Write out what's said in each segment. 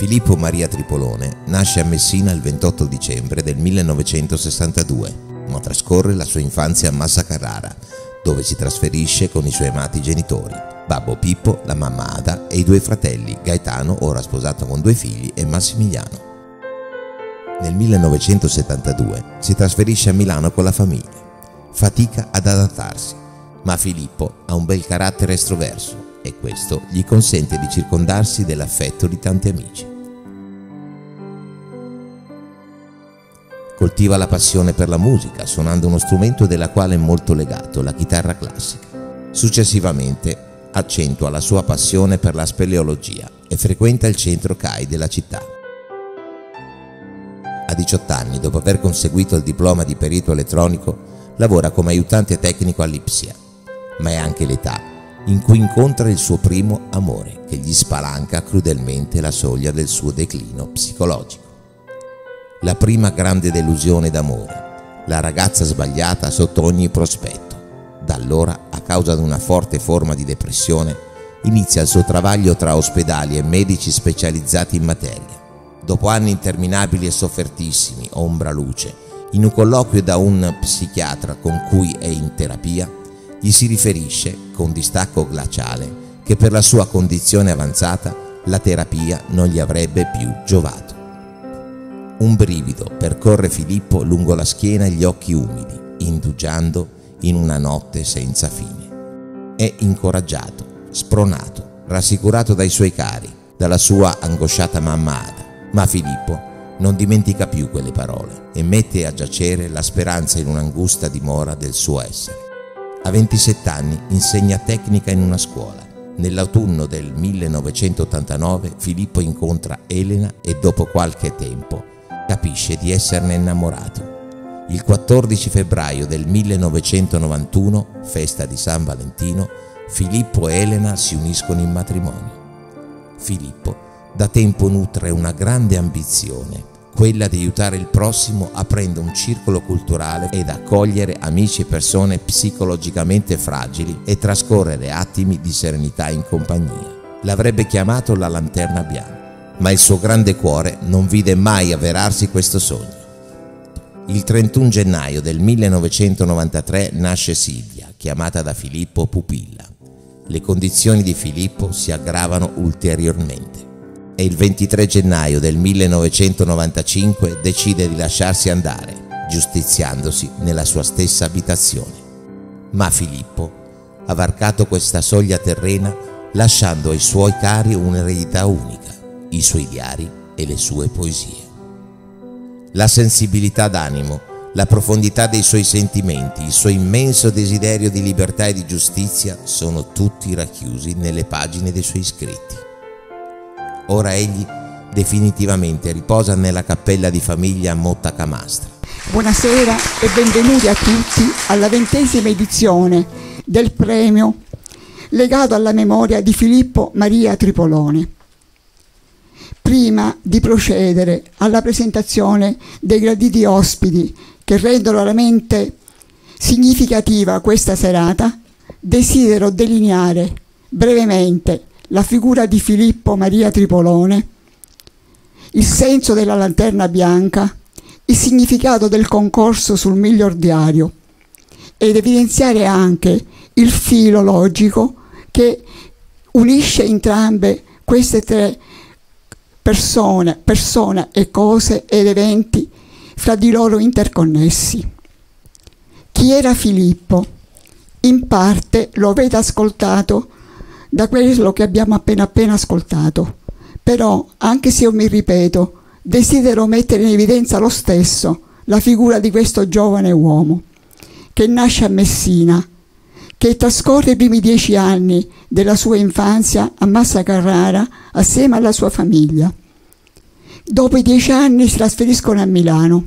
Filippo Maria Tripolone nasce a Messina il 28 dicembre del 1962, ma trascorre la sua infanzia a Massa Carrara, dove si trasferisce con i suoi amati genitori, babbo Pippo, la mamma Ada e i due fratelli, Gaetano, ora sposato con 2 figli, e Massimiliano. Nel 1972 si trasferisce a Milano con la famiglia. Fatica ad adattarsi, ma Filippo ha un bel carattere estroverso e questo gli consente di circondarsi dell'affetto di tanti amici. Coltiva la passione per la musica, suonando uno strumento della quale è molto legato, la chitarra classica. Successivamente accentua la sua passione per la speleologia e frequenta il centro CAI della città. A 18 anni, dopo aver conseguito il diploma di perito elettronico, lavora come aiutante tecnico all'Ipsia, ma è anche l'età in cui incontra il suo primo amore, che gli spalanca crudelmente la soglia del suo declino psicologico. La prima grande delusione d'amore, la ragazza sbagliata sotto ogni prospetto. Da allora, a causa di una forte forma di depressione, inizia il suo travaglio tra ospedali e medici specializzati in materia. Dopo anni interminabili e soffertissimi, ombra luce, in un colloquio da un psichiatra con cui è in terapia, gli si riferisce, con distacco glaciale, che per la sua condizione avanzata la terapia non gli avrebbe più giovato. Un brivido percorre Filippo lungo la schiena e gli occhi umidi, indugiando in una notte senza fine. È incoraggiato, spronato, rassicurato dai suoi cari, dalla sua angosciata mamma Ada, ma Filippo non dimentica più quelle parole e mette a giacere la speranza in un'angusta dimora del suo essere. A 27 anni insegna tecnica in una scuola. Nell'autunno del 1989 Filippo incontra Elena e dopo qualche tempo capisce di esserne innamorato. Il 14 febbraio del 1991, festa di San Valentino, Filippo e Elena si uniscono in matrimonio. Filippo da tempo nutre una grande ambizione, quella di aiutare il prossimo aprendo un circolo culturale ed accogliere amici e persone psicologicamente fragili e trascorrere attimi di serenità in compagnia. L'avrebbe chiamato la lanterna bianca, ma il suo grande cuore non vide mai avverarsi questo sogno. Il 31 gennaio del 1993 nasce Silvia, chiamata da Filippo Pupilla. Le condizioni di Filippo si aggravano ulteriormente e il 23 gennaio del 1995 decide di lasciarsi andare, giustiziandosi nella sua stessa abitazione. Ma Filippo ha varcato questa soglia terrena lasciando ai suoi cari un'eredità unica, i suoi diari e le sue poesie. La sensibilità d'animo, la profondità dei suoi sentimenti, il suo immenso desiderio di libertà e di giustizia sono tutti racchiusi nelle pagine dei suoi scritti. Ora egli definitivamente riposa nella cappella di famiglia a Motta Camastra. Buonasera e benvenuti a tutti alla 20ª edizione del premio legato alla memoria di Filippo Maria Tripolone. Prima di procedere alla presentazione dei graditi ospiti che rendono veramente significativa questa serata, desidero delineare brevemente la figura di Filippo Maria Tripolone, il senso della lanterna bianca, il significato del concorso sul miglior diario ed evidenziare anche il filo logico che unisce entrambe queste tre persone e cose ed eventi fra di loro interconnessi. Chi era Filippo? In parte lo avete ascoltato da quello che abbiamo appena ascoltato, però anche se io mi ripeto, desidero mettere in evidenza lo stesso la figura di questo giovane uomo che nasce a Messina, che trascorre i primi 10 anni della sua infanzia a Massa Carrara assieme alla sua famiglia. Dopo i 10 anni si trasferiscono a Milano.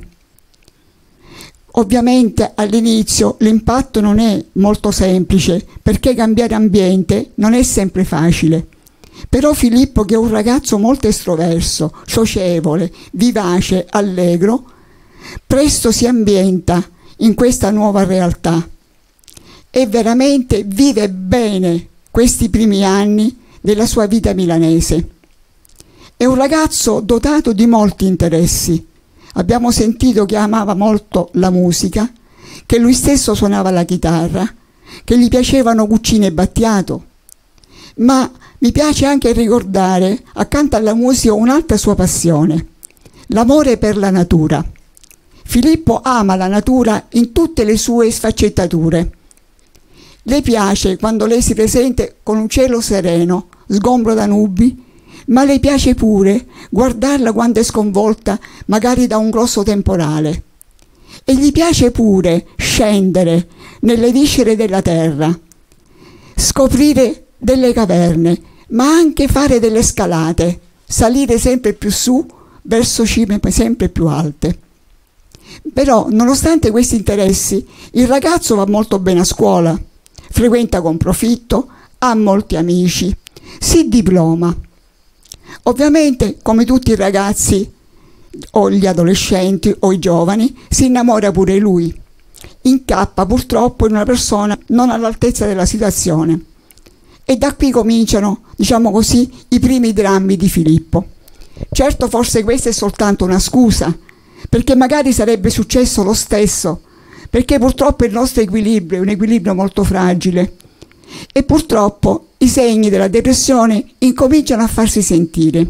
Ovviamente all'inizio l'impatto non è molto semplice perché cambiare ambiente non è sempre facile. Però Filippo, che è un ragazzo molto estroverso, socievole, vivace, allegro, presto si ambienta in questa nuova realtà e veramente vive bene questi primi anni della sua vita milanese. È un ragazzo dotato di molti interessi. Abbiamo sentito che amava molto la musica, che lui stesso suonava la chitarra, che gli piacevano Guccini e Battiato. Ma mi piace anche ricordare, accanto alla musica, un'altra sua passione, l'amore per la natura. Filippo ama la natura in tutte le sue sfaccettature. Le piace quando lei si presenta con un cielo sereno, sgombro da nubi, ma le piace pure guardarla quando è sconvolta magari da un grosso temporale. E gli piace pure scendere nelle viscere della terra, scoprire delle caverne, ma anche fare delle scalate, salire sempre più su verso cime sempre più alte. Però, nonostante questi interessi, il ragazzo va molto bene a scuola, frequenta con profitto, ha molti amici, si diploma. Ovviamente, come tutti i ragazzi, o gli adolescenti o i giovani, si innamora pure lui. Incappa purtroppo in una persona non all'altezza della situazione. E da qui cominciano, diciamo così, i primi drammi di Filippo. Certo, forse questa è soltanto una scusa, perché magari sarebbe successo lo stesso, perché purtroppo il nostro equilibrio è un equilibrio molto fragile e purtroppo i segni della depressione incominciano a farsi sentire.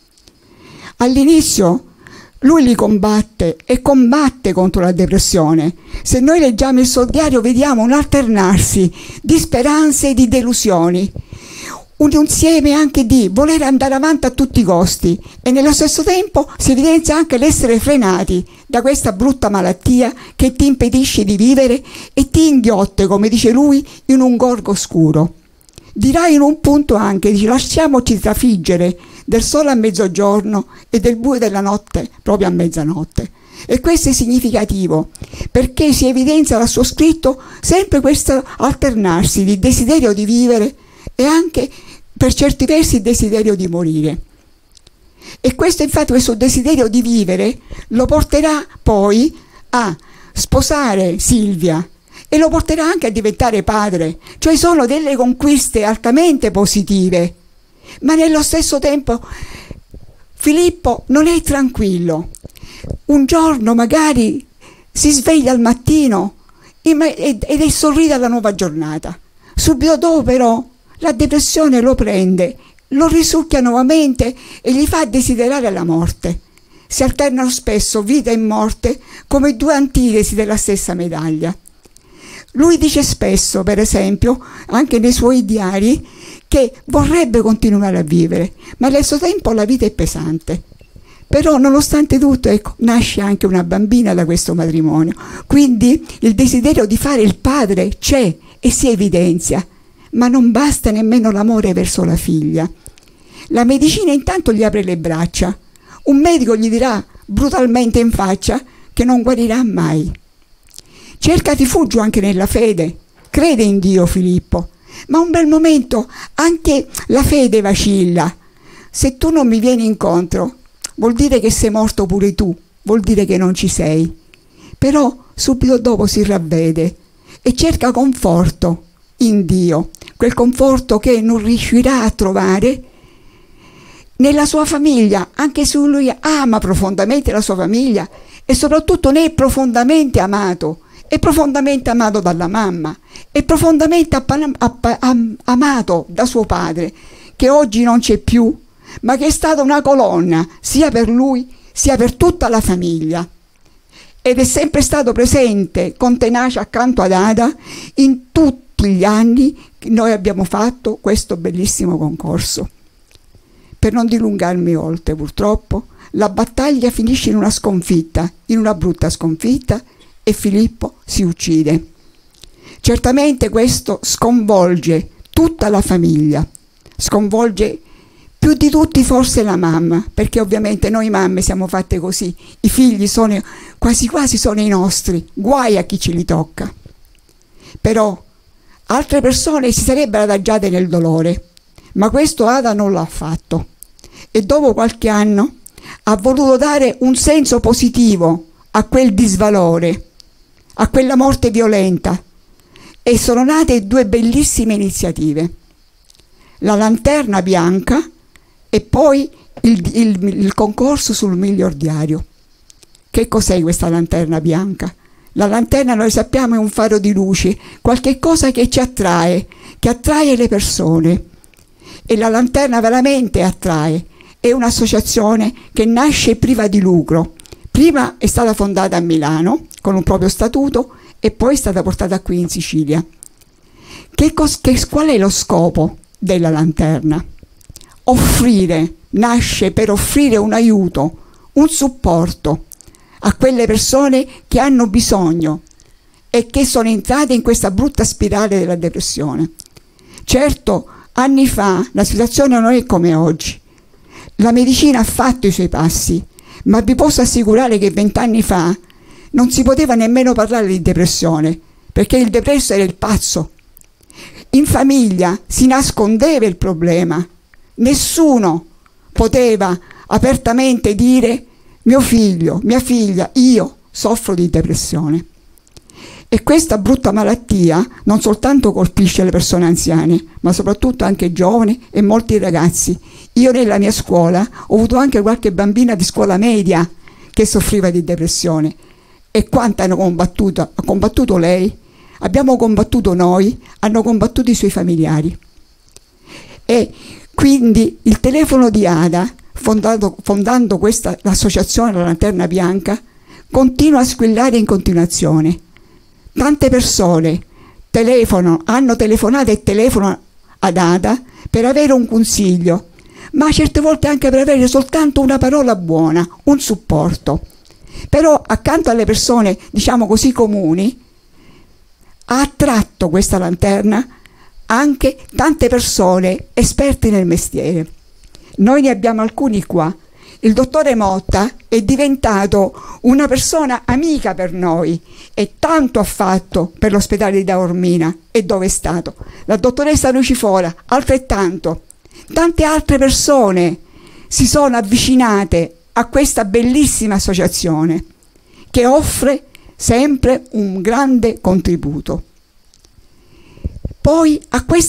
All'inizio lui li combatte e combatte contro la depressione. Se noi leggiamo il suo diario vediamo un alternarsi di speranze e di delusioni, un insieme anche di voler andare avanti a tutti i costi, e nello stesso tempo si evidenzia anche l'essere frenati da questa brutta malattia che ti impedisce di vivere e ti inghiotte, come dice lui, in un gorgo scuro. Dirà in un punto anche, dice: lasciamoci trafiggere del sole a mezzogiorno e del buio della notte proprio a mezzanotte. E questo è significativo, perché si evidenzia dal suo scritto sempre questo alternarsi di desiderio di vivere e anche, per certi versi, il desiderio di morire. E questo, infatti, questo desiderio di vivere lo porterà poi a sposare Silvia e lo porterà anche a diventare padre. Cioè sono delle conquiste altamente positive, ma nello stesso tempo Filippo non è tranquillo. Un giorno magari si sveglia al mattino ed è sorride alla nuova giornata. Subito dopo però la depressione lo prende, lo risucchia nuovamente e gli fa desiderare la morte. Si alternano spesso vita e morte come due antitesi della stessa medaglia. Lui dice spesso, per esempio, anche nei suoi diari, che vorrebbe continuare a vivere, ma allo stesso tempo la vita è pesante. Però, nonostante tutto, ecco, nasce anche una bambina da questo matrimonio. Quindi il desiderio di fare il padre c'è e si evidenzia, ma non basta nemmeno l'amore verso la figlia. La medicina intanto gli apre le braccia. Un medico gli dirà brutalmente in faccia che non guarirà mai. Cerca rifugio anche nella fede. Crede in Dio Filippo, ma un bel momento anche la fede vacilla. Se tu non mi vieni incontro, vuol dire che sei morto pure tu, vuol dire che non ci sei. Però subito dopo si ravvede e cerca conforto in Dio, quel conforto che non riuscirà a trovare nella sua famiglia, anche se lui ama profondamente la sua famiglia e soprattutto ne è profondamente amato. È profondamente amato dalla mamma, è profondamente amato da suo padre, che oggi non c'è più, ma che è stata una colonna sia per lui sia per tutta la famiglia. Ed è sempre stato presente con tenacia accanto ad Ada in tutti gli anni che noi abbiamo fatto questo bellissimo concorso. Per non dilungarmi oltre, purtroppo, la battaglia finisce in una sconfitta, in una brutta sconfitta, e Filippo si uccide. Certamente questo sconvolge tutta la famiglia, sconvolge più di tutti forse la mamma, perché ovviamente noi mamme siamo fatte così, i figli sono quasi quasi sono i nostri, guai a chi ce li tocca. Però altre persone si sarebbero adagiate nel dolore, ma questo Ada non l'ha fatto e dopo qualche anno ha voluto dare un senso positivo a quel disvalore, a quella morte violenta, e sono nate due bellissime iniziative: la Lanterna Bianca e poi il concorso sul miglior diario. Che cos'è questa lanterna bianca? La lanterna, noi sappiamo, è un faro di luce, qualche cosa che ci attrae, che attrae le persone. E la lanterna veramente attrae. È un'associazione che nasce priva di lucro. Prima è stata fondata a Milano con un proprio statuto e poi è stata portata qui in Sicilia. Qual è lo scopo della lanterna? Nasce per offrire un aiuto, un supporto a quelle persone che hanno bisogno e che sono entrate in questa brutta spirale della depressione. Certo, anni fa la situazione non è come oggi. La medicina ha fatto i suoi passi, ma vi posso assicurare che 20 anni fa non si poteva nemmeno parlare di depressione, perché il depresso era il pazzo. In famiglia si nascondeva il problema. Nessuno poteva apertamente dire: mio figlio, mia figlia, io soffro di depressione. E questa brutta malattia non soltanto colpisce le persone anziane, ma soprattutto anche giovani e molti ragazzi. Io nella mia scuola ho avuto anche qualche bambina di scuola media che soffriva di depressione. E quanto hanno combattuto? Ha combattuto lei, abbiamo combattuto noi, hanno combattuto i suoi familiari. E quindi il telefono di Ada, fondando l'associazione La Lanterna Bianca, continua a squillare in continuazione. Tante persone hanno telefonato e telefonano ad Ada per avere un consiglio, ma certe volte anche per avere soltanto una parola buona, un supporto. Però accanto alle persone, diciamo così, comuni, ha attratto questa lanterna anche tante persone esperte nel mestiere. Noi ne abbiamo alcuni qua. Il dottore Motta è diventato una persona amica per noi e tanto ha fatto per l'ospedale di Taormina e dove è stato. La dottoressa Lucifora, altrettanto. Tante altre persone si sono avvicinate a questa bellissima associazione che offre sempre un grande contributo. Poi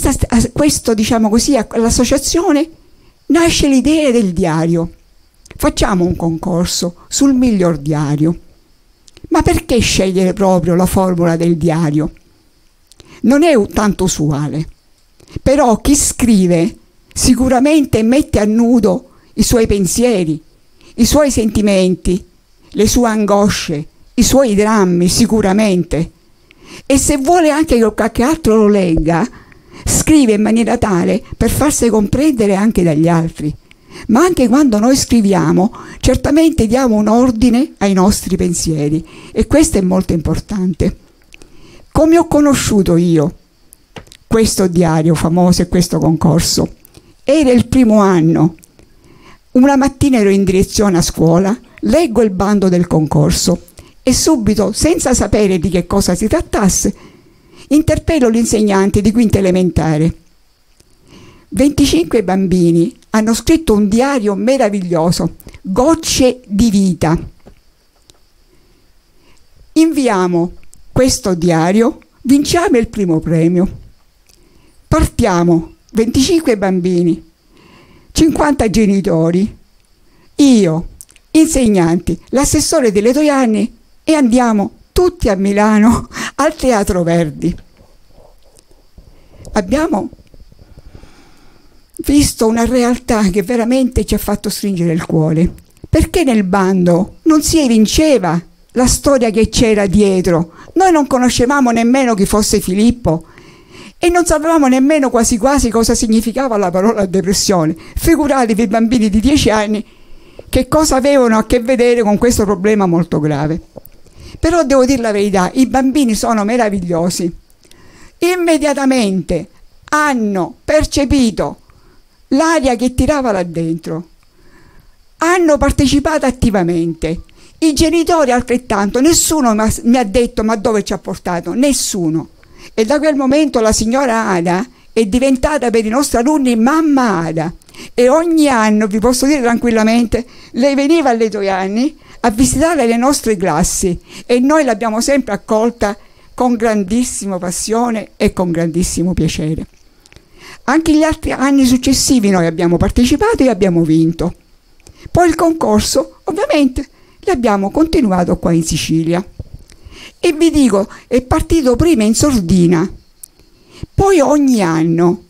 all'associazione nasce l'idea del diario. Facciamo un concorso sul miglior diario. Ma perché scegliere proprio la formula del diario? Non è tanto usuale, però chi scrive sicuramente mette a nudo i suoi pensieri, i suoi sentimenti, le sue angosce, i suoi drammi sicuramente. E se vuole anche che qualche altro lo legga, scrive in maniera tale per farsi comprendere anche dagli altri. Ma anche quando noi scriviamo, certamente diamo un ordine ai nostri pensieri e questo è molto importante. Come ho conosciuto io questo diario famoso e questo concorso? Era il primo anno. Una mattina ero in direzione a scuola, leggo il bando del concorso e subito, senza sapere di che cosa si trattasse, interpello l'insegnante di quinta elementare. 25 bambini hanno scritto un diario meraviglioso, Gocce di vita. Inviamo questo diario, vinciamo il primo premio. Partiamo, 25 bambini, 50 genitori, io, insegnanti, l'assessore di Letojanni e andiamo tutti a Milano al Teatro Verdi. Abbiamo visto una realtà che veramente ci ha fatto stringere il cuore, perché nel bando non si evinceva la storia che c'era dietro. Noi non conoscevamo nemmeno chi fosse Filippo e non sapevamo nemmeno quasi quasi cosa significava la parola depressione. Figuratevi i bambini di 10 anni che cosa avevano a che vedere con questo problema molto grave. Però devo dire la verità, i bambini sono meravigliosi. Immediatamente hanno percepito l'aria che tirava là dentro, hanno partecipato attivamente, i genitori altrettanto, nessuno mi ha detto ma dove ci ha portato, nessuno. E da quel momento la signora Ada è diventata per i nostri alunni mamma Ada e ogni anno, vi posso dire tranquillamente, lei veniva a Letojanni a visitare le nostre classi e noi l'abbiamo sempre accolta con grandissima passione e con grandissimo piacere. Anche gli altri anni successivi noi abbiamo partecipato e abbiamo vinto. Poi il concorso, ovviamente, l'abbiamo continuato qua in Sicilia. E vi dico, è partito prima in sordina, poi ogni anno.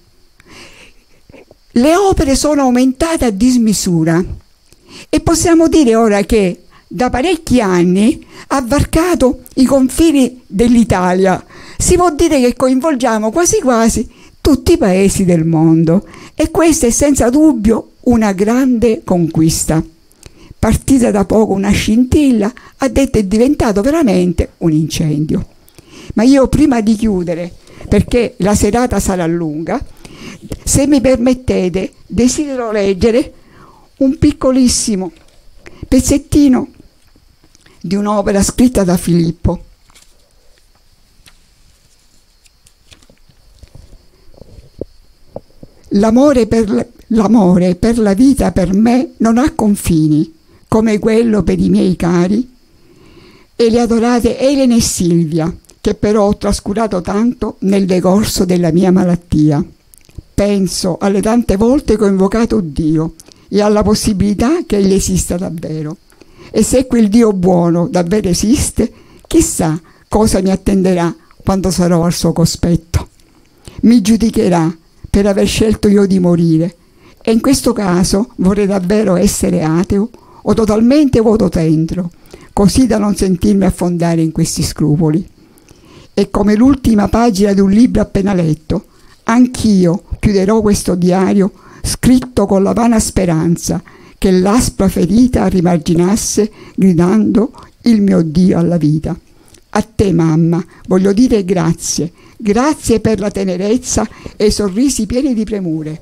Le opere sono aumentate a dismisura e possiamo dire ora che da parecchi anni ha varcato i confini dell'Italia. Si può dire che coinvolgiamo quasi quasi tutti i paesi del mondo e questa è senza dubbio una grande conquista. Partita da poco una scintilla, ha detto è diventato veramente un incendio. Ma io prima di chiudere, perché la serata sarà lunga, se mi permettete, desidero leggere un piccolissimo pezzettino di un'opera scritta da Filippo. L'amore per la vita per me non ha confini, come quello per i miei cari e le adorate Elena e Silvia, che però ho trascurato tanto nel decorso della mia malattia. Penso alle tante volte che ho invocato Dio e alla possibilità che Egli esista davvero. E se quel Dio buono davvero esiste, chissà cosa mi attenderà quando sarò al suo cospetto. Mi giudicherà per aver scelto io di morire e in questo caso vorrei davvero essere ateo o totalmente vuoto dentro, così da non sentirmi affondare in questi scrupoli. E come l'ultima pagina di un libro appena letto, anch'io chiuderò questo diario scritto con la vana speranza che l'aspra ferita rimarginasse gridando il mio Dio alla vita. A te, mamma, voglio dire grazie, grazie per la tenerezza e i sorrisi pieni di premure.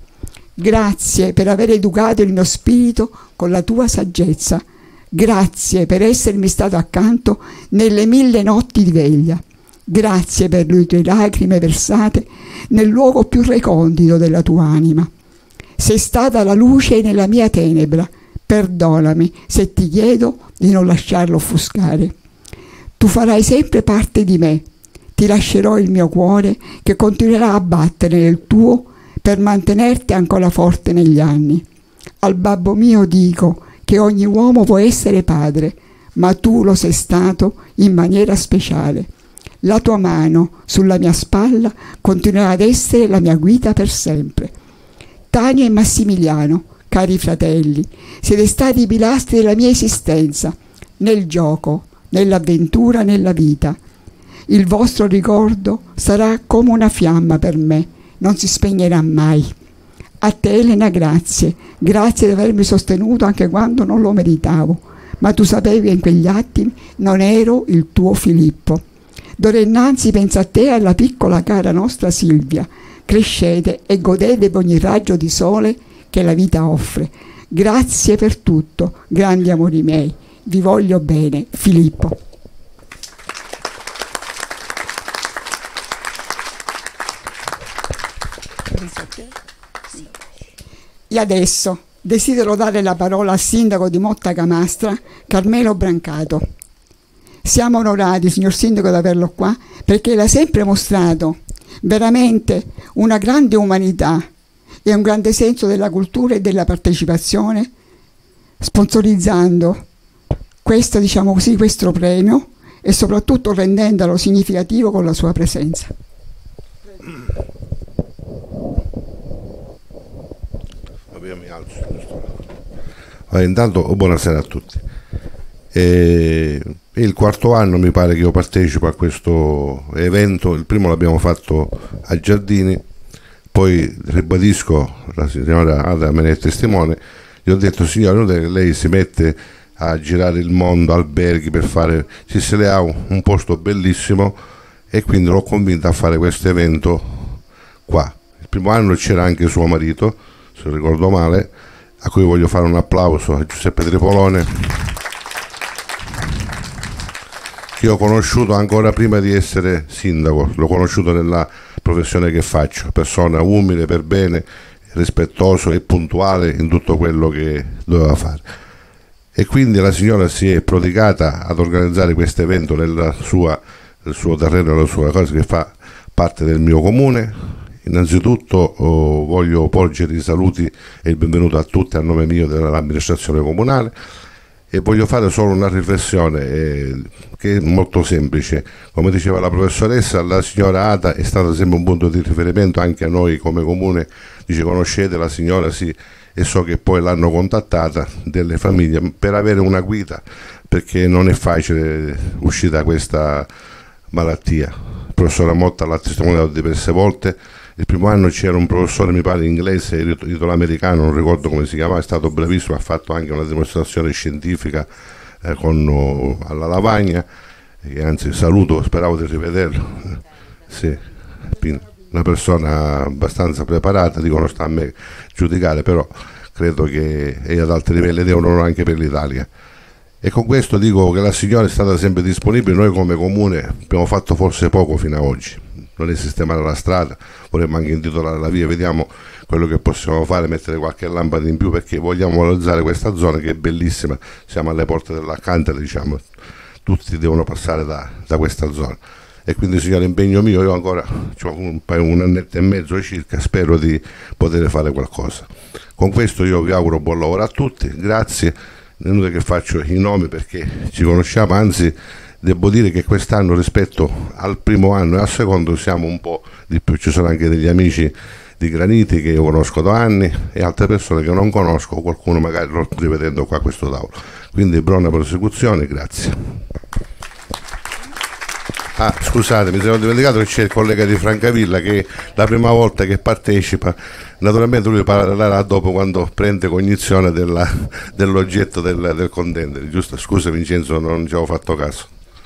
Grazie per aver educato il mio spirito con la tua saggezza. Grazie per essermi stato accanto nelle 1000 notti di veglia. Grazie per le tue lacrime versate nel luogo più recondito della tua anima. Sei stata la luce nella mia tenebra. Perdonami se ti chiedo di non lasciarlo offuscare. Tu farai sempre parte di me. Ti lascerò il mio cuore che continuerà a battere nel tuo per mantenerti ancora forte negli anni. Al babbo mio dico che ogni uomo può essere padre, ma tu lo sei stato in maniera speciale. La tua mano sulla mia spalla continuerà ad essere la mia guida per sempre. Tania e Massimiliano, cari fratelli, siete stati i pilastri della mia esistenza, nel gioco, nell'avventura, nella vita. Il vostro ricordo sarà come una fiamma per me, non si spegnerà mai. A te, Elena, grazie. Grazie di avermi sostenuto anche quando non lo meritavo, ma tu sapevi che in quegli attimi non ero il tuo Filippo. D'ora innanzi penso a te e alla piccola cara nostra Silvia. Crescete e godete di ogni raggio di sole che la vita offre. Grazie per tutto, grandi amori miei. Vi voglio bene, Filippo. E adesso desidero dare la parola al sindaco di Motta Camastra, Carmelo Brancato. Siamo onorati, signor sindaco, di averlo qua, perché l'ha sempre mostrato veramente una grande umanità e un grande senso della cultura e della partecipazione, sponsorizzando questo, diciamo così, questo premio e soprattutto rendendolo significativo con la sua presenza. Mi alzo. Intanto buonasera a tutti. È il quarto anno mi pare che io partecipo a questo evento. Il primo l'abbiamo fatto a Giardini, poi ribadisco, la signora Ada me ne è testimone, gli ho detto signora, lei si mette a girare il mondo, alberghi per fare, se le ha un posto bellissimo, e quindi l'ho convinta a fare questo evento qua. Il primo anno c'era anche suo marito, se non ricordo male, a cui voglio fare un applauso, a Giuseppe Tripolone, che ho conosciuto ancora prima di essere sindaco, l'ho conosciuto nella professione che faccio, persona umile, per bene, rispettoso e puntuale in tutto quello che doveva fare. E quindi la signora si è prodigata ad organizzare questo evento nel suo terreno, nella sua cosa che fa parte del mio comune, Innanzitutto voglio porgere i saluti e il benvenuto a tutti a nome mio dell'amministrazione comunale, e voglio fare solo una riflessione che è molto semplice. Come diceva la professoressa, la signora Ada è stata sempre un punto di riferimento anche a noi come comune. Dice: conoscete la signora? Sì, e so che poi l'hanno contattata delle famiglie per avere una guida, perché non è facile uscire da questa malattia. Il professore Motta l'ha testimoniato diverse volte. Il primo anno c'era un professore, mi pare inglese, italo-americano, non ricordo come si chiamava, è stato bravissimo, ha fatto anche una dimostrazione scientifica alla lavagna, e anzi saluto, speravo di rivederlo. Sì, una persona abbastanza preparata, dico non sta a me giudicare, però credo che è ad alti livelli ed è un onore anche per l'Italia. E con questo dico che la signora è stata sempre disponibile. Noi come comune abbiamo fatto forse poco fino ad oggi, non è sistemare la strada, vorremmo anche intitolare la via, vediamo quello che possiamo fare, mettere qualche lampada in più, perché vogliamo valorizzare questa zona che è bellissima, siamo alle porte dell'Alcantara, diciamo, tutti devono passare da questa zona. E quindi, signore, impegno mio, io ancora ho un annetto e mezzo circa, spero di poter fare qualcosa. Con questo io vi auguro buon lavoro a tutti, grazie, non è inutile che faccio i nomi perché ci conosciamo, anzi devo dire che quest'anno rispetto al primo anno e al secondo siamo un po' di più, ci sono anche degli amici di Graniti che io conosco da anni e altre persone che non conosco, qualcuno magari lo rivedendo qua a questo tavolo, quindi buona prosecuzione, grazie. Ah, scusate, mi sono dimenticato che c'è il collega di Francavilla che è la prima volta che partecipa, naturalmente lui parlerà dopo quando prende cognizione dell'oggetto del contendere, giusto? Scusa Vincenzo, non ci avevo fatto caso.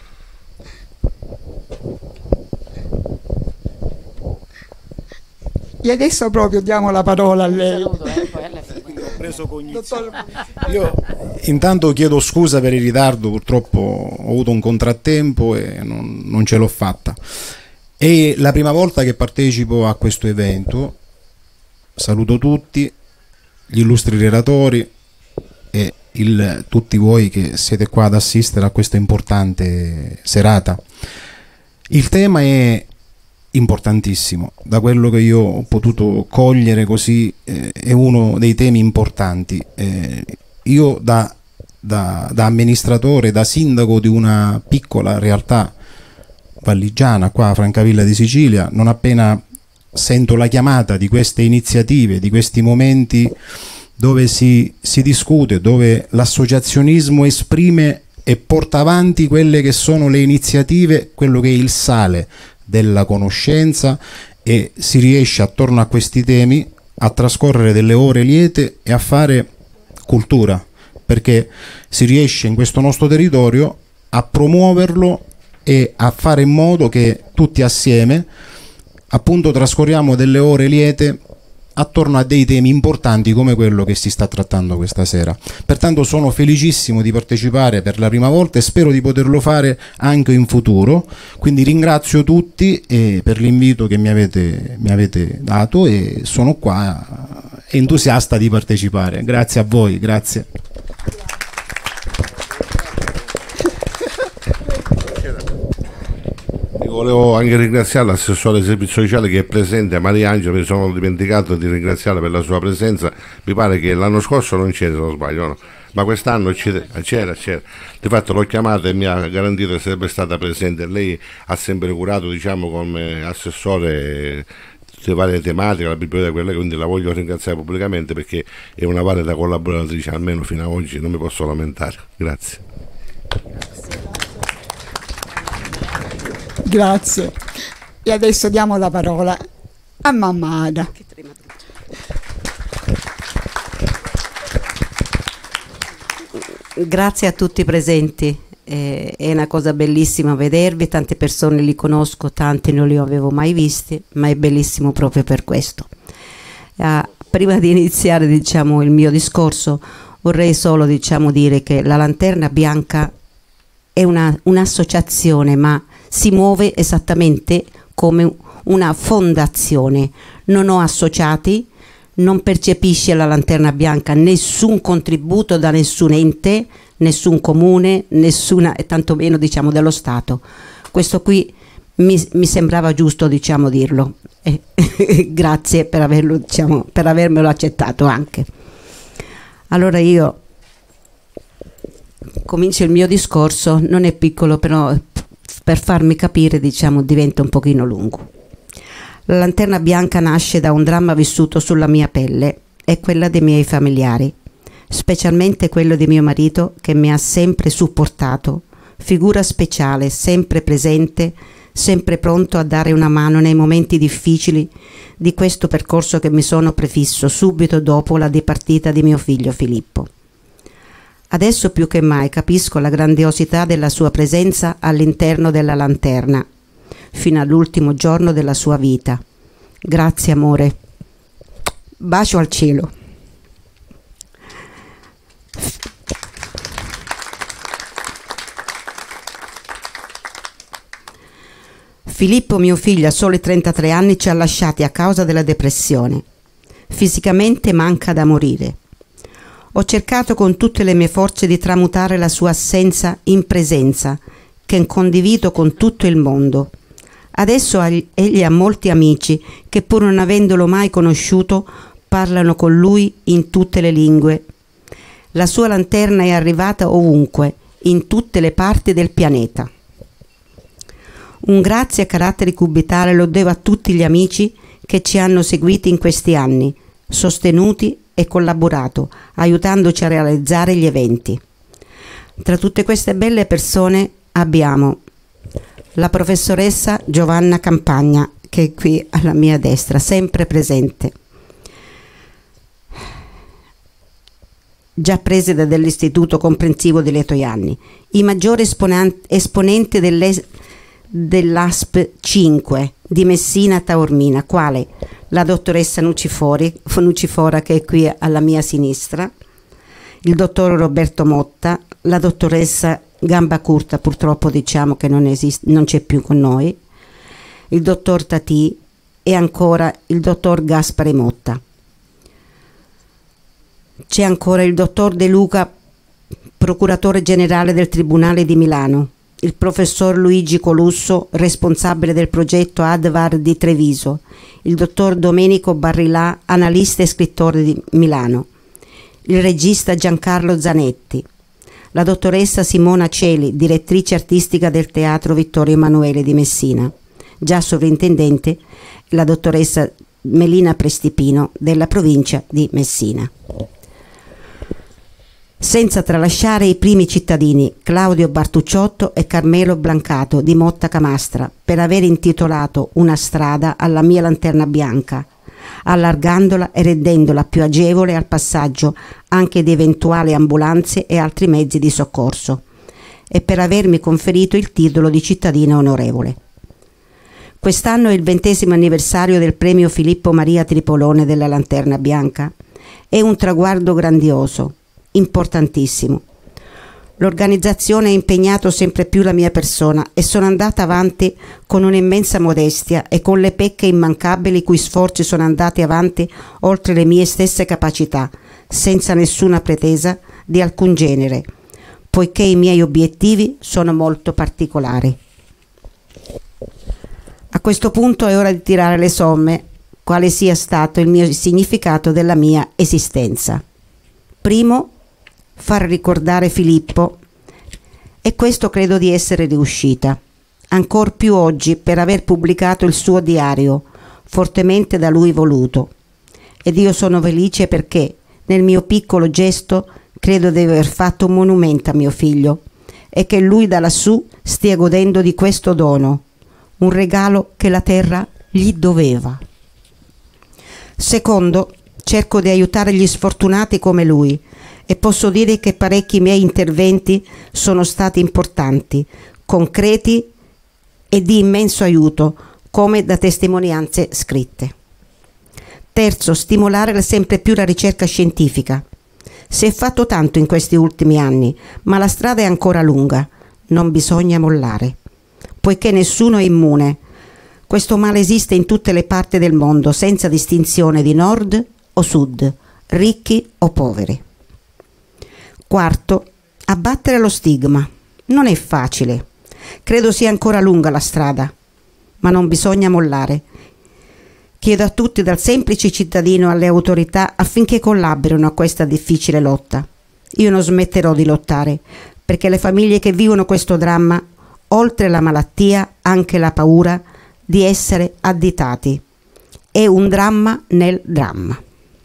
E adesso proprio diamo la parola a lei. Ho preso cognizione. Io intanto chiedo scusa per il ritardo, purtroppo ho avuto un contrattempo e non ce l'ho fatta. È la prima volta che partecipo a questo evento. Saluto tutti, gli illustri relatori e tutti voi che siete qua ad assistere a questa importante serata. Il tema è importantissimo, da quello che io ho potuto cogliere così, è uno dei temi importanti. Io da amministratore, da sindaco di una piccola realtà valligiana qua a Francavilla di Sicilia, non appena sento la chiamata di queste iniziative, di questi momenti dove si discute, dove l'associazionismo esprime e porta avanti quelle che sono le iniziative, quello che è il sale della conoscenza, e si riesce attorno a questi temi a trascorrere delle ore liete e a fare cultura, perché si riesce in questo nostro territorio a promuoverlo e a fare in modo che tutti assieme appunto trascorriamo delle ore liete attorno a dei temi importanti come quello che si sta trattando questa sera. Pertanto sono felicissimo di partecipare per la prima volta e spero di poterlo fare anche in futuro, quindi ringrazio tutti per l'invito che mi avete dato e sono qua entusiasta di partecipare. Grazie a voi, grazie. Volevo anche ringraziare l'assessore del servizio sociale che è presente, Mariangela, mi sono dimenticato di ringraziarla per la sua presenza. Mi pare che l'anno scorso non c'era, se non sbaglio, no? Ma quest'anno c'era. Di fatto l'ho chiamata e mi ha garantito che sarebbe stata presente. Lei ha sempre curato, diciamo, come assessore le varie tematiche, la biblioteca, quella, quindi la voglio ringraziare pubblicamente perché è una valida collaboratrice, almeno fino ad oggi non mi posso lamentare. Grazie. Grazie. E adesso diamo la parola a mamma Ada. Grazie a tutti i presenti, è una cosa bellissima vedervi, tante persone li conosco, tanti non li avevo mai visti, ma è bellissimo proprio per questo. Prima di iniziare, diciamo, il mio discorso, vorrei solo, diciamo, dire che la Lanterna Bianca è un'associazione, ma si muove esattamente come una fondazione. Non ho associati, non percepisce la Lanterna Bianca nessun contributo da nessun ente, nessun comune, nessuna, e tantomeno, diciamo, dello Stato. Questo qui mi sembrava giusto, diciamo, dirlo. Grazie per averlo, diciamo, per avermelo accettato anche. Allora io comincio il mio discorso, non è piccolo, però per farmi capire, diciamo, diventa un pochino lungo. La Lanterna Bianca nasce da un dramma vissuto sulla mia pelle e quella dei miei familiari, specialmente quello di mio marito, che mi ha sempre supportato, figura speciale, sempre presente, sempre pronto a dare una mano nei momenti difficili di questo percorso che mi sono prefisso subito dopo la dipartita di mio figlio Filippo. Adesso più che mai capisco la grandiosità della sua presenza all'interno della Lanterna, fino all'ultimo giorno della sua vita. Grazie amore. Bacio al cielo. Filippo, mio figlio, a soli 33 anni ci ha lasciati a causa della depressione. Fisicamente manca da morire. Ho cercato con tutte le mie forze di tramutare la sua assenza in presenza, che condivido con tutto il mondo. Adesso egli ha molti amici che, pur non avendolo mai conosciuto, parlano con lui in tutte le lingue. La sua lanterna è arrivata ovunque, in tutte le parti del pianeta. Un grazie a carattere cubitale lo devo a tutti gli amici che ci hanno seguiti in questi anni, sostenuti e collaborato, aiutandoci a realizzare gli eventi. Tra tutte queste belle persone abbiamo la professoressa Giovanna Campagna, che è qui alla mia destra, sempre presente, già preside dell'Istituto Comprensivo di Letojanni, i maggiori esponenti dell'ASP 5 di Messina Taormina, quale la dottoressa Nucifora, che è qui alla mia sinistra, il dottor Roberto Motta, la dottoressa Gamba Curta, purtroppo diciamo che non c'è più con noi, il dottor Tati e ancora il dottor Gaspare Motta. C'è ancora il dottor De Luca, procuratore generale del Tribunale di Milano, il professor Luigi Colusso, responsabile del progetto ADVAR di Treviso, il dottor Domenico Barrilà, analista e scrittore di Milano, il regista Giancarlo Zanetti, la dottoressa Simona Celi, direttrice artistica del Teatro Vittorio Emanuele di Messina, già sovrintendente la dottoressa Melina Prestipino della provincia di Messina. Senza tralasciare i primi cittadini Claudio Bartucciotto e Carmelo Blancato di Motta Camastra per aver intitolato una strada alla mia Lanterna Bianca, allargandola e rendendola più agevole al passaggio anche di eventuali ambulanze e altri mezzi di soccorso, e per avermi conferito il titolo di cittadina onorevole. Quest'anno è il 20° anniversario del premio Filippo Maria Tripolone della Lanterna Bianca. È un traguardo grandioso, importantissimo. L'organizzazione ha impegnato sempre più la mia persona e sono andata avanti con un'immensa modestia e con le pecche immancabili cui sforzi sono andati avanti oltre le mie stesse capacità, senza nessuna pretesa di alcun genere, poiché i miei obiettivi sono molto particolari. A questo punto è ora di tirare le somme, quale sia stato il mio significato della mia esistenza. Primo, far ricordare Filippo, e questo credo di essere riuscita, ancor più oggi per aver pubblicato il suo diario, fortemente da lui voluto. Ed io sono felice perché nel mio piccolo gesto credo di aver fatto un monumento a mio figlio e che lui da lassù stia godendo di questo dono, un regalo che la terra gli doveva. Secondo, cerco di aiutare gli sfortunati come lui, e posso dire che parecchi miei interventi sono stati importanti, concreti e di immenso aiuto, come da testimonianze scritte. Terzo, stimolare sempre più la ricerca scientifica. Si è fatto tanto in questi ultimi anni, ma la strada è ancora lunga, non bisogna mollare, poiché nessuno è immune. Questo male esiste in tutte le parti del mondo, senza distinzione di nord o sud, ricchi o poveri. Quarto, abbattere lo stigma. Non è facile. Credo sia ancora lunga la strada, ma non bisogna mollare. Chiedo a tutti, dal semplice cittadino alle autorità, affinché collaborino a questa difficile lotta. Io non smetterò di lottare, perché le famiglie che vivono questo dramma, oltre la malattia, anche la paura di essere additati. È un dramma nel dramma.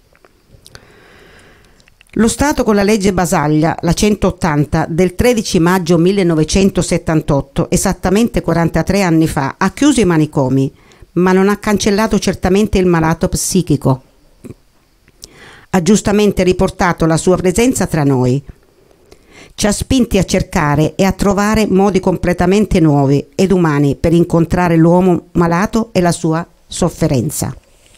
Lo Stato, con la legge Basaglia, la 180 del 13 maggio 1978, esattamente 43 anni fa, ha chiuso i manicomi, ma non ha cancellato certamente il malato psichico. Ha giustamente riportato la sua presenza tra noi. Ci ha spinti a cercare e a trovare modi completamente nuovi ed umani per incontrare l'uomo malato e la sua sofferenza.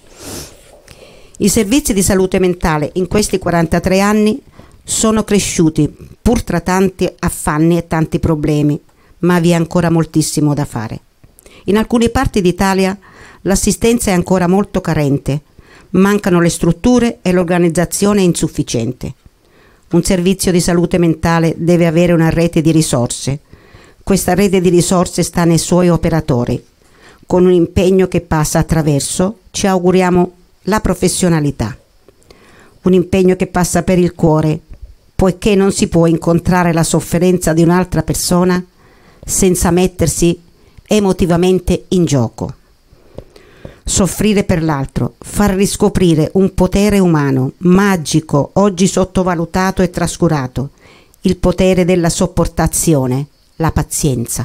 I servizi di salute mentale in questi 43 anni sono cresciuti, pur tra tanti affanni e tanti problemi, ma vi è ancora moltissimo da fare. In alcune parti d'Italia l'assistenza è ancora molto carente, mancano le strutture e l'organizzazione è insufficiente. Un servizio di salute mentale deve avere una rete di risorse. Questa rete di risorse sta nei suoi operatori, con un impegno che passa attraverso, ci auguriamo, la professionalità. Un impegno che passa per il cuore, poiché non si può incontrare la sofferenza di un'altra persona senza mettersi emotivamente in gioco. Soffrire per l'altro, far riscoprire un potere umano, magico, oggi sottovalutato e trascurato, il potere della sopportazione, la pazienza.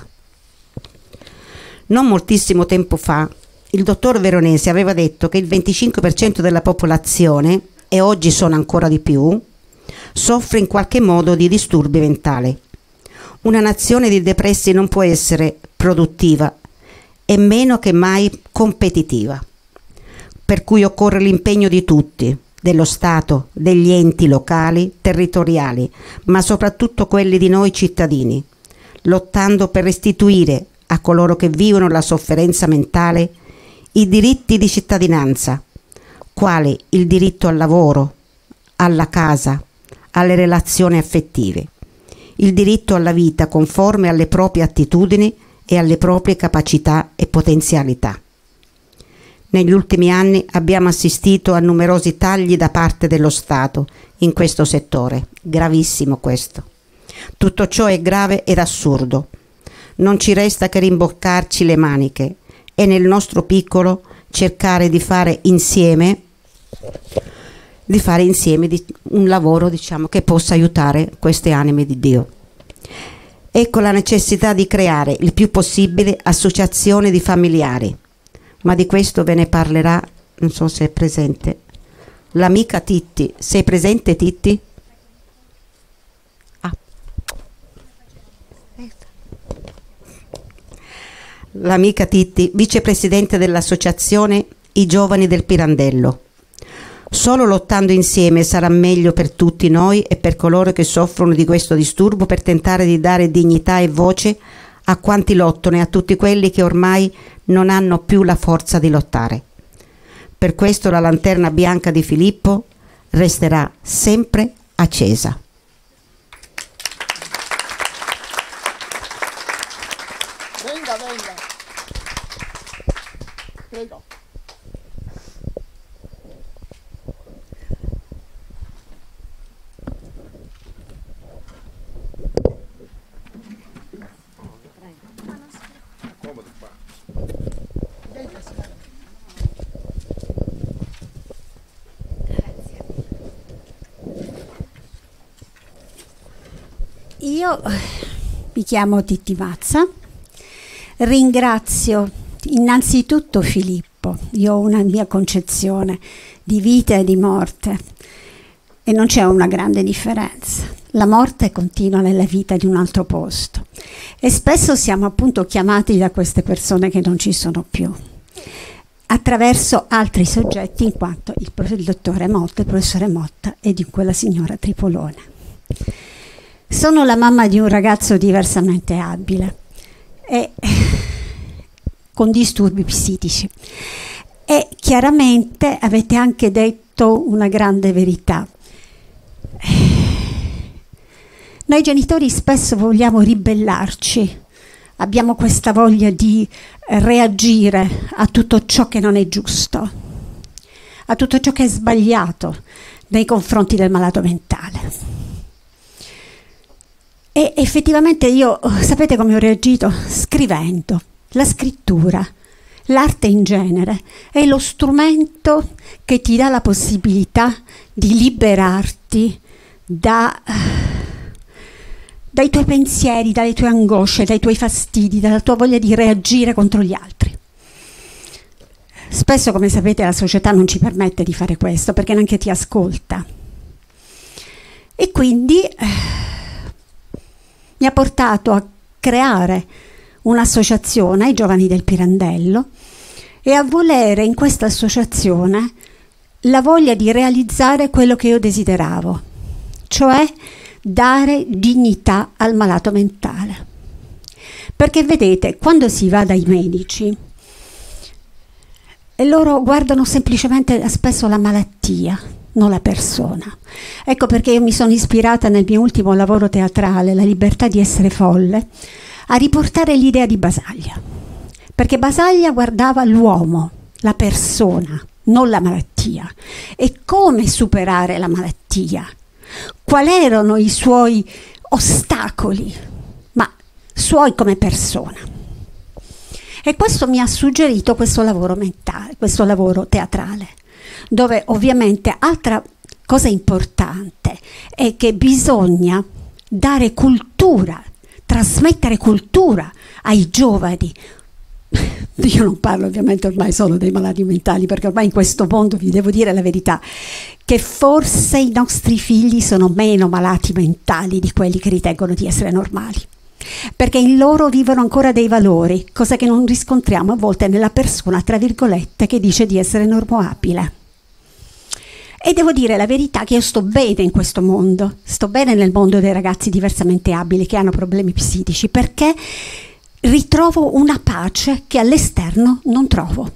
Non moltissimo tempo fa, il dottor Veronesi aveva detto che il 25% della popolazione, e oggi sono ancora di più, soffre in qualche modo di disturbi mentali. Una nazione di depressi non può essere produttiva e meno che mai competitiva, per cui occorre l'impegno di tutti, dello Stato, degli enti locali, territoriali, ma soprattutto quelli di noi cittadini, lottando per restituire a coloro che vivono la sofferenza mentale i diritti di cittadinanza, quali il diritto al lavoro, alla casa, alle relazioni affettive, il diritto alla vita conforme alle proprie attitudini e alle proprie capacità e potenzialità. Negli ultimi anni abbiamo assistito a numerosi tagli da parte dello Stato in questo settore, gravissimo questo. Tutto ciò è grave ed assurdo. Non ci resta che rimboccarci le maniche e nel nostro piccolo cercare di fare insieme un lavoro, diciamo, che possa aiutare queste anime di Dio. Ecco la necessità di creare il più possibile associazioni di familiari, ma di questo ve ne parlerà, non so se è presente, l'amica Titti. Sei presente, Titti? L'amica Titti, vicepresidente dell'associazione I Giovani del Pirandello. Solo lottando insieme sarà meglio per tutti noi e per coloro che soffrono di questo disturbo, per tentare di dare dignità e voce a quanti lottano e a tutti quelli che ormai non hanno più la forza di lottare. Per questo la lanterna bianca di Filippo resterà sempre accesa. Venga. Prego. Io mi chiamo Titti Mazza, ringrazio innanzitutto Filippo. Io ho una mia concezione di vita e di morte e non c'è una grande differenza. La morte continua nella vita di un altro posto e spesso siamo appunto chiamati da queste persone che non ci sono più attraverso altri soggetti, in quanto il dottore Motta, il professore Motta e di quella signora Tripolone. Sono la mamma di un ragazzo diversamente abile e con disturbi psichici e chiaramente avete anche detto una grande verità. Noi genitori spesso vogliamo ribellarci abbiamo questa voglia di reagire a tutto ciò che non è giusto, a tutto ciò che è sbagliato nei confronti del malato mentale. E effettivamente io, sapete come ho reagito? Scrivendo. La scrittura, l'arte in genere, è lo strumento che ti dà la possibilità di liberarti dai tuoi pensieri, dalle tue angosce, dai tuoi fastidi, dalla tua voglia di reagire contro gli altri. Spesso, come sapete, la società non ci permette di fare questo perché neanche ti ascolta. E quindi mi ha portato a creare un'associazione ai giovani del Pirandello e a volere in questa associazione la voglia di realizzare quello che io desideravo, cioè dare dignità al malato mentale. Perché vedete, quando si va dai medici, loro guardano semplicemente spesso la malattia, non la persona. Ecco perché io mi sono ispirata nel mio ultimo lavoro teatrale, La libertà di essere folle, a riportare l'idea di Basaglia. Perché Basaglia guardava l'uomo, la persona, non la malattia. E come superare la malattia? Quali erano i suoi ostacoli, ma suoi come persona? E questo mi ha suggerito questo lavoro mentale, questo lavoro teatrale, dove ovviamente altra cosa importante è che bisogna dare cultura, trasmettere cultura ai giovani. Io non parlo ovviamente ormai solo dei malati mentali, perché ormai in questo mondo, vi devo dire la verità, che forse i nostri figli sono meno malati mentali di quelli che ritengono di essere normali, perché in loro vivono ancora dei valori, cosa che non riscontriamo a volte nella persona, tra virgolette, che dice di essere normabile. E devo dire la verità che io sto bene in questo mondo, sto bene nel mondo dei ragazzi diversamente abili che hanno problemi psichici, perché ritrovo una pace che all'esterno non trovo.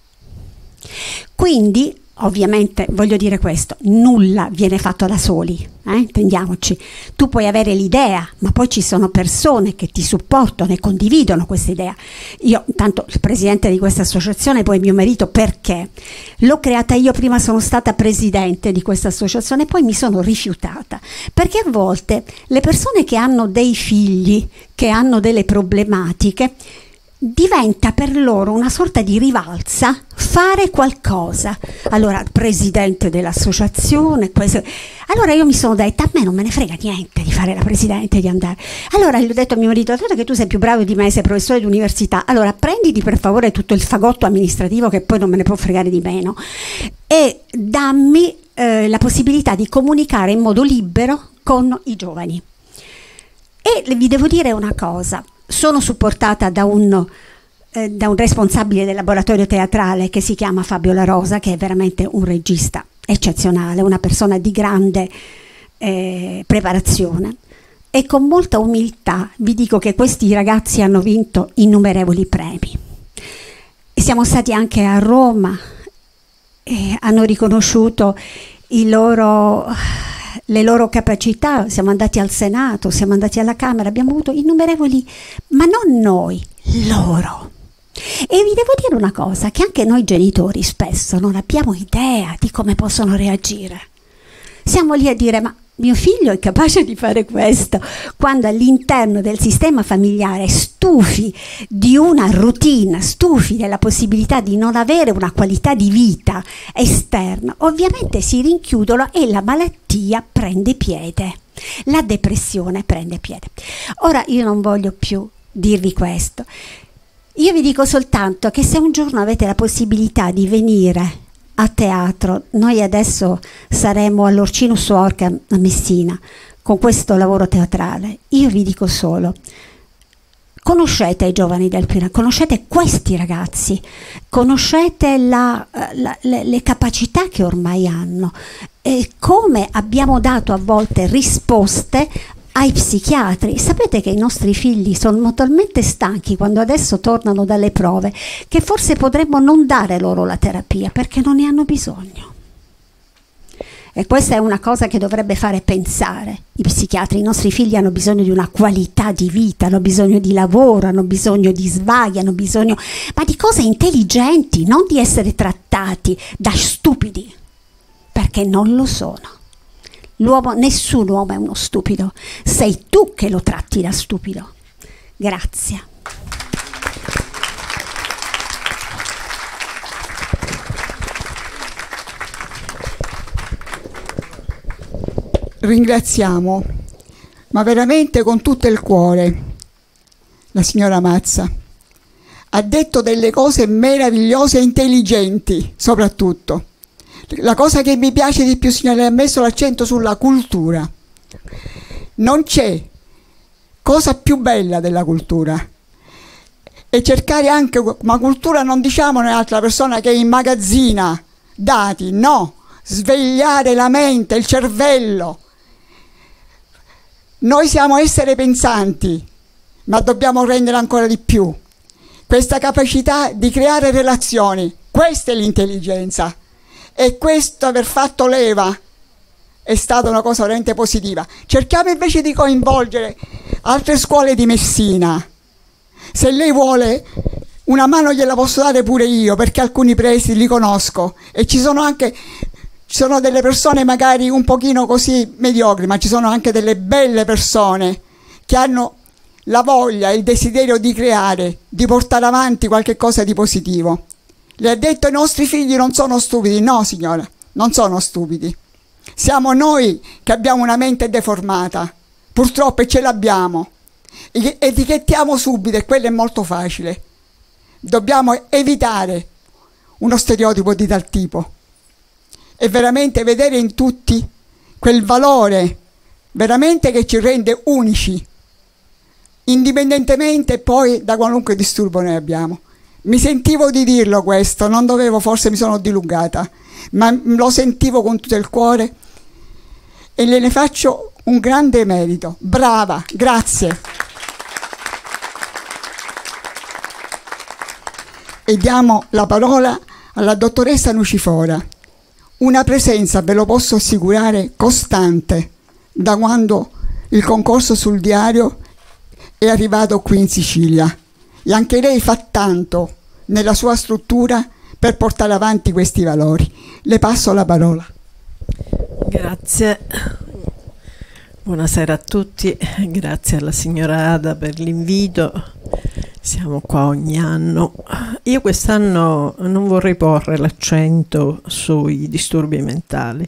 Quindi, ovviamente, voglio dire questo, nulla viene fatto da soli, intendiamoci. Tu puoi avere l'idea, ma poi ci sono persone che ti supportano e condividono questa idea. Io, tanto il presidente di questa associazione, poi mio marito, perché l'ho creata io, prima sono stata presidente di questa associazione, poi mi sono rifiutata, perché a volte le persone che hanno dei figli, che hanno delle problematiche, diventa per loro una sorta di rivalsa fare qualcosa. Allora, presidente dell'associazione, allora io mi sono detta, a me non me ne frega niente di fare la presidente, di andare. Allora gli ho detto a mio marito, dato che tu sei più bravo di me, sei professore di università, allora prenditi per favore tutto il fagotto amministrativo, che poi non me ne può fregare di meno, e dammi la possibilità di comunicare in modo libero con i giovani. E vi devo dire una cosa, sono supportata da un responsabile del laboratorio teatrale che si chiama Fabio La Rosa, che è veramente un regista eccezionale, una persona di grande preparazione, e con molta umiltà vi dico che questi ragazzi hanno vinto innumerevoli premi. E siamo stati anche a Roma e hanno riconosciuto le loro capacità, siamo andati al Senato, siamo andati alla Camera, abbiamo avuto innumerevoli, ma non noi, loro. E vi devo dire una cosa, che anche noi genitori spesso non abbiamo idea di come possono reagire. Siamo lì a dire, ma mio figlio è capace di fare questo, quando all'interno del sistema familiare, stufi di una routine, stufi della possibilità di non avere una qualità di vita esterna, ovviamente si rinchiudono e la malattia prende piede, la depressione prende piede. Ora io non voglio più dirvi questo, io vi dico soltanto che se un giorno avete la possibilità di venire a teatro, noi adesso saremo all'Orcinus Orca a Messina con questo lavoro teatrale, io vi dico solo, conoscete i giovani del Pirandello, conoscete questi ragazzi, conoscete le capacità che ormai hanno e come abbiamo dato a volte risposte ai psichiatri. Sapete che i nostri figli sono talmente stanchi quando adesso tornano dalle prove che forse potremmo non dare loro la terapia perché non ne hanno bisogno. E questa è una cosa che dovrebbe fare pensare i psichiatri. I nostri figli hanno bisogno di una qualità di vita, hanno bisogno di lavoro, hanno bisogno di svaghi, hanno bisogno, ma di cose intelligenti, non di essere trattati da stupidi, perché non lo sono. Nessun uomo è uno stupido, sei tu che lo tratti da stupido. Grazie. Ringraziamo, ma veramente con tutto il cuore, la signora Mazza. Ha detto delle cose meravigliose e intelligenti, soprattutto. La cosa che mi piace di più, signora, ha messo l'accento sulla cultura. Non c'è cosa più bella della cultura. E cercare anche, ma cultura non diciamo un'altra persona che immagazzina dati, no, svegliare la mente, il cervello. Noi siamo esseri pensanti, ma dobbiamo rendere ancora di più questa capacità di creare relazioni. Questa è l'intelligenza, e questo aver fatto leva è stata una cosa veramente positiva. Cerchiamo invece di coinvolgere altre scuole di Messina. Se lei vuole una mano gliela posso dare pure io, perché alcuni presidi li conosco e ci sono delle persone magari un pochino così mediocri, ma ci sono anche delle belle persone che hanno la voglia e il desiderio di creare, di portare avanti qualche cosa di positivo. Le ha detto i nostri figli non sono stupidi. No, signora, non sono stupidi. Siamo noi che abbiamo una mente deformata, purtroppo, e ce l'abbiamo. Etichettiamo subito, e quello è molto facile. Dobbiamo evitare uno stereotipo di tal tipo e veramente vedere in tutti quel valore veramente che ci rende unici, indipendentemente poi da qualunque disturbo noi abbiamo. Mi sentivo di dirlo questo, non dovevo, forse mi sono dilungata, ma lo sentivo con tutto il cuore e gliene faccio un grande merito. Brava, grazie. E diamo la parola alla dottoressa Lucifora. Una presenza, ve lo posso assicurare, costante da quando il concorso sul diario è arrivato qui in Sicilia, e anche lei fa tanto nella sua struttura per portare avanti questi valori. Le passo la parola. Grazie, buonasera a tutti, grazie alla signora Ada per l'invito. Siamo qua ogni anno. Io quest'anno non vorrei porre l'accento sui disturbi mentali,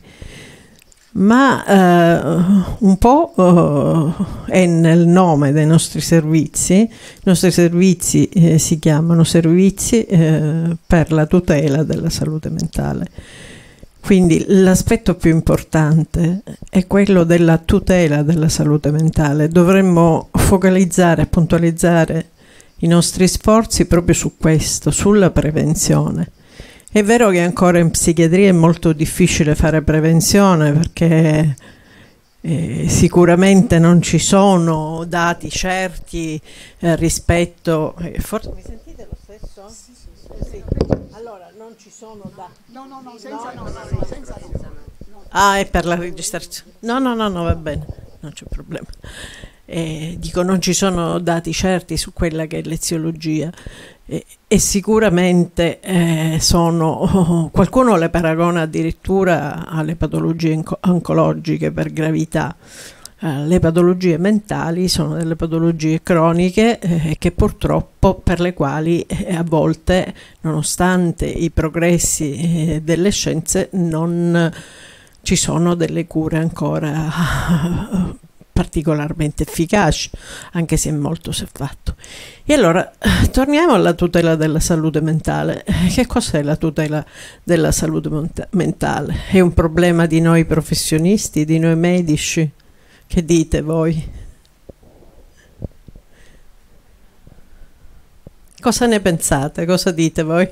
ma un po' è nel nome dei nostri servizi. I nostri servizi si chiamano servizi per la tutela della salute mentale. Quindi l'aspetto più importante è quello della tutela della salute mentale. Dovremmo focalizzare e puntualizzare i nostri sforzi proprio su questo, sulla prevenzione. È vero che ancora in psichiatria è molto difficile fare prevenzione, perché sicuramente non ci sono dati certi rispetto... forse mi sentite lo stesso? Sì. Allora, non ci sono dati... No, senza no. Ah, è per la registrazione. No, va bene, non c'è problema. Dico, non ci sono dati certi su quella che è l'eziologia e sicuramente qualcuno le paragona addirittura alle patologie oncologiche per gravità. Le patologie mentali sono delle patologie croniche che purtroppo, per le quali a volte, nonostante i progressi delle scienze, non ci sono delle cure ancora particolarmente efficaci, anche se molto si è fatto. E allora torniamo alla tutela della salute mentale. Che cos'è la tutela della salute mentale? È un problema di noi professionisti, di noi medici? Che dite voi? Cosa ne pensate? Cosa dite voi?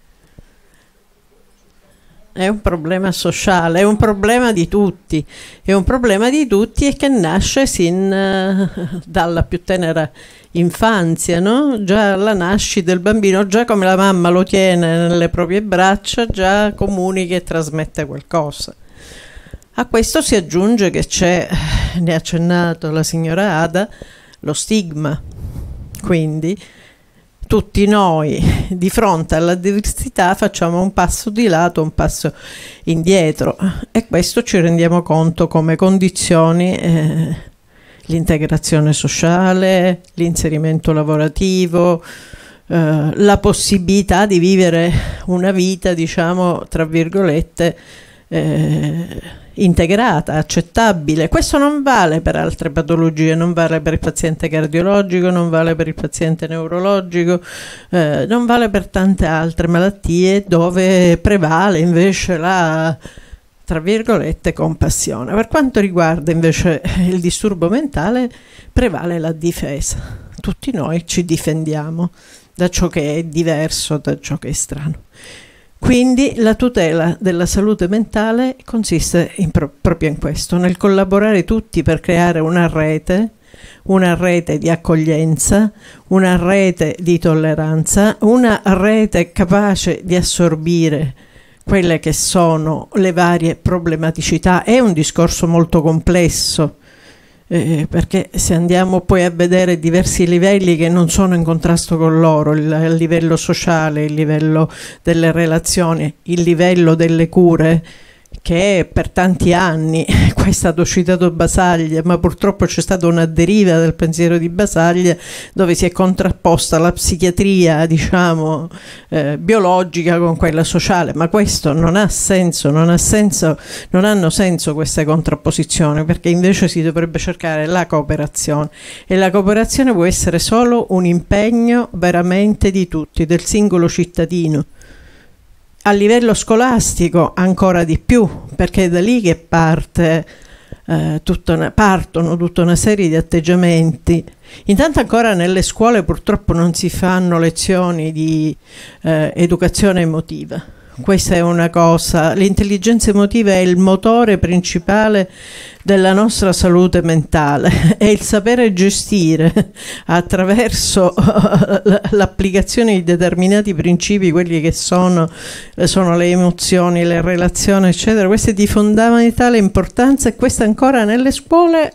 È un problema sociale, è un problema di tutti, è un problema di tutti e che nasce dalla più tenera infanzia, no? Già alla nascita del bambino, già come la mamma lo tiene nelle proprie braccia, già comunica e trasmette qualcosa. A questo si aggiunge che c'è, ne ha accennato la signora Ada, lo stigma. Quindi tutti noi di fronte alla diversità facciamo un passo di lato, un passo indietro, e questo ci rendiamo conto come condizioni l'integrazione sociale, l'inserimento lavorativo, la possibilità di vivere una vita, diciamo, tra virgolette, integrata, accettabile. Questo non vale per altre patologie, non vale per il paziente cardiologico, non vale per il paziente neurologico, non vale per tante altre malattie dove prevale invece la, tra virgolette, compassione. Per quanto riguarda invece il disturbo mentale, prevale la difesa. Tutti noi ci difendiamo da ciò che è diverso, da ciò che è strano. Quindi la tutela della salute mentale consiste proprio in questo, nel collaborare tutti per creare una rete di accoglienza, una rete di tolleranza, una rete capace di assorbire quelle che sono le varie problematicità. È un discorso molto complesso, perché se andiamo poi a vedere diversi livelli che non sono in contrasto con loro, il livello sociale, il livello delle relazioni, il livello delle cure, che per tanti anni, qua è stato citato Basaglia, ma purtroppo c'è stata una deriva del pensiero di Basaglia dove si è contrapposta la psichiatria, diciamo, biologica con quella sociale, ma questo non ha senso, non hanno senso queste contrapposizioni, perché invece si dovrebbe cercare la cooperazione, e la cooperazione può essere solo un impegno veramente di tutti, del singolo cittadino. A livello scolastico ancora di più, perché è da lì che partono tutta una serie di atteggiamenti. Intanto ancora nelle scuole purtroppo non si fanno lezioni di educazione emotiva. Questa è una cosa, l'intelligenza emotiva è il motore principale della nostra salute mentale, è il sapere gestire attraverso l'applicazione di determinati principi, quelli che sono le emozioni, le relazioni, eccetera. Questo è di fondamentale importanza, e questo ancora nelle scuole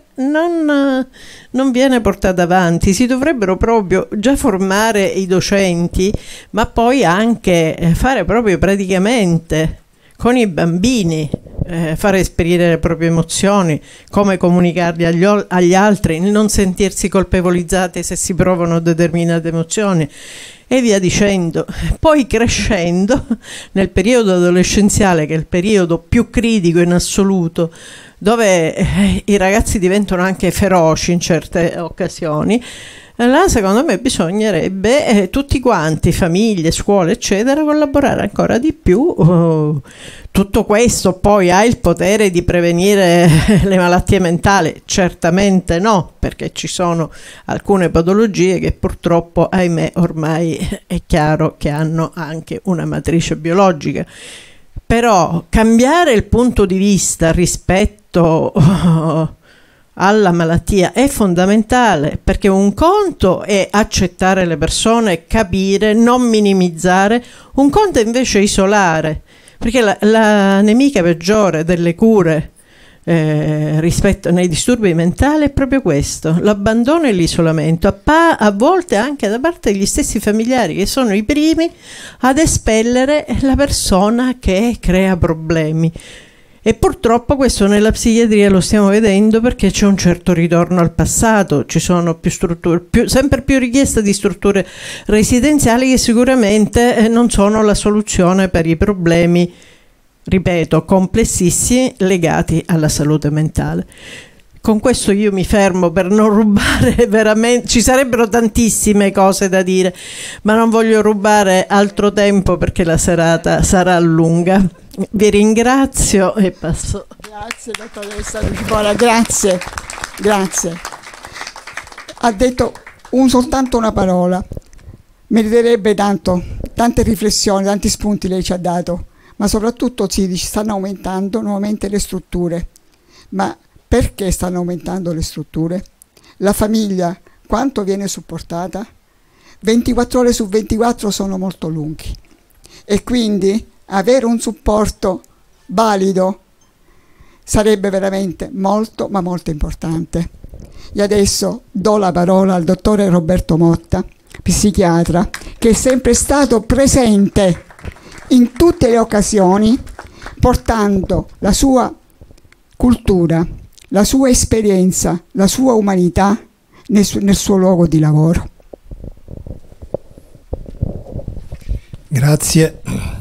non viene portato avanti. Si dovrebbero proprio già formare i docenti, ma poi anche fare proprio praticamente con i bambini, fare esperire le proprie emozioni, come comunicarli agli altri, non sentirsi colpevolizzati se si provano determinate emozioni, e via dicendo. Poi crescendo, nel periodo adolescenziale, che è il periodo più critico in assoluto, dove i ragazzi diventano anche feroci in certe occasioni, là secondo me bisognerebbe tutti quanti, famiglie, scuole eccetera, collaborare ancora di più. Tutto questo poi ha il potere di prevenire le malattie mentali? Certamente no, perché ci sono alcune patologie che purtroppo, ahimè, ormai è chiaro che hanno anche una matrice biologica. Però cambiare il punto di vista rispetto alla malattia è fondamentale, perché un conto è accettare le persone, capire, non minimizzare, un conto è invece isolare, perché la nemica peggiore delle cure rispetto nei disturbi mentali è proprio questo, l'abbandono e l'isolamento, a volte anche da parte degli stessi familiari, che sono i primi ad espellere la persona che crea problemi. E purtroppo questo nella psichiatria lo stiamo vedendo, perché c'è un certo ritorno al passato, ci sono più strutture, sempre più richieste di strutture residenziali, che sicuramente non sono la soluzione per i problemi, ripeto, complessissimi legati alla salute mentale. Con questo io mi fermo per non rubare veramente, ci sarebbero tantissime cose da dire, ma non voglio rubare altro tempo perché la serata sarà lunga. Vi ringrazio e passo. Grazie dottoressa Lucifora, grazie. Ha detto soltanto una parola, meriterebbe tante riflessioni, tanti spunti lei ci ha dato, ma soprattutto ci stanno aumentando nuovamente le strutture. Ma perché stanno aumentando le strutture? La famiglia quanto viene supportata? 24 ore su 24 sono molto lunghi, e quindi avere un supporto valido sarebbe veramente molto, ma molto importante. E adesso do la parola al dottore Roberto Motta, psichiatra, che è sempre stato presente in tutte le occasioni, portando la sua cultura, la sua esperienza, la sua umanità nel suo luogo di lavoro. Grazie.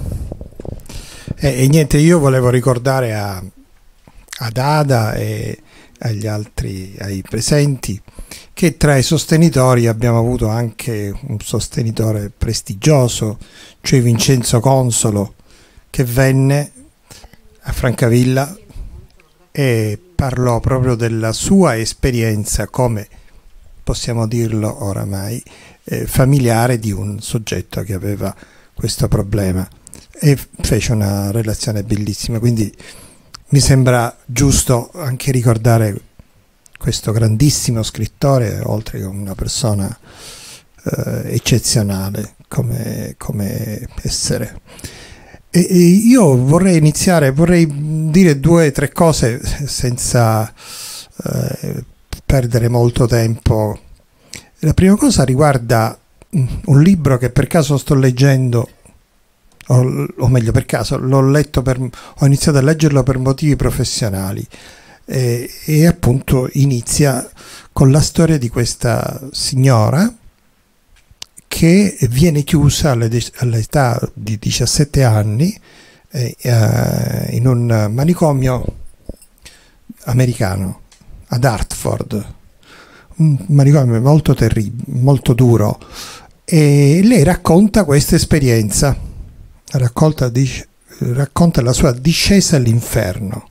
E niente, io volevo ricordare ad Ada e agli altri, ai presenti, che tra i sostenitori abbiamo avuto anche un sostenitore prestigioso, cioè Vincenzo Consolo, che venne a Francavilla e parlò proprio della sua esperienza come, possiamo dirlo oramai, familiare di un soggetto che aveva questo problema, e fece una relazione bellissima. Quindi mi sembra giusto anche ricordare questo grandissimo scrittore, oltre che una persona eccezionale come essere. E io vorrei iniziare, vorrei dire 2 o 3 cose senza perdere molto tempo. La prima cosa riguarda un libro che per caso sto leggendo, o meglio per caso ho iniziato a leggerlo per motivi professionali, e appunto inizia con la storia di questa signora che viene chiusa all'età di 17 anni in un manicomio americano ad Hartford, un manicomio molto terribile, molto duro, e lei racconta questa esperienza, racconta la sua discesa all'inferno.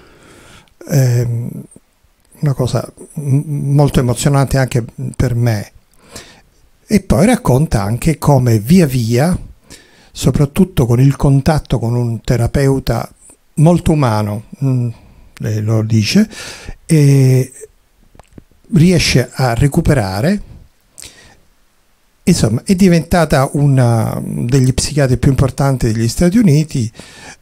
Una cosa molto emozionante anche per me. E poi racconta anche come via via, soprattutto con il contatto con un terapeuta molto umano, lei lo dice, riesce a recuperare. Insomma, è diventata una degli psichiatri più importanti degli Stati Uniti,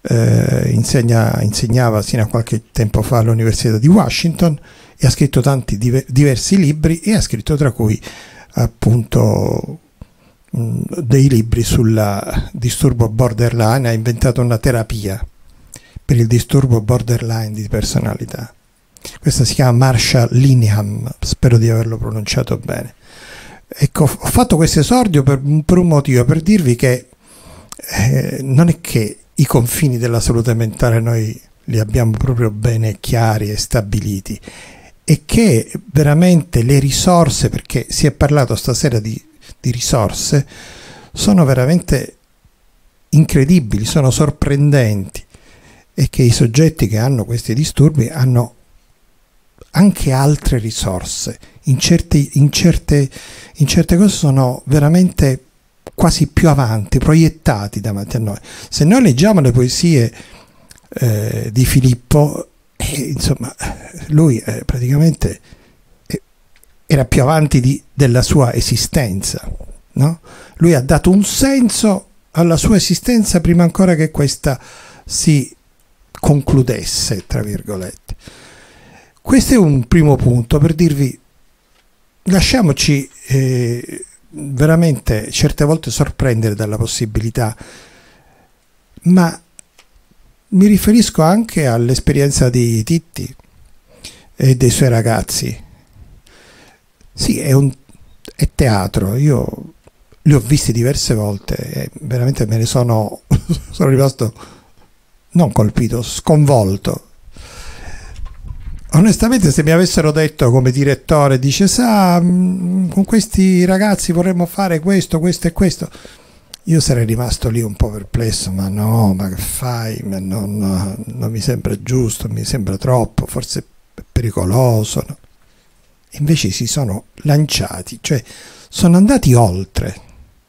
insegnava sino a qualche tempo fa all'Università di Washington, e ha scritto tanti diversi libri, e ha scritto tra cui appunto dei libri sul disturbo borderline. Ha inventato una terapia per il disturbo borderline di personalità. Questa si chiama Marsha Linehan, spero di averlo pronunciato bene. Ecco, ho fatto questo esordio per un motivo, per dirvi che non è che i confini della salute mentale noi li abbiamo proprio bene chiari e stabiliti, e che veramente le risorse, perché si è parlato stasera di risorse, sono veramente incredibili, sono sorprendenti, e che i soggetti che hanno questi disturbi hanno anche altre risorse. In certe cose sono veramente quasi più avanti, proiettati davanti a noi. Se noi leggiamo le poesie di Filippo, insomma, lui praticamente era più avanti della sua esistenza, no? Lui ha dato un senso alla sua esistenza prima ancora che questa si concludesse, tra virgolette. Questo è un primo punto per dirvi: lasciamoci veramente certe volte sorprendere dalla possibilità, ma mi riferisco anche all'esperienza di Titti e dei suoi ragazzi. Sì, è teatro, io li ho visti diverse volte e veramente me ne sono rimasto non colpito, sconvolto. Onestamente, se mi avessero detto come direttore, dice, sa, con questi ragazzi vorremmo fare questo, questo e questo, io sarei rimasto lì un po' perplesso. Ma no, ma che fai? Ma non mi sembra giusto, mi sembra troppo, forse è pericoloso, no? Invece si sono lanciati, cioè sono andati oltre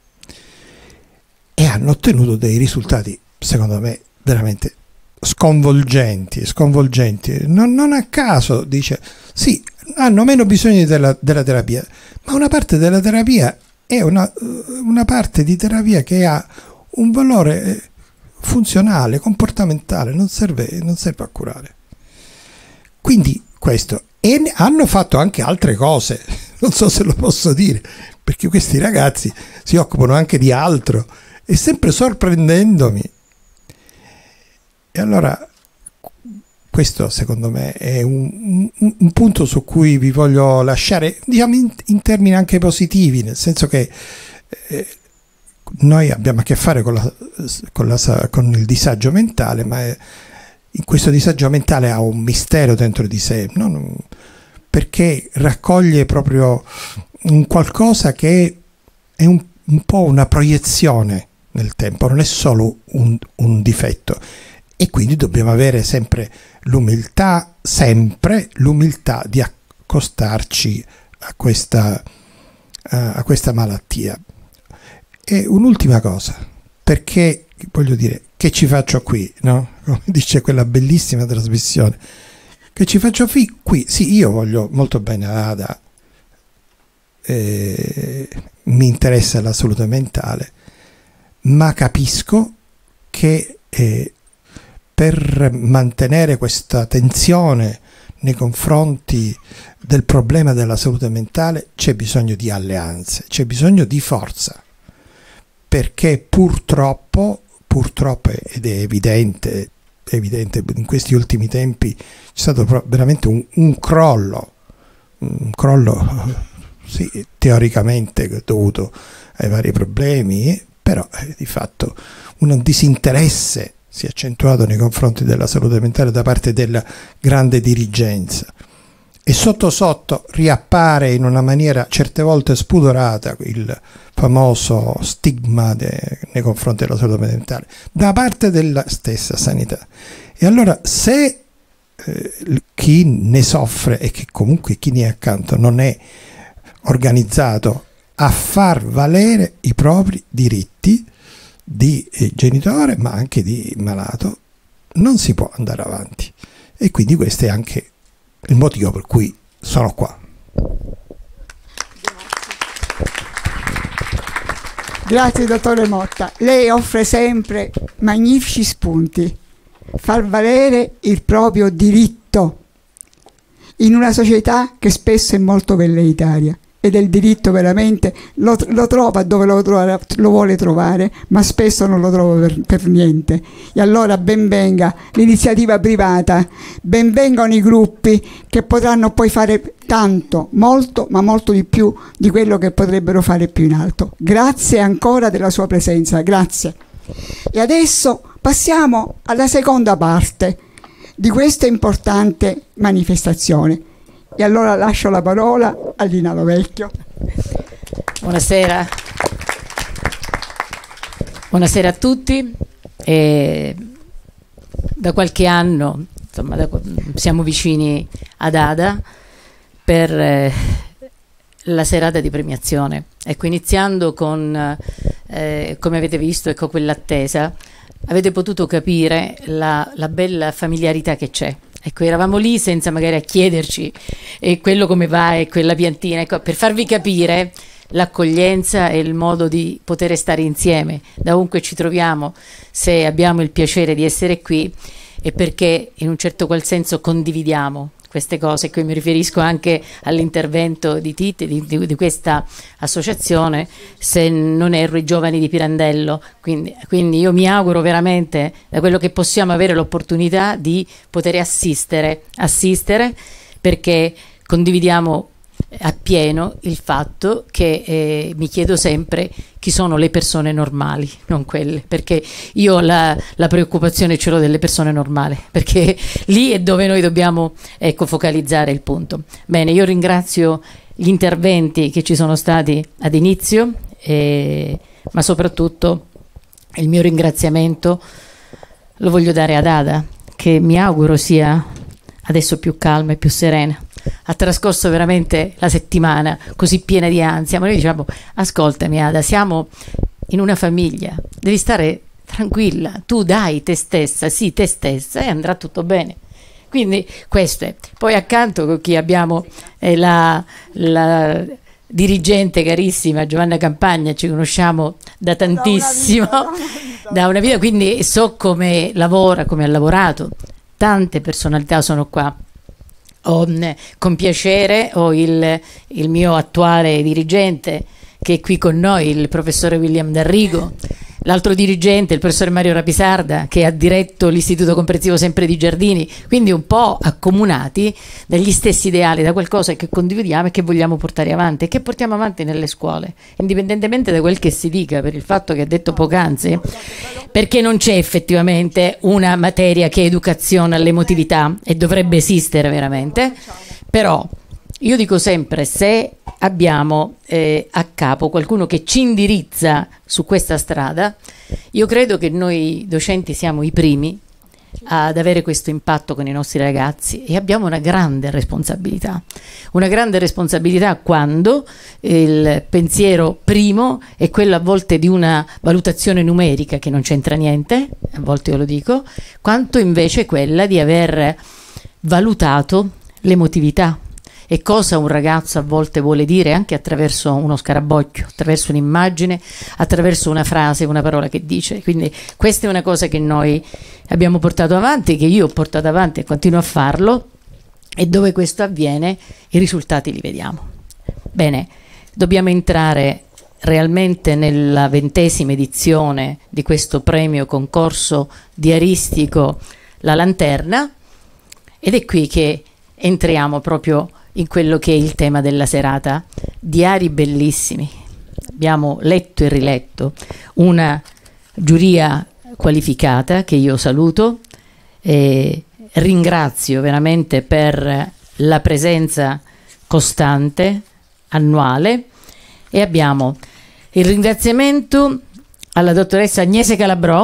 e hanno ottenuto dei risultati, secondo me, veramente sconvolgenti. Non a caso dice, sì, hanno meno bisogno della terapia, ma una parte della terapia è una parte di terapia che ha un valore funzionale, comportamentale, non serve a curare. Quindi questo. E hanno fatto anche altre cose, non so se lo posso dire, perché questi ragazzi si occupano anche di altro e sempre sorprendendomi. E allora questo secondo me è un punto su cui vi voglio lasciare, diciamo in termini anche positivi, nel senso che noi abbiamo a che fare con il disagio mentale, ma in questo disagio mentale ha un mistero dentro di sé, no? Perché raccoglie proprio un qualcosa che è un po' una proiezione nel tempo, non è solo un difetto, e quindi dobbiamo avere sempre l'umiltà di accostarci a questa malattia. E un'ultima cosa, perché voglio dire, che ci faccio qui, no? Come dice quella bellissima trasmissione, che ci faccio qui? Sì, io voglio molto bene ad Ada, mi interessa la salute mentale, ma capisco che per mantenere questa tensione nei confronti del problema della salute mentale c'è bisogno di alleanze, c'è bisogno di forza, perché purtroppo ed è evidente in questi ultimi tempi c'è stato veramente un crollo sì, teoricamente dovuto ai vari problemi, però di fatto un disinteresse si è accentuato nei confronti della salute mentale da parte della grande dirigenza, e sotto sotto riappare in una maniera certe volte spudorata il famoso stigma nei confronti della salute mentale da parte della stessa sanità. E allora se chi ne soffre, e che comunque chi ne è accanto non è organizzato a far valere i propri diritti di genitore ma anche di malato, non si può andare avanti. E quindi questo è anche il motivo per cui sono qua. Grazie dottore Motta, lei offre sempre magnifici spunti. Far valere il proprio diritto in una società che spesso è molto velleitaria, ed il diritto veramente lo trova dove lo vuole trovare, ma spesso non lo trova per niente. E allora ben venga l'iniziativa privata, ben vengano i gruppi che potranno poi fare tanto, molto, ma molto di più di quello che potrebbero fare più in alto. Grazie ancora della sua presenza, grazie. E adesso passiamo alla seconda parte di questa importante manifestazione. E allora lascio la parola a Lina Lovecchio. Buonasera. Buonasera a tutti. Da qualche anno, insomma, siamo vicini ad Ada per la serata di premiazione. Ecco, iniziando con, come avete visto, ecco, quell'attesa, avete potuto capire la bella familiarità che c'è. Ecco, eravamo lì senza magari chiederci quello come va e quella piantina, ecco, per farvi capire l'accoglienza e il modo di poter stare insieme, da ovunque ci troviamo, se abbiamo il piacere di essere qui, e perché in un certo qual senso condividiamo queste cose. Qui mi riferisco anche all'intervento di Tite, di questa associazione, se non erro i giovani di Pirandello, quindi io mi auguro veramente, da quello che possiamo, avere l'opportunità di poter assistere, perché condividiamo appieno il fatto che mi chiedo sempre chi sono le persone normali, non quelle, perché io la preoccupazione ce l'ho delle persone normali, perché lì è dove noi dobbiamo, ecco, focalizzare il punto. Bene, io ringrazio gli interventi che ci sono stati ad inizio, ma soprattutto il mio ringraziamento lo voglio dare ad Ada, che mi auguro sia adesso più calma e più serena. Ha trascorso veramente la settimana così piena di ansia, ma noi diciamo: ascoltami Ada, siamo in una famiglia, devi stare tranquilla, tu dai te stessa, sì, te stessa, e andrà tutto bene. Quindi questo è. Poi accanto con chi abbiamo la dirigente carissima Giovanna Campagna, ci conosciamo da tantissimo, da una vita, quindi so come lavora, come ha lavorato. Tante personalità sono qua, con piacere ho il mio attuale dirigente che è qui con noi, il professore William D'Arrigo, l'altro dirigente, il professore Mario Rapisarda, che ha diretto l'Istituto Comprensivo sempre di Giardini, quindi un po' accomunati dagli stessi ideali, da qualcosa che condividiamo e che vogliamo portare avanti e che portiamo avanti nelle scuole, indipendentemente da quel che si dica, per il fatto che ha detto poc'anzi, perché non c'è effettivamente una materia che è educazione all'emotività e dovrebbe esistere veramente, però io dico sempre, se abbiamo a capo qualcuno che ci indirizza su questa strada, io credo che noi docenti siamo i primi ad avere questo impatto con i nostri ragazzi e abbiamo una grande responsabilità quando il pensiero primo è quello a volte di una valutazione numerica che non c'entra niente, a volte io lo dico, quanto invece quella di aver valutato l'emotività e cosa un ragazzo a volte vuole dire anche attraverso uno scarabocchio, attraverso un'immagine, attraverso una frase, una parola che dice. Quindi questa è una cosa che noi abbiamo portato avanti, che io ho portato avanti e continuo a farlo, e dove questo avviene i risultati li vediamo. Bene, dobbiamo entrare realmente nella 20ª edizione di questo premio concorso diaristico La Lanterna, ed è qui che entriamo proprio in quello che è il tema della serata. Diari bellissimi, abbiamo letto e riletto, una giuria qualificata che io saluto e ringrazio veramente per la presenza costante, annuale, e abbiamo il ringraziamento alla dottoressa Agnese Calabrò,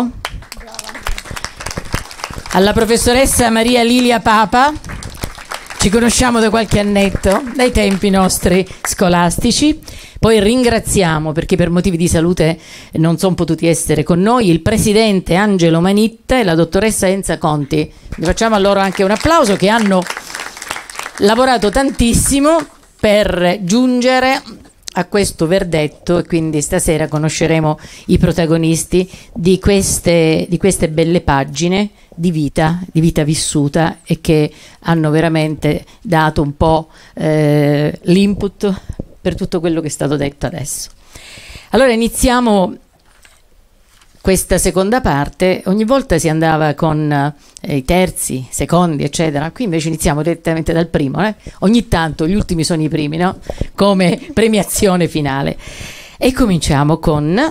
alla professoressa Maria Lilia Papa. Ci conosciamo da qualche annetto, dai tempi nostri scolastici. Poi ringraziamo, perché per motivi di salute non sono potuti essere con noi, il presidente Angelo Manitta e la dottoressa Enza Conti. Facciamo a loro anche un applauso, che hanno lavorato tantissimo per giungere a questo verdetto, e quindi stasera conosceremo i protagonisti di queste belle pagine di vita vissuta, e che hanno veramente dato un po' l'input per tutto quello che è stato detto adesso. Allora iniziamo questa seconda parte. Ogni volta si andava con i terzi, secondi, eccetera. Qui invece iniziamo direttamente dal primo. Ogni tanto gli ultimi sono i primi, no? Come premiazione finale. E cominciamo con...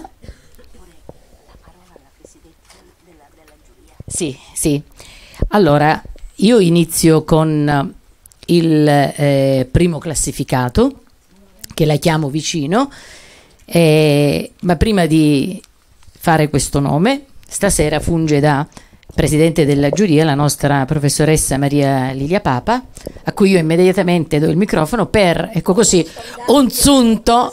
Sì. Allora, io inizio con il primo classificato, che la chiamo vicino, ma prima di fare questo nome, stasera funge da presidente della giuria la nostra professoressa Maria Lilia Papa, a cui io immediatamente do il microfono per, ecco così, un sunto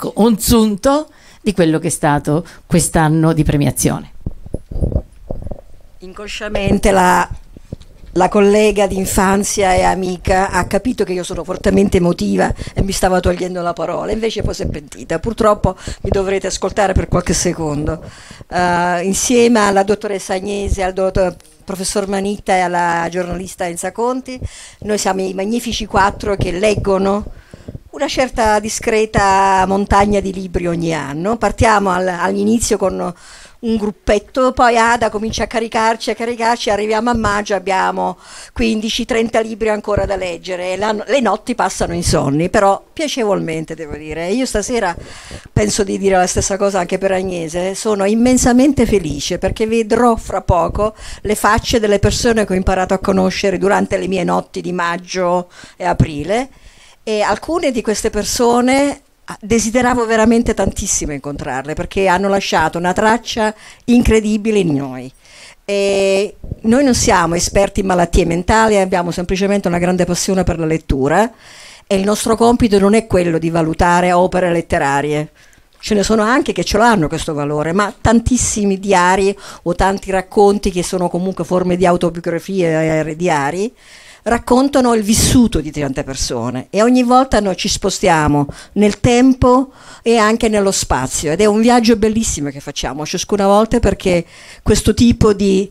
di quello che è stato quest'anno di premiazione. Inconsciamente la collega d'infanzia e amica ha capito che io sono fortemente emotiva e mi stava togliendo la parola, invece poi si è pentita. Purtroppo mi dovrete ascoltare per qualche secondo. Insieme alla dottoressa Agnese, al professor Manitta e alla giornalista Enza Conti, noi siamo i magnifici 4 che leggono una certa discreta montagna di libri ogni anno. Partiamo all'inizio con un gruppetto, poi Ada comincia a caricarci, arriviamo a maggio, abbiamo 15-30 libri ancora da leggere, le notti passano insonni, però piacevolmente, devo dire. Io stasera penso di dire la stessa cosa anche per Agnese, sono immensamente felice perché vedrò fra poco le facce delle persone che ho imparato a conoscere durante le mie notti di maggio e aprile, e alcune di queste persone desideravo veramente tantissimo incontrarle, perché hanno lasciato una traccia incredibile in noi. E noi non siamo esperti in malattie mentali, abbiamo semplicemente una grande passione per la lettura, e il nostro compito non è quello di valutare opere letterarie. Ce ne sono anche che ce l'hanno questo valore, ma tantissimi diari o tanti racconti, che sono comunque forme di autobiografie e diari, raccontano il vissuto di tante persone, e ogni volta noi ci spostiamo nel tempo e anche nello spazio, ed è un viaggio bellissimo che facciamo ciascuna volta, perché questo tipo di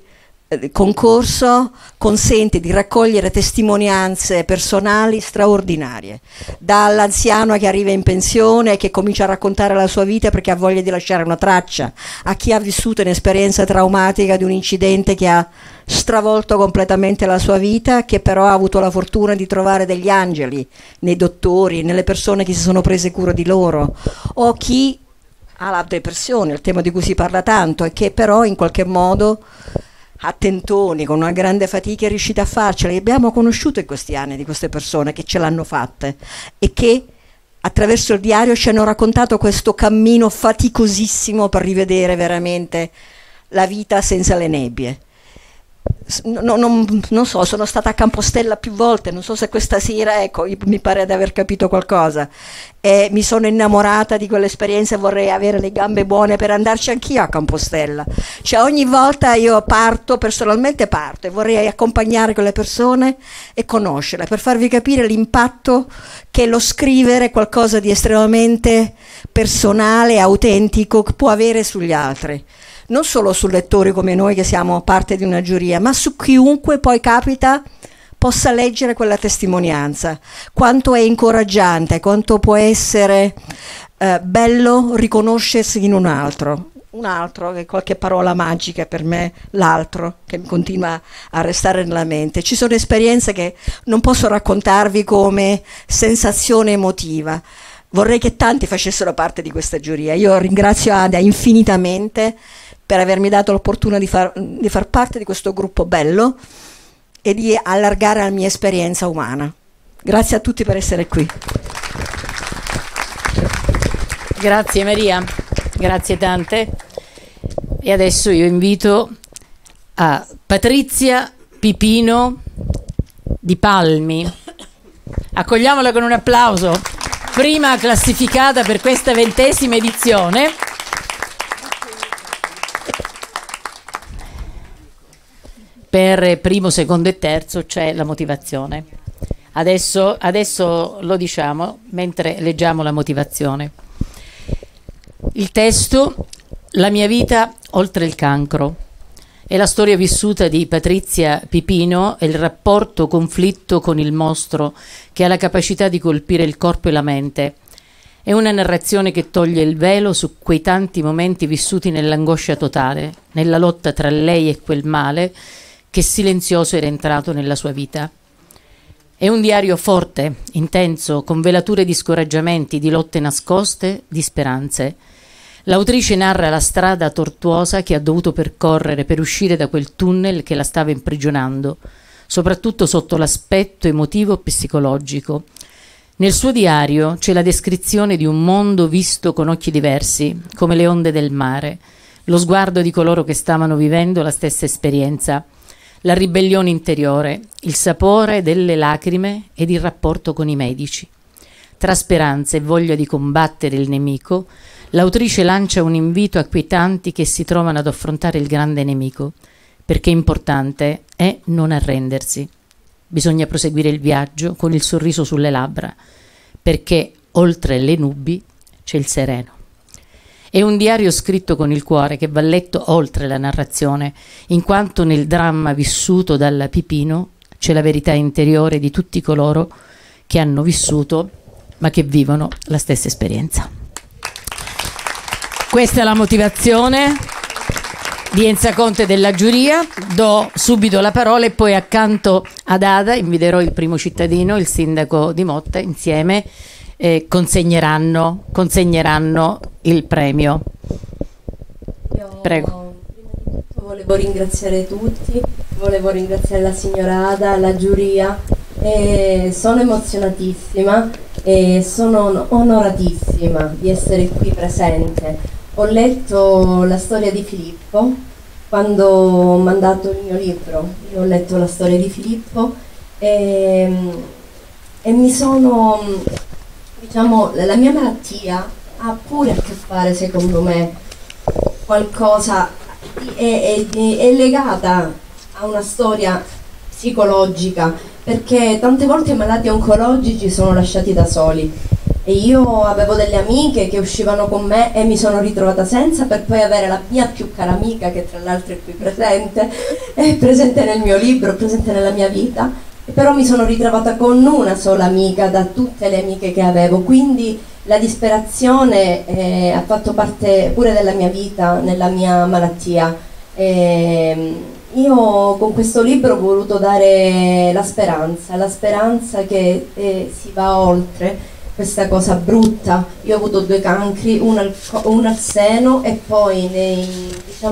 concorso consente di raccogliere testimonianze personali straordinarie, dall'anziano che arriva in pensione e che comincia a raccontare la sua vita perché ha voglia di lasciare una traccia, a chi ha vissuto un'esperienza traumatica di un incidente che ha stravolto completamente la sua vita, che però ha avuto la fortuna di trovare degli angeli nei dottori, nelle persone che si sono prese cura di loro, o chi ha la depressione, il tema di cui si parla tanto, e che però in qualche modo a tentoni, con una grande fatica, è riuscita a farcela. Abbiamo conosciuto in questi anni di queste persone che ce l'hanno fatte e che attraverso il diario ci hanno raccontato questo cammino faticosissimo per rivedere veramente la vita senza le nebbie. Non so, sono stata a Campostella più volte, non so se questa sera, ecco, mi pare di aver capito qualcosa, e mi sono innamorata di quell'esperienza e vorrei avere le gambe buone per andarci anch'io a Campostella. Cioè ogni volta io personalmente parto e vorrei accompagnare quelle persone e conoscerle, per farvi capire l'impatto che lo scrivere qualcosa di estremamente personale e autentico può avere sugli altri. Non solo su lettori come noi che siamo parte di una giuria, ma su chiunque poi capita possa leggere quella testimonianza. Quanto è incoraggiante, quanto può essere bello riconoscersi in un altro, che è qualche parola magica per me, l'altro, che mi continua a restare nella mente. Ci sono esperienze che non posso raccontarvi come sensazione emotiva. Vorrei che tanti facessero parte di questa giuria. Io ringrazio Ada infinitamente per avermi dato l'opportunità di far parte di questo gruppo bello e di allargare la mia esperienza umana. Grazie a tutti per essere qui. Grazie Maria, grazie tante. E adesso io invito a Patrizia Pipino di Palmi. Accogliamola con un applauso. Prima classificata per questa 20ª edizione. Per primo, secondo e terzo c'è la motivazione. Adesso lo diciamo mentre leggiamo la motivazione. Il testo: La mia vita oltre il cancro. È la storia vissuta di Patrizia Pipino e il rapporto conflitto con il mostro che ha la capacità di colpire il corpo e la mente. È una narrazione che toglie il velo su quei tanti momenti vissuti nell'angoscia totale, nella lotta tra lei e quel male che silenzioso era entrato nella sua vita. È un diario forte, intenso, con velature di scoraggiamenti, di lotte nascoste, di speranze. L'autrice narra la strada tortuosa che ha dovuto percorrere per uscire da quel tunnel che la stava imprigionando, soprattutto sotto l'aspetto emotivo e psicologico. Nel suo diario c'è la descrizione di un mondo visto con occhi diversi, come le onde del mare, lo sguardo di coloro che stavano vivendo la stessa esperienza, la ribellione interiore, il sapore delle lacrime ed il rapporto con i medici. Tra speranza e voglia di combattere il nemico, l'autrice lancia un invito a quei tanti che si trovano ad affrontare il grande nemico, perché importante è non arrendersi. Bisogna proseguire il viaggio con il sorriso sulle labbra, perché oltre le nubi c'è il sereno. È un diario scritto con il cuore che va letto oltre la narrazione, in quanto nel dramma vissuto dalla Pipino c'è la verità interiore di tutti coloro che hanno vissuto ma che vivono la stessa esperienza. Questa è la motivazione di Enza Conte della giuria. Do subito la parola e poi accanto ad Ada inviterò il primo cittadino, il sindaco di Motta, insieme consegneranno il premio. Prego. Volevo ringraziare tutti, volevo ringraziare la signora Ada, la giuria, sono emozionatissima e sono onoratissima di essere qui presente. Ho letto la storia di Filippo quando ho mandato il mio libro, io ho letto la storia di Filippo e mi sono, diciamo, la mia malattia ha pure a che fare, secondo me, qualcosa, è legata a una storia psicologica, perché tante volte i malati oncologici sono lasciati da soli e io avevo delle amiche che uscivano con me e mi sono ritrovata senza, per poi avere la mia più cara amica, che tra l'altro è qui presente, è presente nel mio libro, presente nella mia vita, però mi sono ritrovata con una sola amica da tutte le amiche che avevo, quindi la disperazione ha fatto parte pure della mia vita, nella mia malattia. Io con questo libro ho voluto dare la speranza che si va oltre questa cosa brutta. Io ho avuto 2 cancri, uno al seno e poi nei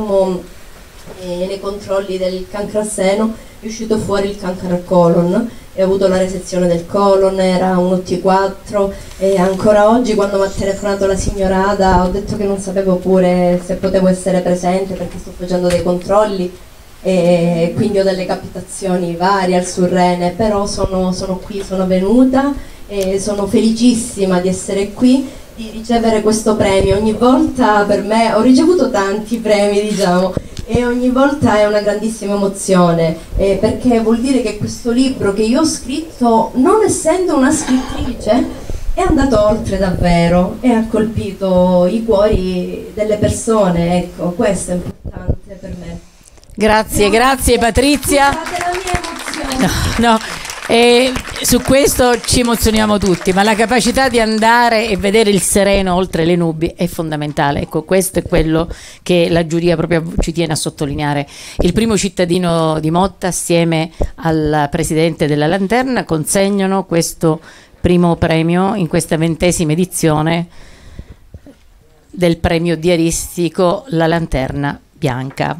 controlli del cancro al seno è uscito fuori il cancro al colon e ho avuto la resezione del colon, era un T4 e ancora oggi quando mi ha telefonato la signora Ada ho detto che non sapevo pure se potevo essere presente perché sto facendo dei controlli e quindi ho delle captazioni varie al surrene, però sono qui, sono venuta e sono felicissima di essere qui, di ricevere questo premio. Ogni volta per me, ho ricevuto tanti premi diciamo, e ogni volta è una grandissima emozione perché vuol dire che questo libro che io ho scritto, non essendo una scrittrice, è andato oltre davvero e ha colpito i cuori delle persone, ecco, questo è importante per me. Grazie Patrizia. No, e su questo ci emozioniamo tutti, ma la capacità di andare e vedere il sereno oltre le nubi è fondamentale. Ecco, questo è quello che la giuria proprio ci tiene a sottolineare. Il primo cittadino di Motta assieme al presidente della Lanterna consegnano questo primo premio in questa 20ª edizione del premio diaristico La Lanterna Bianca.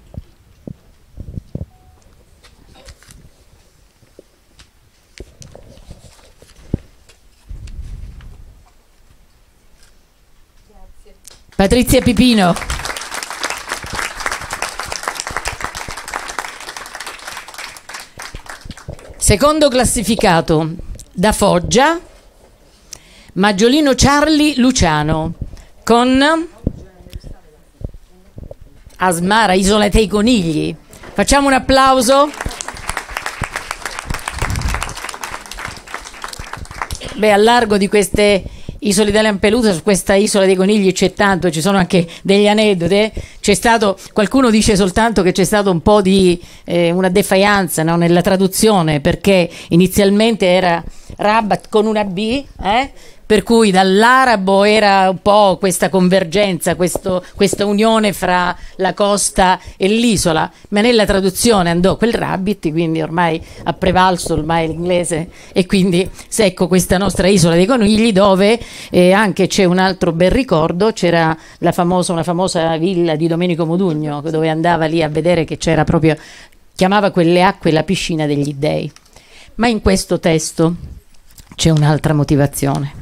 Patrizia Pipino. Secondo classificato da Foggia, Maggiolino Charlie Luciano con Asmara, Isola dei Conigli. Facciamo un applauso. Beh, a largo di queste isole di Lampedusa, su questa Isola dei Conigli c'è tanto, ci sono anche degli aneddoti. C'è stato, qualcuno dice soltanto che c'è stato un po' di una defaianza, no, nella traduzione, perché inizialmente era Rabat con una B, per cui dall'arabo era un po' questa convergenza, questa unione fra la costa e l'isola, ma nella traduzione andò quel rabbit, quindi ormai ha prevalso ormai l'inglese, e quindi ecco questa nostra Isola dei Conigli, dove anche c'è un altro bel ricordo, c'era una famosa villa di Domenico Modugno, dove andava lì a vedere, che c'era proprio, chiamava quelle acque la piscina degli dei. Ma in questo testo c'è un'altra motivazione.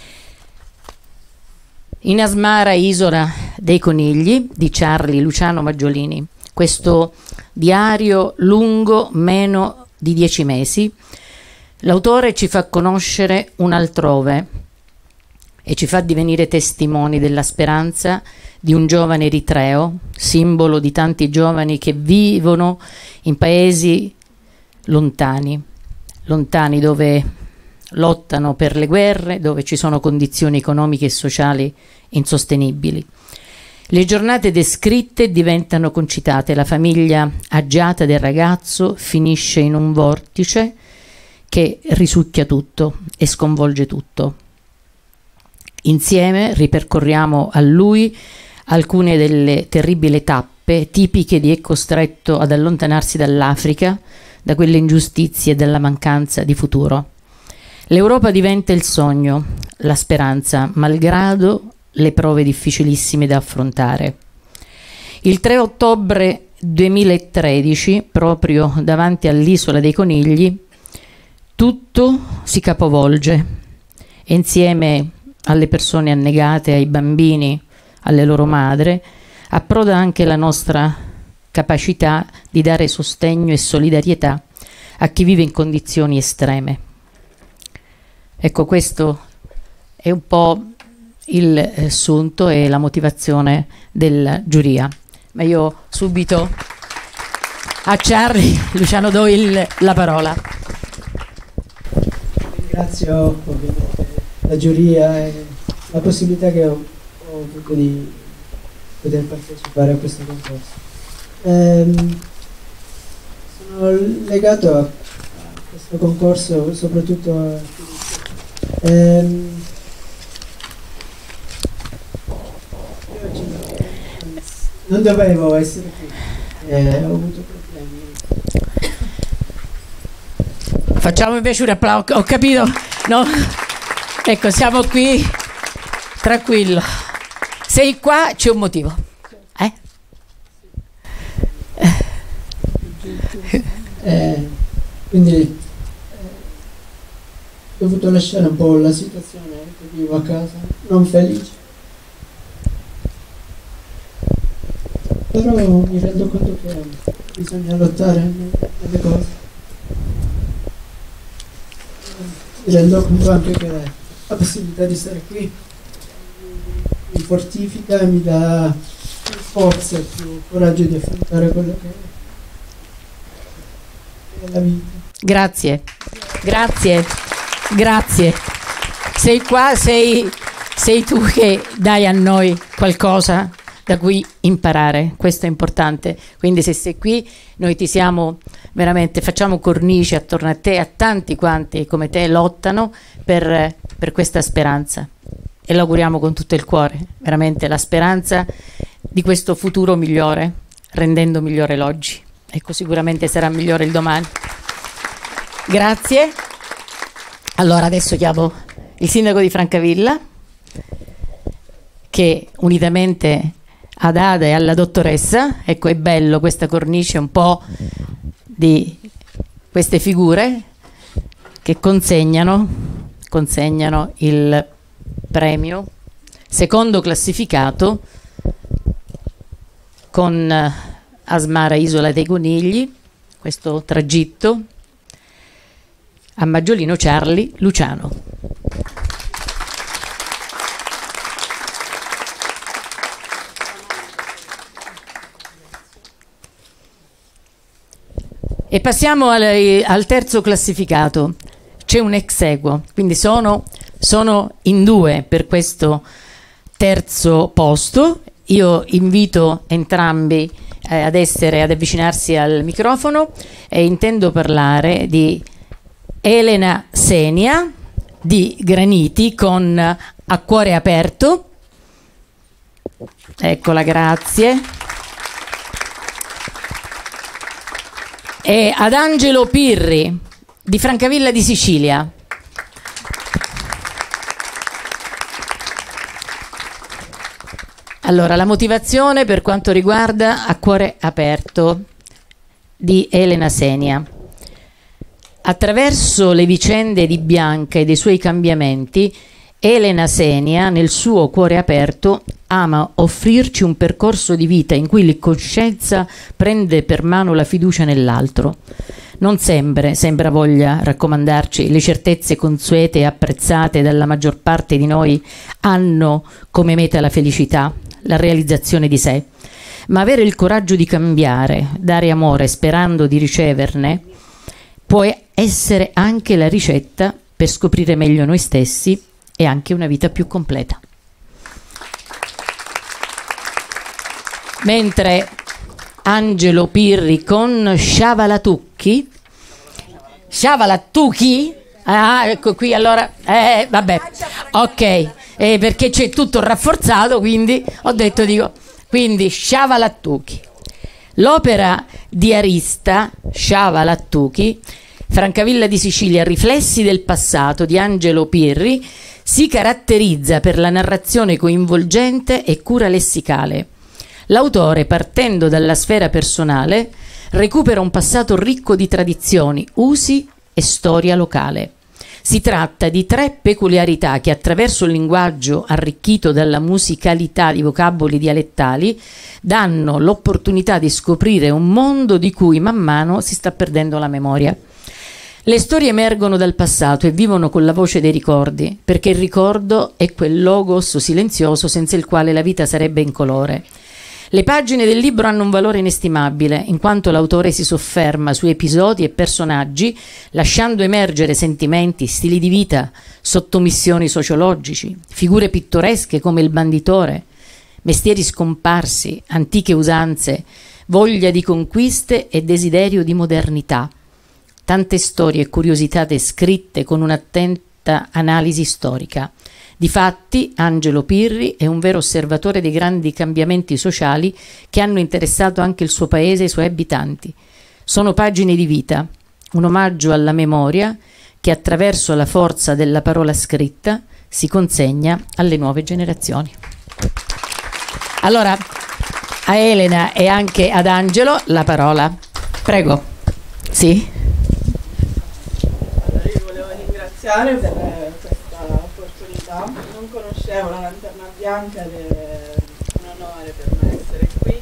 In Asmara, Isola dei Conigli di Charlie Luciano Maggiolini, questo diario lungo meno di 10 mesi, l'autore ci fa conoscere un altrove e ci fa divenire testimoni della speranza di un giovane eritreo, simbolo di tanti giovani che vivono in paesi lontani dove lottano per le guerre, dove ci sono condizioni economiche e sociali insostenibili. Le giornate descritte diventano concitate, la famiglia agiata del ragazzo finisce in un vortice che risucchia tutto e sconvolge tutto. Insieme ripercorriamo a lui alcune delle terribili tappe tipiche di chi è costretto ad allontanarsi dall'Africa, da quelle ingiustizie e dalla mancanza di futuro. L'Europa diventa il sogno, la speranza, malgrado le prove difficilissime da affrontare. Il 3 ottobre 2013, proprio davanti all'Isola dei Conigli, tutto si capovolge e insieme alle persone annegate, ai bambini, alle loro madri, approda anche la nostra capacità di dare sostegno e solidarietà a chi vive in condizioni estreme. Ecco, questo è un po' il sunto e la motivazione della giuria. Ma io subito a Charlie Luciano do la parola. Ringrazio ovviamente la giuria e la possibilità che ho avuto di poter partecipare a questo concorso. Sono legato a questo concorso soprattutto a non dovevo essere qui, ho avuto problemi. Facciamo invece un applauso, ho capito? No? Ecco, siamo qui, tranquillo. Sei qua, c'è un motivo. Quindi ho dovuto lasciare un po' la situazione che vivo a casa, non felice. Però mi rendo conto che bisogna lottare nelle cose. Mi rendo conto anche che la possibilità di stare qui mi fortifica e mi dà più forza e più coraggio di affrontare quello che è la vita. Grazie, grazie, grazie. Sei qua, sei tu che dai a noi qualcosa da cui imparare, questo è importante. Quindi se sei qui, noi ti siamo veramente, facciamo cornice attorno a te, a tanti quanti come te lottano per questa speranza, e l'auguriamo con tutto il cuore, veramente la speranza di questo futuro migliore, rendendo migliore l'oggi. Ecco, sicuramente sarà migliore il domani. Grazie. Allora adesso chiamo il sindaco di Francavilla, che unitamente ad Ada e alla dottoressa, ecco, è bello questa cornice, un po' di queste figure che consegnano il premio secondo classificato con Asmara Isola dei Conigli, questo tragitto, a Maggiolino Charlie Luciano. E passiamo al terzo classificato. C'è un ex equo, quindi sono in due per questo terzo posto. Io invito entrambi ad avvicinarsi al microfono, e intendo parlare di Elena Senia di Graniti con A Cuore Aperto. Eccola, grazie. E ad Angelo Pirri di Francavilla di Sicilia. Allora, la motivazione per quanto riguarda A Cuore Aperto di Elena Senia. Attraverso le vicende di Bianca e dei suoi cambiamenti, Elena Senia, nel suo Cuore Aperto, ama offrirci un percorso di vita in cui l'incoscienza prende per mano la fiducia nell'altro. Non sembra voglia raccomandarci le certezze consuete e apprezzate dalla maggior parte di noi hanno come meta la felicità, la realizzazione di sé, ma avere il coraggio di cambiare, dare amore sperando di riceverne, può essere anche la ricetta per scoprire meglio noi stessi e anche una vita più completa. Mentre Angelo Pirri con Sciavalatucchi, ecco qui, allora vabbè, ok, perché c'è tutto rafforzato, quindi ho detto, quindi Sciavalatucchi. L'opera di Arista, Sciavalatucchi, Francavilla di Sicilia, Riflessi del passato di Angelo Pirri, si caratterizza per la narrazione coinvolgente e cura lessicale. L'autore, partendo dalla sfera personale, recupera un passato ricco di tradizioni, usi e storia locale. Si tratta di tre peculiarità che, attraverso il linguaggio arricchito dalla musicalità di vocaboli dialettali, danno l'opportunità di scoprire un mondo di cui man mano si sta perdendo la memoria. Le storie emergono dal passato e vivono con la voce dei ricordi, perché il ricordo è quel logos silenzioso senza il quale la vita sarebbe incolore. Le pagine del libro hanno un valore inestimabile, in quanto l'autore si sofferma su episodi e personaggi, lasciando emergere sentimenti, stili di vita, sottomissioni sociologici, figure pittoresche come il banditore, mestieri scomparsi, antiche usanze, voglia di conquiste e desiderio di modernità. Tante storie e curiosità descritte con un'attenta analisi storica. Difatti, Angelo Pirri è un vero osservatore dei grandi cambiamenti sociali che hanno interessato anche il suo paese e i suoi abitanti. Sono pagine di vita, un omaggio alla memoria che attraverso la forza della parola scritta si consegna alle nuove generazioni. Allora, a Elena e anche ad Angelo la parola. Prego. Sì? Allora, io volevo ringraziare per questa opportunità. Non conoscevo la Lanterna Bianca ed è un onore per me essere qui.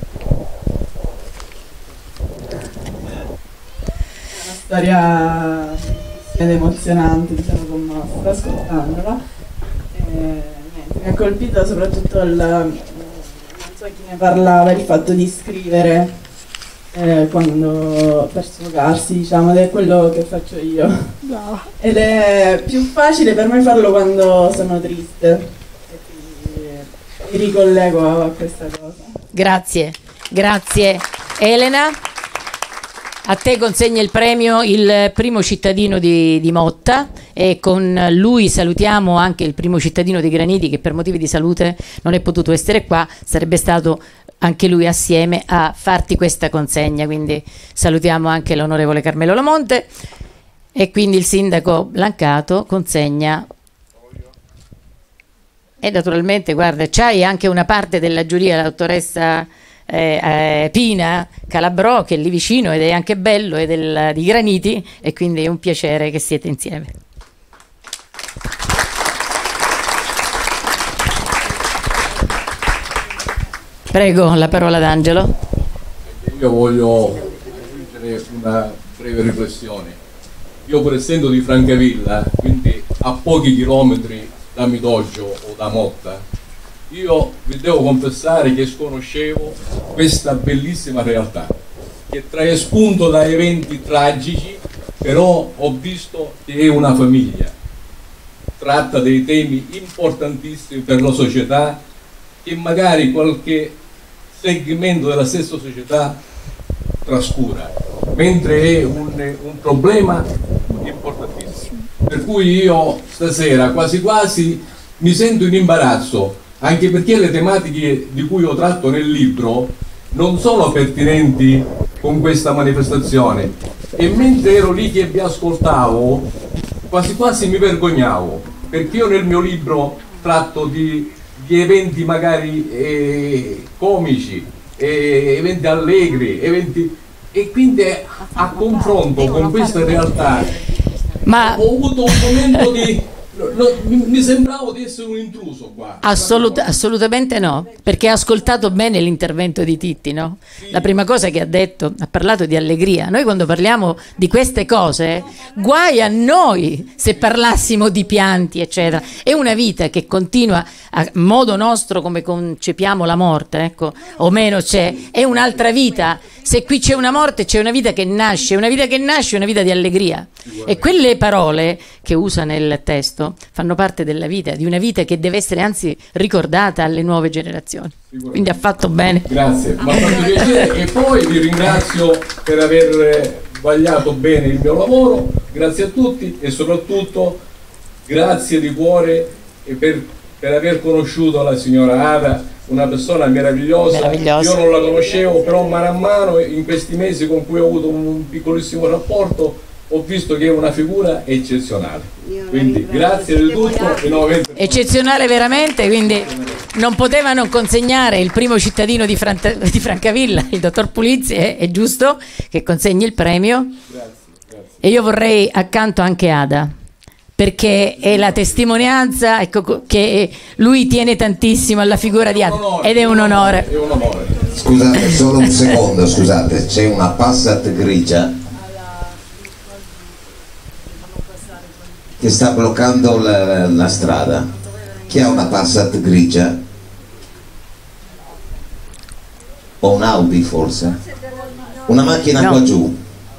È una storia ed emozionante, mi sono commossa ascoltandola. Mi ha colpito soprattutto non so chi ne parlava, il fatto di scrivere quando per sfogarsi, diciamo, ed è quello che faccio io. No. Ed è più facile per me farlo quando sono triste e quindi mi ricollego a questa cosa. Grazie, grazie Elena. A te consegna il premio il primo cittadino di Motta, e con lui salutiamo anche il primo cittadino di Graniti che per motivi di salute non è potuto essere qua, sarebbe stato anche lui assieme a farti questa consegna, quindi salutiamo anche l'onorevole Carmelo Lamonte. E quindi il sindaco Blancato consegna, e naturalmente guarda c'hai anche una parte della giuria, la dottoressa Pina Calabrò, che è lì vicino ed è anche bello, è di Graniti, e quindi è un piacere che siete insieme. Prego, la parola ad Angelo. Io voglio aggiungere una breve riflessione. Io, pur essendo di Francavilla, quindi a pochi chilometri da Midocchio o da Motta, io vi devo confessare che sconoscevo questa bellissima realtà, che trae spunto da eventi tragici, però ho visto che è una famiglia. Tratta dei temi importantissimi per la società, che magari qualche segmento della stessa società trascura, mentre è un problema importantissimo. Per cui io stasera quasi quasi mi sento in imbarazzo, anche perché le tematiche di cui ho tratto nel libro non sono pertinenti con questa manifestazione, e mentre ero lì che vi ascoltavo quasi quasi mi vergognavo, perché io nel mio libro tratto di eventi magari comici, eventi allegri, e quindi a confronto con questa realtà ho avuto un momento di... mi sembrava di essere un intruso qua. Assolutamente no, perché ha ascoltato bene l'intervento di Titti, no? Sì. La prima cosa che ha detto, ha parlato di allegria. Noi quando parliamo di queste cose, guai a noi se parlassimo di pianti, eccetera. È una vita che continua a modo nostro, come concepiamo la morte, ecco, o meno c'è, è un'altra vita. Se qui c'è una morte, c'è una vita che nasce, una vita che nasce, una vita di allegria. E quelle parole che usa nel testo fanno parte della vita, di una vita che deve essere anzi ricordata alle nuove generazioni. Quindi ha fatto bene. Grazie, mi ha fatto piacere, e poi vi ringrazio per aver vagliato bene il mio lavoro. Grazie a tutti, e soprattutto grazie di cuore per aver conosciuto la signora Ada, una persona meravigliosa. Io non la conoscevo, però mano a mano in questi mesi con cui ho avuto un piccolissimo rapporto ho visto che è una figura eccezionale, quindi grazie del tutto e nuovamente eccezionale veramente, quindi non poteva non consegnare il primo cittadino di Francavilla, il dottor Pulizzi, è giusto che consegni il premio. Grazie. E io vorrei accanto anche Ada, perché è la testimonianza, ecco, che lui tiene tantissimo alla figura di Ada, ed è un onore. Scusate, solo un secondo, scusate, c'è una Passat grigia che sta bloccando la strada. Chi ha una Passat grigia? O un Audi forse? Una macchina qua giù.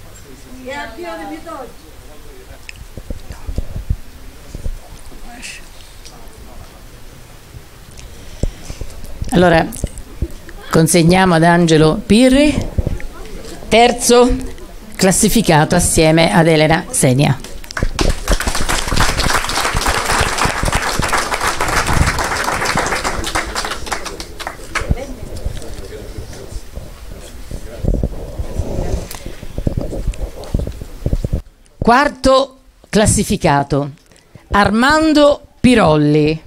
Allora, consegniamo ad Angelo Pirri, terzo classificato assieme ad Elena Senia. Quarto classificato, Armando Pirolli,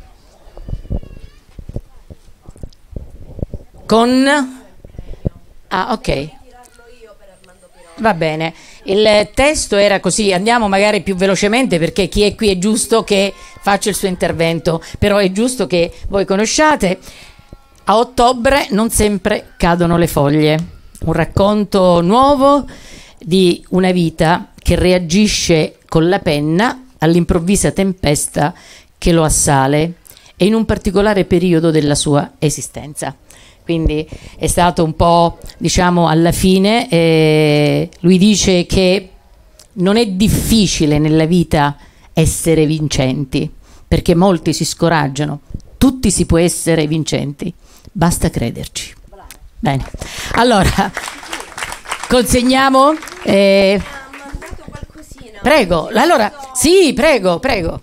con... Ah, ok. Va bene. Il testo era così, andiamo magari più velocemente perché chi è qui è giusto che faccia il suo intervento, però è giusto che voi conosciate. A ottobre non sempre cadono le foglie, un racconto nuovo di una vita che reagisce con la penna all'improvvisa tempesta che lo assale e in un particolare periodo della sua esistenza. Quindi è stato un po', diciamo, alla fine, lui dice che non è difficile nella vita essere vincenti, perché molti si scoraggiano, tutti si può essere vincenti, basta crederci. Bene, allora, consegniamo... Prego, allora, sì, prego, prego.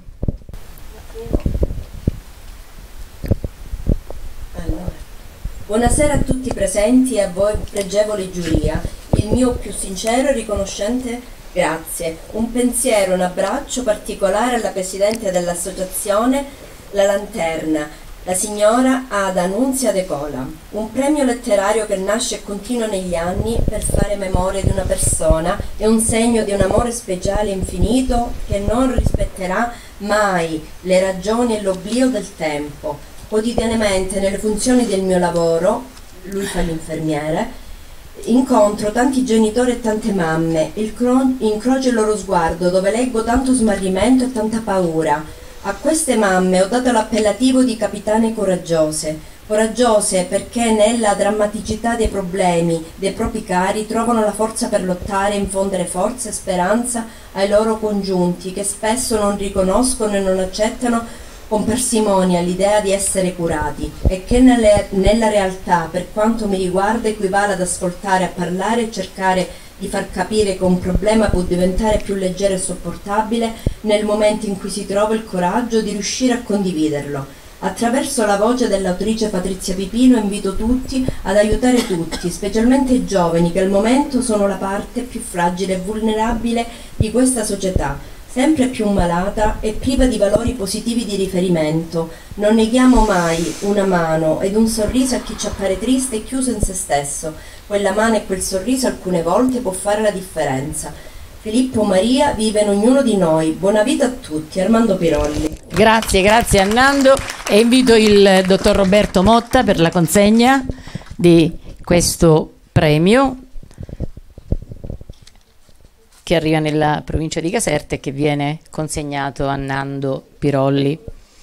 Buonasera a tutti i presenti e a voi pregevoli giuria. Il mio più sincero e riconoscente grazie. Un pensiero, un abbraccio particolare alla Presidente dell'Associazione La Lanterna, la signora Ada Nunzia De Cola. Un premio letterario che nasce e continua negli anni per fare memoria di una persona e un segno di un amore speciale e infinito che non rispetterà mai le ragioni e l'oblio del tempo. Quotidianamente nelle funzioni del mio lavoro, lui fa l'infermiere, incontro tanti genitori e tante mamme, incrocio il loro sguardo dove leggo tanto smarrimento e tanta paura. A queste mamme ho dato l'appellativo di capitane coraggiose, coraggiose perché nella drammaticità dei problemi dei propri cari trovano la forza per lottare e infondere forza e speranza ai loro congiunti che spesso non riconoscono e non accettano con parsimonia l'idea di essere curati e che nella realtà, per quanto mi riguarda, equivale ad ascoltare, a parlare e cercare di far capire che un problema può diventare più leggero e sopportabile nel momento in cui si trova il coraggio di riuscire a condividerlo. Attraverso la voce dell'autrice Patrizia Pipino invito tutti ad aiutare tutti, specialmente i giovani che al momento sono la parte più fragile e vulnerabile di questa società, sempre più malata e priva di valori positivi di riferimento. Non neghiamo mai una mano ed un sorriso a chi ci appare triste e chiuso in se stesso. Quella mano e quel sorriso alcune volte può fare la differenza. Filippo Maria vive in ognuno di noi. Buona vita a tutti. Armando Pirolli. Grazie, grazie a Nando e invito il dottor Roberto Motta per la consegna di questo premio che arriva nella provincia di Caserta e che viene consegnato a Nando Pirolli.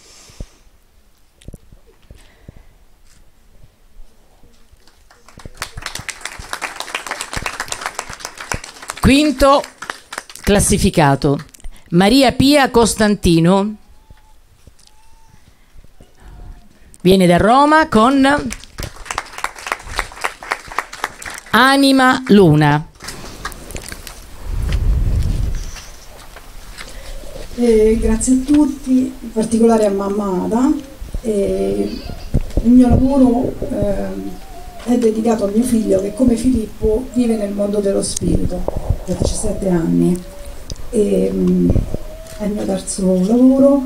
Quinto classificato, Maria Pia Costantino, viene da Roma con Anima Luna. Grazie a tutti, in particolare a mamma Ada. Il mio lavoro è dedicato a mio figlio che come Filippo vive nel mondo dello spirito da 17 anni. È il mio terzo lavoro.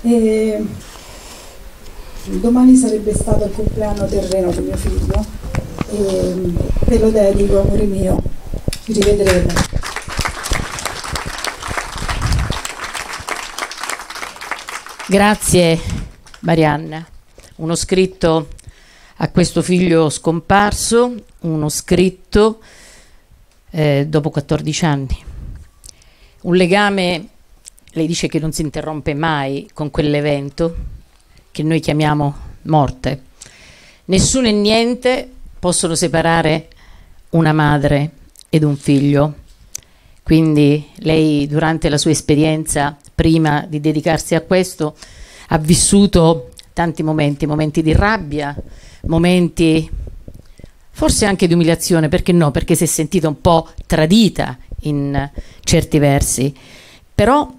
Domani sarebbe stato il compleanno terreno di mio figlio e te lo dedico, amore mio. Ci rivedremo. Grazie Marianna. Uno scritto a questo figlio scomparso, uno scritto dopo 14 anni. Un legame, lei dice che non si interrompe mai con quell'evento che noi chiamiamo morte. Nessuno e niente possono separare una madre ed un figlio. Quindi lei, durante la sua esperienza, prima di dedicarsi a questo, ha vissuto tanti momenti di rabbia, momenti forse anche di umiliazione, perché no? Perché si è sentita un po' tradita in certi versi. Però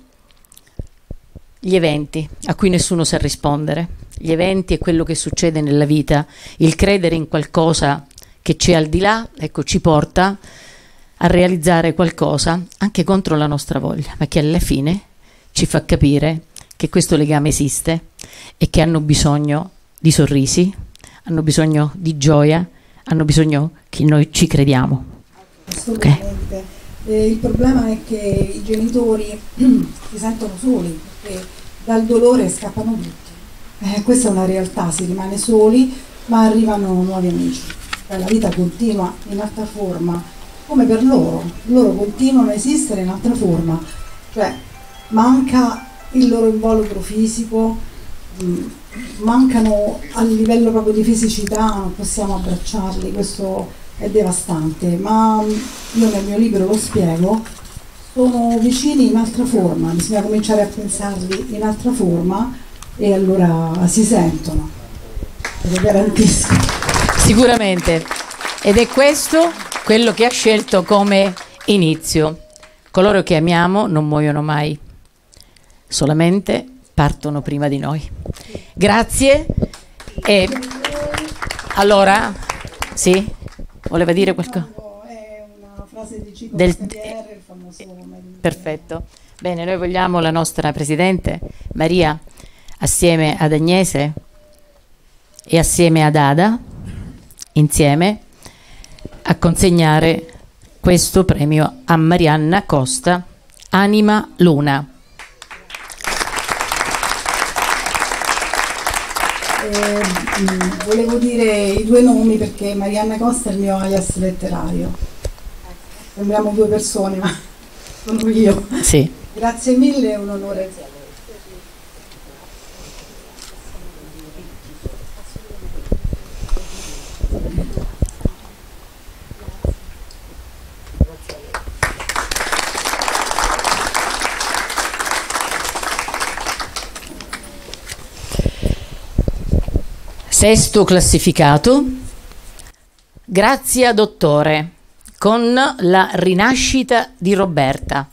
gli eventi a cui nessuno sa rispondere, gli eventi e quello che succede nella vita, il credere in qualcosa che c'è al di là, ecco, ci porta a realizzare qualcosa anche contro la nostra voglia, ma che alla fine ci fa capire che questo legame esiste e che hanno bisogno di sorrisi, hanno bisogno di gioia, hanno bisogno che noi ci crediamo. Assolutamente. Il problema è che i genitori si sentono soli, perché dal dolore scappano tutti. Questa è una realtà, si rimane soli, ma arrivano nuovi amici. La vita continua in altra forma, come per loro continuano a esistere in altra forma, cioè manca il loro involucro fisico, mancano a livello proprio di fisicità, non possiamo abbracciarli, questo è devastante, ma io nel mio libro lo spiego, sono vicini in altra forma, bisogna cominciare a pensarli in altra forma e allora si sentono, lo garantisco. Sicuramente, ed è questo quello che ha scelto come inizio. Coloro che amiamo non muoiono mai, solamente partono prima di noi. Grazie. E allora, sì, voleva dire qualcosa? È una frase di Cico Del... Scaliere, il famoso Perfetto. Bene, noi vogliamo la nostra Presidente Maria, assieme ad Agnese e assieme ad Ada, insieme a consegnare questo premio a Marianna Costa, Anima Luna. Volevo dire i due nomi perché Marianna Costa è il mio alias letterario. Sembriamo due persone, ma sono io. Sì. Grazie mille, è un onore. Sesto classificato, Grazia Dottore, con La rinascita di Roberta.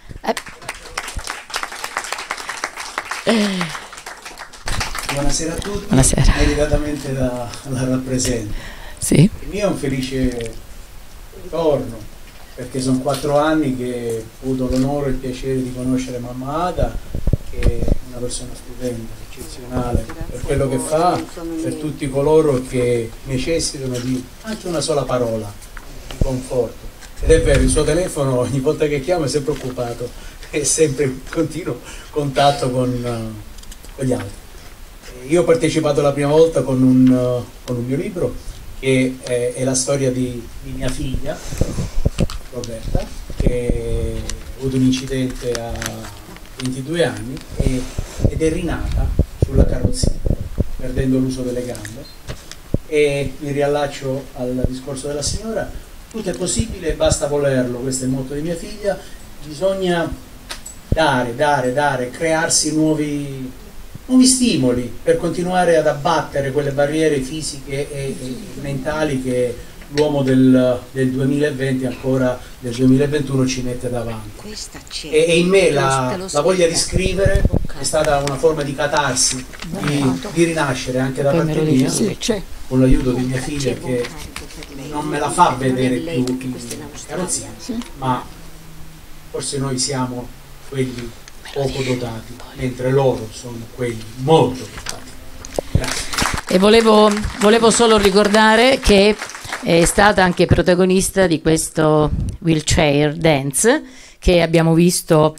Buonasera a tutti. Buonasera. Meritatamente la rappresento. Sì. Il mio è un felice ritorno, perché sono 4 anni che ho avuto l'onore e il piacere di conoscere mamma Ada, che è una persona stupenda, eccezionale per quello che fa, per tutti coloro che necessitano di anche una sola parola di conforto. Ed è vero, il suo telefono ogni volta che chiamo è sempre occupato, è sempre in continuo contatto con gli altri. Io ho partecipato la prima volta con un mio libro che è la storia di mia figlia Roberta, che ha avuto un incidente a 22 anni ed è rinata sulla carrozzina, perdendo l'uso delle gambe. E mi riallaccio al discorso della signora: tutto è possibile, basta volerlo. Questo è il motto di mia figlia. Bisogna dare, crearsi nuovi stimoli per continuare ad abbattere quelle barriere fisiche e mentali che l'uomo del 2020, ancora del 2021, ci mette davanti. E in me la voglia di scrivere è stata una forma di catarsi, di rinascere anche da parte mia, con l'aiuto di mia figlia, che non me la fa vedere più in carrozzina, ma forse noi siamo quelli poco dotati, mentre loro sono quelli molto dotati. Grazie. E volevo solo ricordare che è stata anche protagonista di questo wheelchair dance che abbiamo visto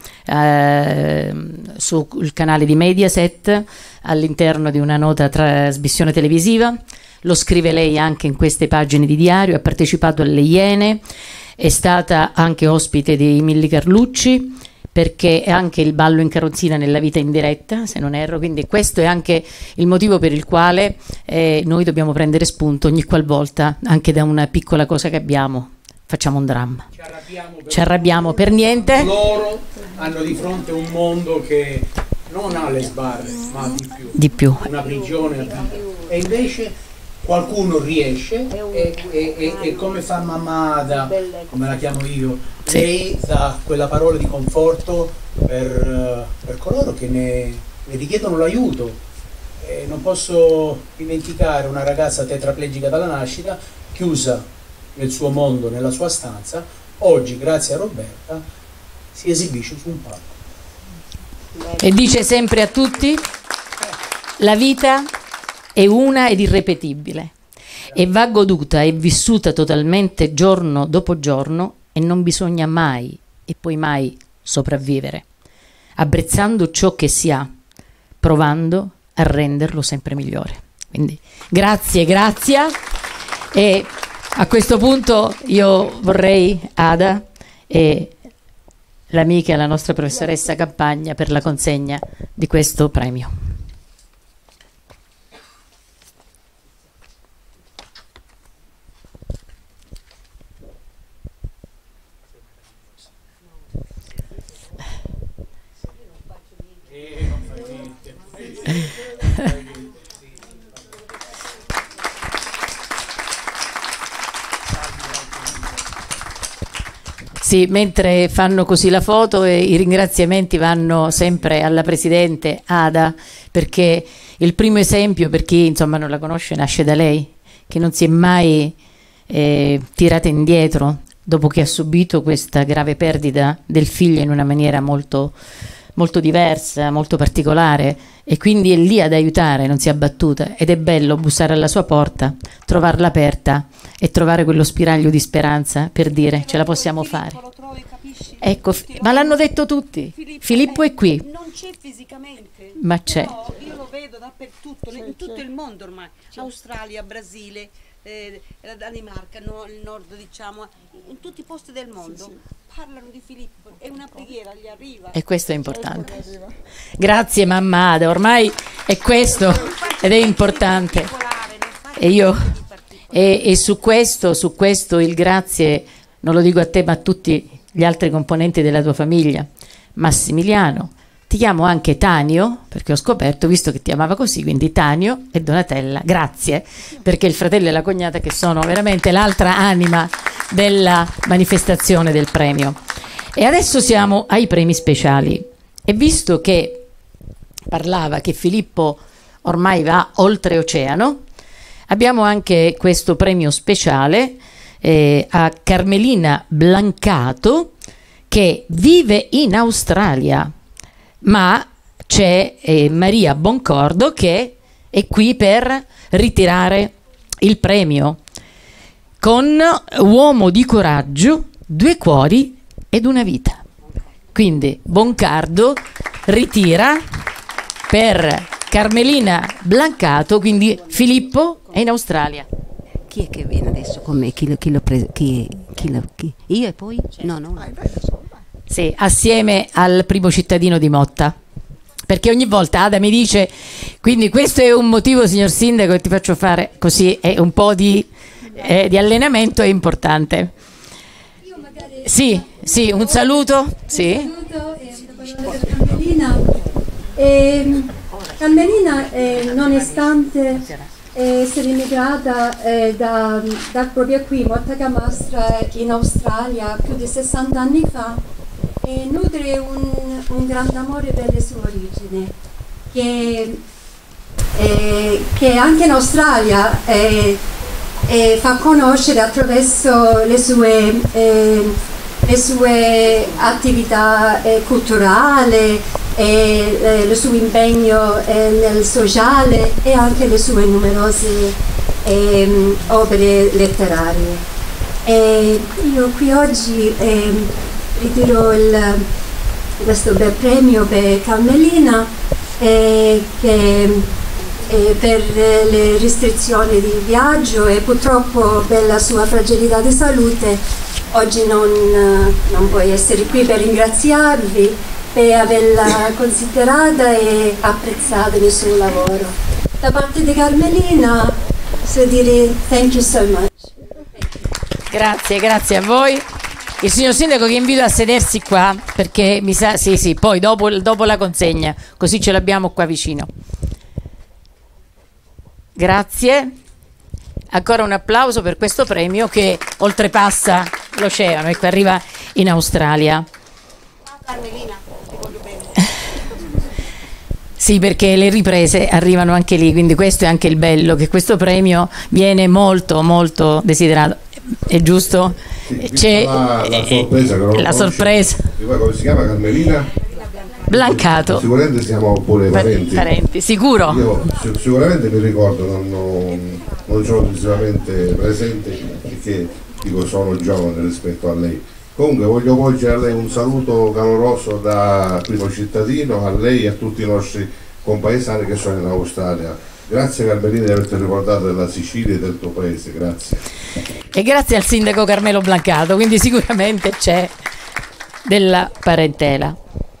sul canale di Mediaset all'interno di una nota trasmissione televisiva. Lo scrive lei anche in queste pagine di diario, ha partecipato alle Iene, è stata anche ospite di Milly Carlucci perché è anche il ballo in carrozzina nella vita in diretta, se non erro, quindi questo è anche il motivo per il quale noi dobbiamo prendere spunto ogni qualvolta, anche da una piccola cosa che abbiamo, facciamo un dramma. Ci arrabbiamo per niente. Loro hanno di fronte un mondo che non ha le sbarre, ma di più. Una prigione a vita. E invece qualcuno riesce e come fa mamma Ada, come la chiamo io, sì, lei dà quella parola di conforto per coloro che ne richiedono l'aiuto. Non posso dimenticare una ragazza tetraplegica dalla nascita, chiusa nel suo mondo, nella sua stanza. Oggi, grazie a Roberta, si esibisce su un palco. E dice sempre a tutti: la vita è una ed irripetibile e va goduta e vissuta totalmente giorno dopo giorno, e non bisogna mai e poi mai sopravvivere, apprezzando ciò che si ha, provando a renderlo sempre migliore. Quindi grazie. E a questo punto io vorrei, Ada e l'amica e la nostra professoressa Campagna, per la consegna di questo premio. Sì, mentre fanno così la foto, e i ringraziamenti vanno sempre alla Presidente Ada, perché il primo esempio, per chi insomma non la conosce, nasce da lei, che non si è mai tirata indietro dopo che ha subito questa grave perdita del figlio in una maniera molto, molto diversa, molto particolare, e quindi è lì ad aiutare, non si è abbattuta, ed è bello bussare alla sua porta, trovarla aperta e trovare quello spiraglio di speranza per dire ce la possiamo fare. Ecco, ma l'hanno detto tutti. Filippo è qui. Non c'è fisicamente, ma c'è. Però io lo vedo dappertutto, in tutto il mondo ormai, Australia, Brasile, la Danimarca, il nord, diciamo, in tutti i posti del mondo parlano di Filippo, e una preghiera gli arriva. E questo è importante. Grazie mamma Ada, ormai è questo ed è importante. E io e su questo il grazie non lo dico a te ma a tutti gli altri componenti della tua famiglia. Massimiliano, ti chiamo anche Tanio perché ho scoperto, visto che ti amava così, quindi Tanio e Donatella, grazie, perché il fratello e la cognata che sono veramente l'altra anima della manifestazione del premio. E adesso siamo ai premi speciali, e visto che parlava che Filippo ormai va oltreoceano, abbiamo anche questo premio speciale a Carmelina Blancato, che vive in Australia, ma c'è Maria Boncordo che è qui per ritirare il premio con Uomo di coraggio, 2 cuori ed una vita. Quindi Boncardo ritira per Carmelina Blancato, quindi Filippo è in Australia. Chi è che viene adesso con me? Chi? Io e poi? No. Sì, assieme al primo cittadino di Motta. Perché ogni volta Ada mi dice, quindi questo è un motivo, signor Sindaco, che ti faccio fare così, è un po' di allenamento è importante. Sì, un saluto. Sì. Per Carmelina. Carmelina, nonostante essere immigrata da proprio qui, Motta Camastra, in Australia, più di 60 anni fa, nutre un grande amore per le sue origini, che anche in Australia fa conoscere attraverso le sue attività culturali, il suo impegno nel sociale e anche le sue numerose opere letterarie. Io qui oggi ritiro questo bel premio per Carmelina, che per le restrizioni di viaggio e purtroppo per la sua fragilità di salute oggi non puoi essere qui per ringraziarvi per averla considerata e apprezzato il suo lavoro. Da parte di Carmelina, so dire thank you so much. Grazie a voi. Il signor Sindaco che invito a sedersi qua, perché mi sa, sì, poi dopo la consegna, così ce l'abbiamo qua vicino. Grazie. Ancora un applauso per questo premio che oltrepassa l'oceano e che arriva in Australia. Carmelina, ti voglio bene. Sì, perché le riprese arrivano anche lì, quindi questo è anche il bello, che questo premio viene molto molto desiderato. È giusto? Sì, c'è la sorpresa. Come si chiama Carmelina? Blancato. Sicuramente siamo pure parenti. Sicuro? Io sicuramente mi ricordo, non sono visivamente presente perché dico sono giovane rispetto a lei. Comunque voglio volgere a lei un saluto caloroso da primo cittadino, a lei e a tutti i nostri compaesani che sono in Australia. Grazie Carmelina di averti ricordato della Sicilia e del tuo paese, grazie. E grazie al sindaco Carmelo Blancato, quindi sicuramente c'è della parentela.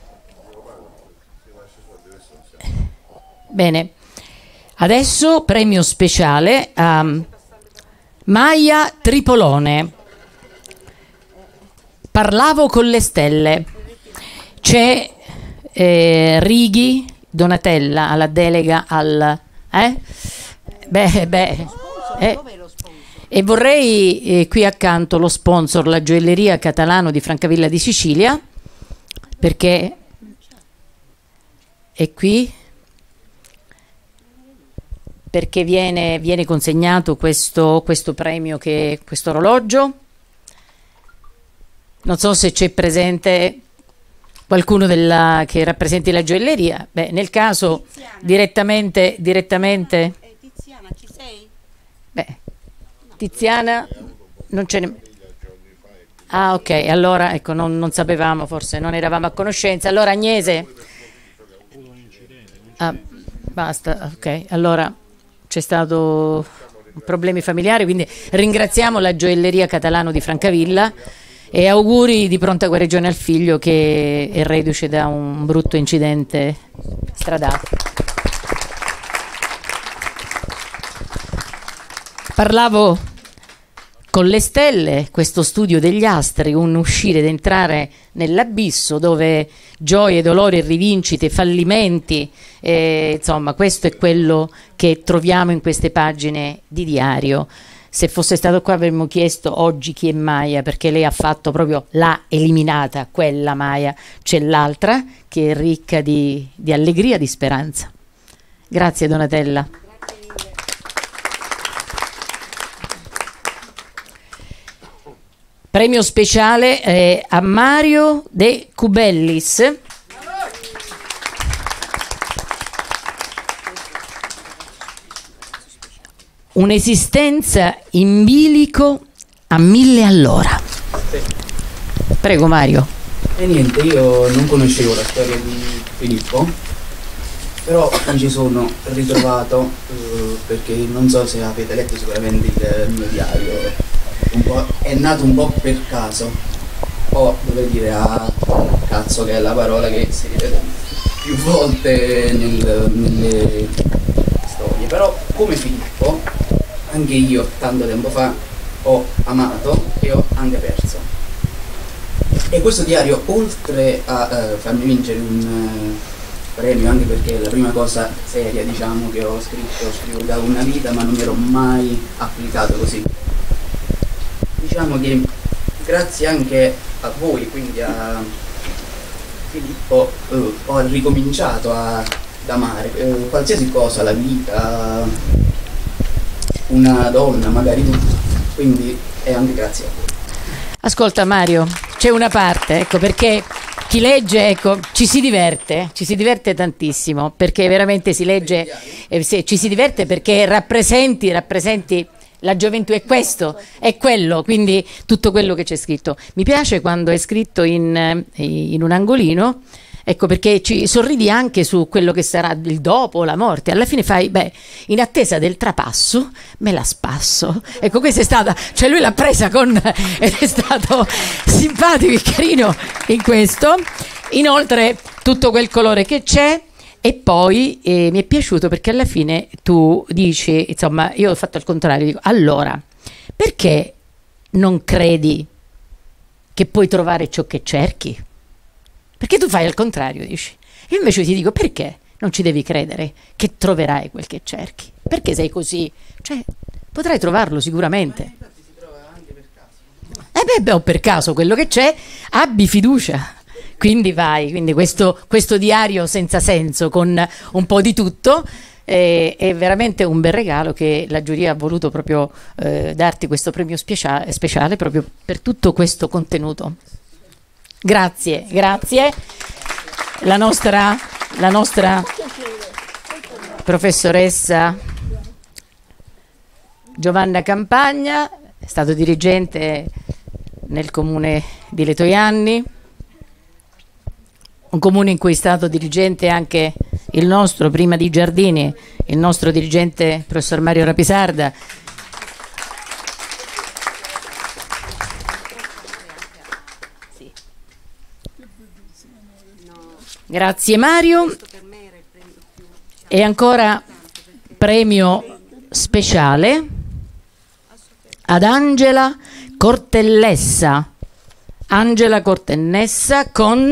Bene, adesso premio speciale a Maia Tripolone. Parlavo con le stelle. C'è Righi Donatella alla delega al e vorrei qui accanto lo sponsor, la gioielleria Catalano di Francavilla di Sicilia, perché è qui, perché viene consegnato questo premio, questo orologio. Non so se c'è presente qualcuno che rappresenti la gioielleria. Beh, nel caso direttamente Tiziana, ci sei? beh, Tiziana non ce ne... Ah, ok, allora ecco, non sapevamo, forse non eravamo a conoscenza. Allora Agnese, basta, ok, allora c'è stato problemi familiari, quindi ringraziamo la gioielleria Catalano di Francavilla e auguri di pronta guarigione al figlio che è reduce da un brutto incidente stradale. Parlavo con le stelle, questo studio degli astri, un uscire ed entrare nell'abisso dove gioie, dolori, rivincite, fallimenti, insomma questo è quello che troviamo in queste pagine di diario. Se fosse stato qua avremmo chiesto oggi chi è Maia, perché lei ha fatto proprio l'ha eliminata, quella Maia, c'è l'altra che è ricca di allegria, di speranza. Grazie Donatella. Premio speciale a Mario De Cubellis. Un'esistenza in bilico a 1000 all'ora. Prego Mario. E niente, io non conoscevo la storia di Filippo, però mi ci sono ritrovato perché non so se avete letto sicuramente il mio diario, è nato un po' per caso, o dovrei dire a cazzo, che è la parola che si ripete più volte nelle storie, però come Filippo anche io tanto tempo fa ho amato e ho anche perso. E questo diario, oltre a farmi vincere un premio, anche perché è la prima cosa seria, diciamo, che ho scritto, scrivo da una vita, ma non mi ero mai applicato così. Diciamo che grazie anche a voi, quindi a Filippo, ho ricominciato ad amare qualsiasi cosa, la vita, una donna, magari tu, quindi è anche grazie a voi. Ascolta Mario, c'è una parte, ecco, perché chi legge, ecco, ci si diverte tantissimo, perché veramente si legge, ci si diverte perché rappresenti la gioventù, è questo, è quello, quindi tutto quello che c'è scritto. Mi piace quando è scritto in un angolino Ecco perché ci sorridi anche su quello che sarà il dopo, la morte. Alla fine fai, beh, in attesa del trapasso me la spasso. Ecco, questa è stata, cioè lui l'ha presa con, ed è stato simpatico e carino in questo. Inoltre tutto quel colore che c'è. E poi mi è piaciuto perché alla fine tu dici, insomma, io ho fatto il contrario, dico, allora, perché non credi che puoi trovare ciò che cerchi? Perché tu fai al contrario, dici. Io invece ti dico, perché non ci devi credere che troverai quel che cerchi? Perché sei così? Cioè, potrai trovarlo sicuramente. O per caso quello che c'è, abbi fiducia. Quindi vai, quindi questo diario senza senso con un po' di tutto è veramente un bel regalo che la giuria ha voluto proprio darti questo premio speciale proprio per tutto questo contenuto. Grazie, grazie. La nostra professoressa Giovanna Campagna è stato dirigente nel comune di Letojanni, un comune in cui è stato dirigente anche il nostro, prima di Giardini, il nostro dirigente professor Mario Rapisarda. Grazie Mario. E ancora premio speciale ad Angela Cortellessa. Angela Cortellessa con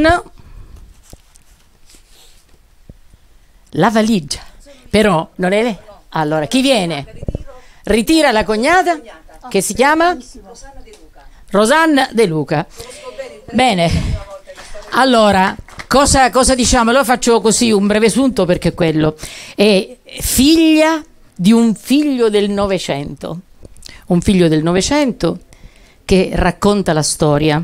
la valigia. Però non è lei. Allora, chi viene? Ritira la cognata che si chiama Rosanna De Luca. Bene. Allora, cosa diciamo? Lo faccio così un breve sunto perché quello è figlia di un figlio del Novecento. Un figlio del Novecento che racconta la storia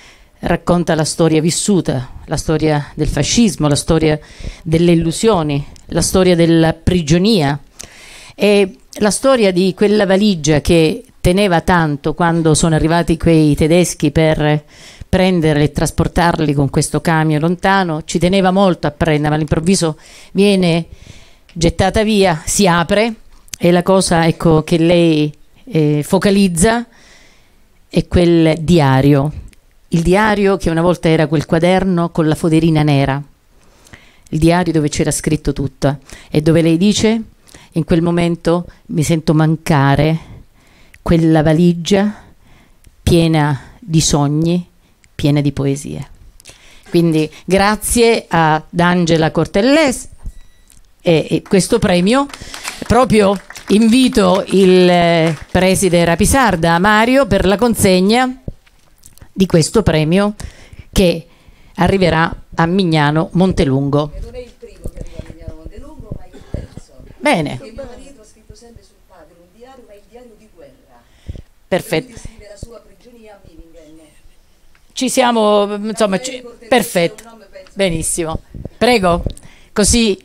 vissuta, la storia del fascismo, la storia delle illusioni, la storia della prigionia e la storia di quella valigia che teneva tanto quando sono arrivati quei tedeschi per prenderli e trasportarli con questo camion lontano, ci teneva molto a prendere, ma all'improvviso viene gettata via, si apre e la cosa, ecco, che lei focalizza è quel diario. Il diario che una volta era quel quaderno con la foderina nera, il diario dove c'era scritto tutto e dove lei dice: in quel momento mi sento mancare quella valigia piena di sogni, piena di poesie. Quindi grazie ad Angela Cortellessa e questo premio. Proprio invito il preside Rapisarda, Mario, per la consegna di questo premio che arriverà a Mignano Montelungo. Non è il primo che arriva a Mignano Montelungo, ma è il terzo. Bene. Perché mio marito ha scritto sempre sul padre un diario, ma è il diario di guerra. Perfetto. Lui scrive la sua prigionia a Mimingen. Ci siamo, insomma, perfetto. Benissimo. Prego, così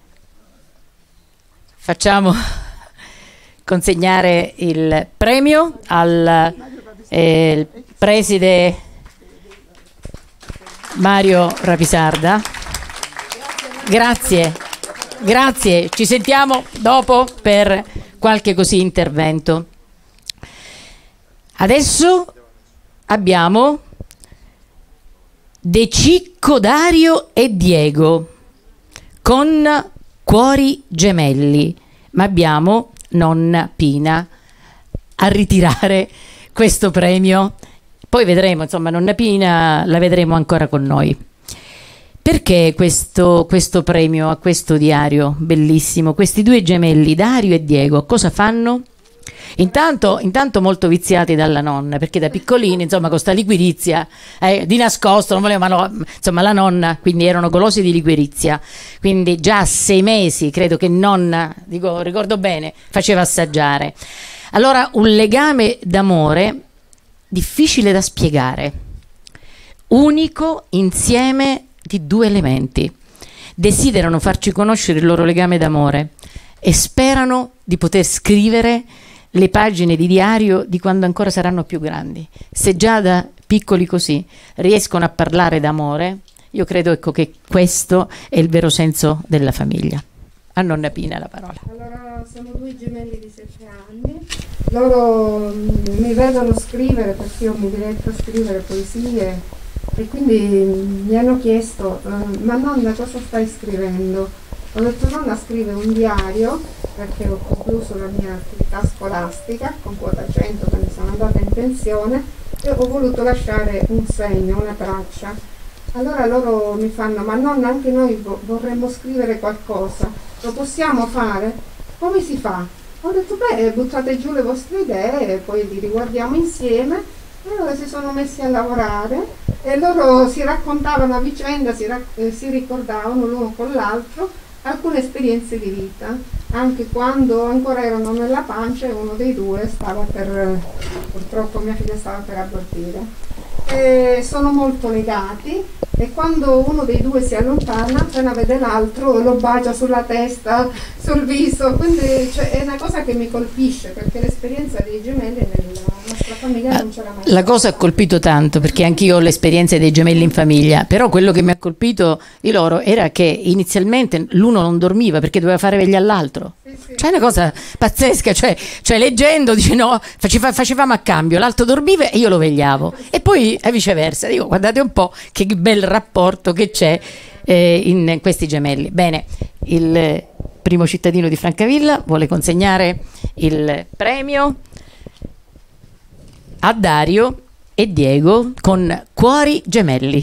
facciamo consegnare il premio al preside Mario Rapisarda. Grazie, grazie. Ci sentiamo dopo per qualche così intervento. Adesso abbiamo De Cicco, Dario e Diego con Cuori gemelli, ma abbiamo nonna Pina a ritirare questo premio. Poi vedremo, insomma, nonna Pina la vedremo ancora con noi. Perché questo premio a questo diario bellissimo? Questi due gemelli, Dario e Diego, cosa fanno? Intanto molto viziati dalla nonna, perché da piccolini, insomma, con sta liquirizia di nascosto non volevano, insomma, la nonna, quindi erano golosi di liquirizia, quindi già a 6 mesi credo che nonna, dico, ricordo bene, faceva assaggiare. Allora, un legame d'amore difficile da spiegare, unico insieme di due elementi. Desiderano farci conoscere il loro legame d'amore e sperano di poter scrivere le pagine di diario di quando ancora saranno più grandi. Se già da piccoli così riescono a parlare d'amore, Io credo, ecco, che questo è il vero senso della famiglia. A nonna Pina la parola. Allora, sono 2 gemelli di 7 anni, loro mi vedono scrivere perché io mi diletto a scrivere poesie e quindi mi hanno chiesto ma nonna cosa stai scrivendo? Ho detto nonna scrive un diario perché ho concluso la mia attività scolastica con quota 100 che mi sono andata in pensione e ho voluto lasciare un segno, una traccia. Allora loro mi fanno ma nonna anche noi vorremmo scrivere qualcosa, lo possiamo fare? Come si fa? Ho detto beh buttate giù le vostre idee e poi li riguardiamo insieme. E allora si sono messi a lavorare e loro si raccontavano a vicenda, si ricordavano l'uno con l'altro alcune esperienze di vita, anche quando ancora erano nella pancia e uno dei due stava purtroppo mia figlia stava per abortire. E sono molto legati e quando uno dei due si allontana appena vede l'altro lo bacia sulla testa, sul viso, quindi cioè, è una cosa che mi colpisce perché l'esperienza dei gemelli nella nostra famiglia non c'era mai. La cosa ha colpito tanto perché anch'io ho l'esperienza dei gemelli in famiglia, però quello che mi ha colpito di loro era che inizialmente l'uno non dormiva perché doveva fare veglia all'altro. Cioè una cosa pazzesca, cioè leggendo dice no, facevamo a cambio, l'altro dormiva e io lo vegliavo e poi viceversa. Dico guardate un po' che bel rapporto che c'è in questi gemelli. Bene, il primo cittadino di Francavilla vuole consegnare il premio a Dario e Diego con Cuori Gemelli.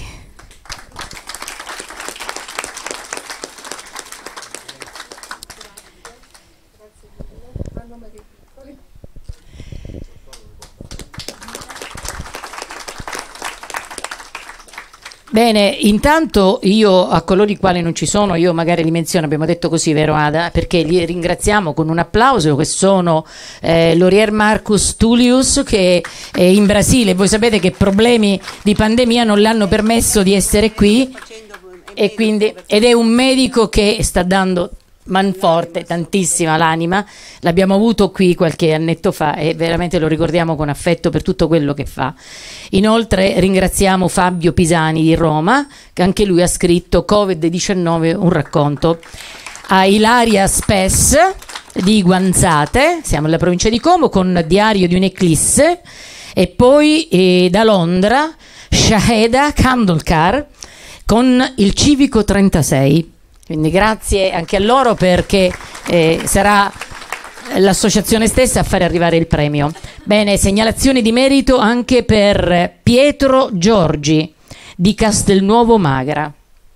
Bene, intanto io a coloro i quali non ci sono, io magari li menziono, abbiamo detto così, vero Ada? Perché li ringraziamo con un applauso, che sono Laurier Marcus Tullius che è in Brasile, voi sapete che problemi di pandemia non le hanno permesso di essere qui e quindi, ed è un medico che sta dando manforte, tantissima l'anima, l'abbiamo avuto qui qualche annetto fa e veramente lo ricordiamo con affetto per tutto quello che fa. Inoltre ringraziamo Fabio Pisani di Roma, che anche lui ha scritto Covid-19 un racconto, a Ilaria Spes di Guanzate, siamo nella provincia di Como, con Diario di un'eclisse, e poi da Londra Shaheda Kandolkar con il Civico 36. Quindi grazie anche a loro perché sarà l'associazione stessa a fare arrivare il premio. Bene, segnalazione di merito anche per Pietro Giorgi di Castelnuovo Magra.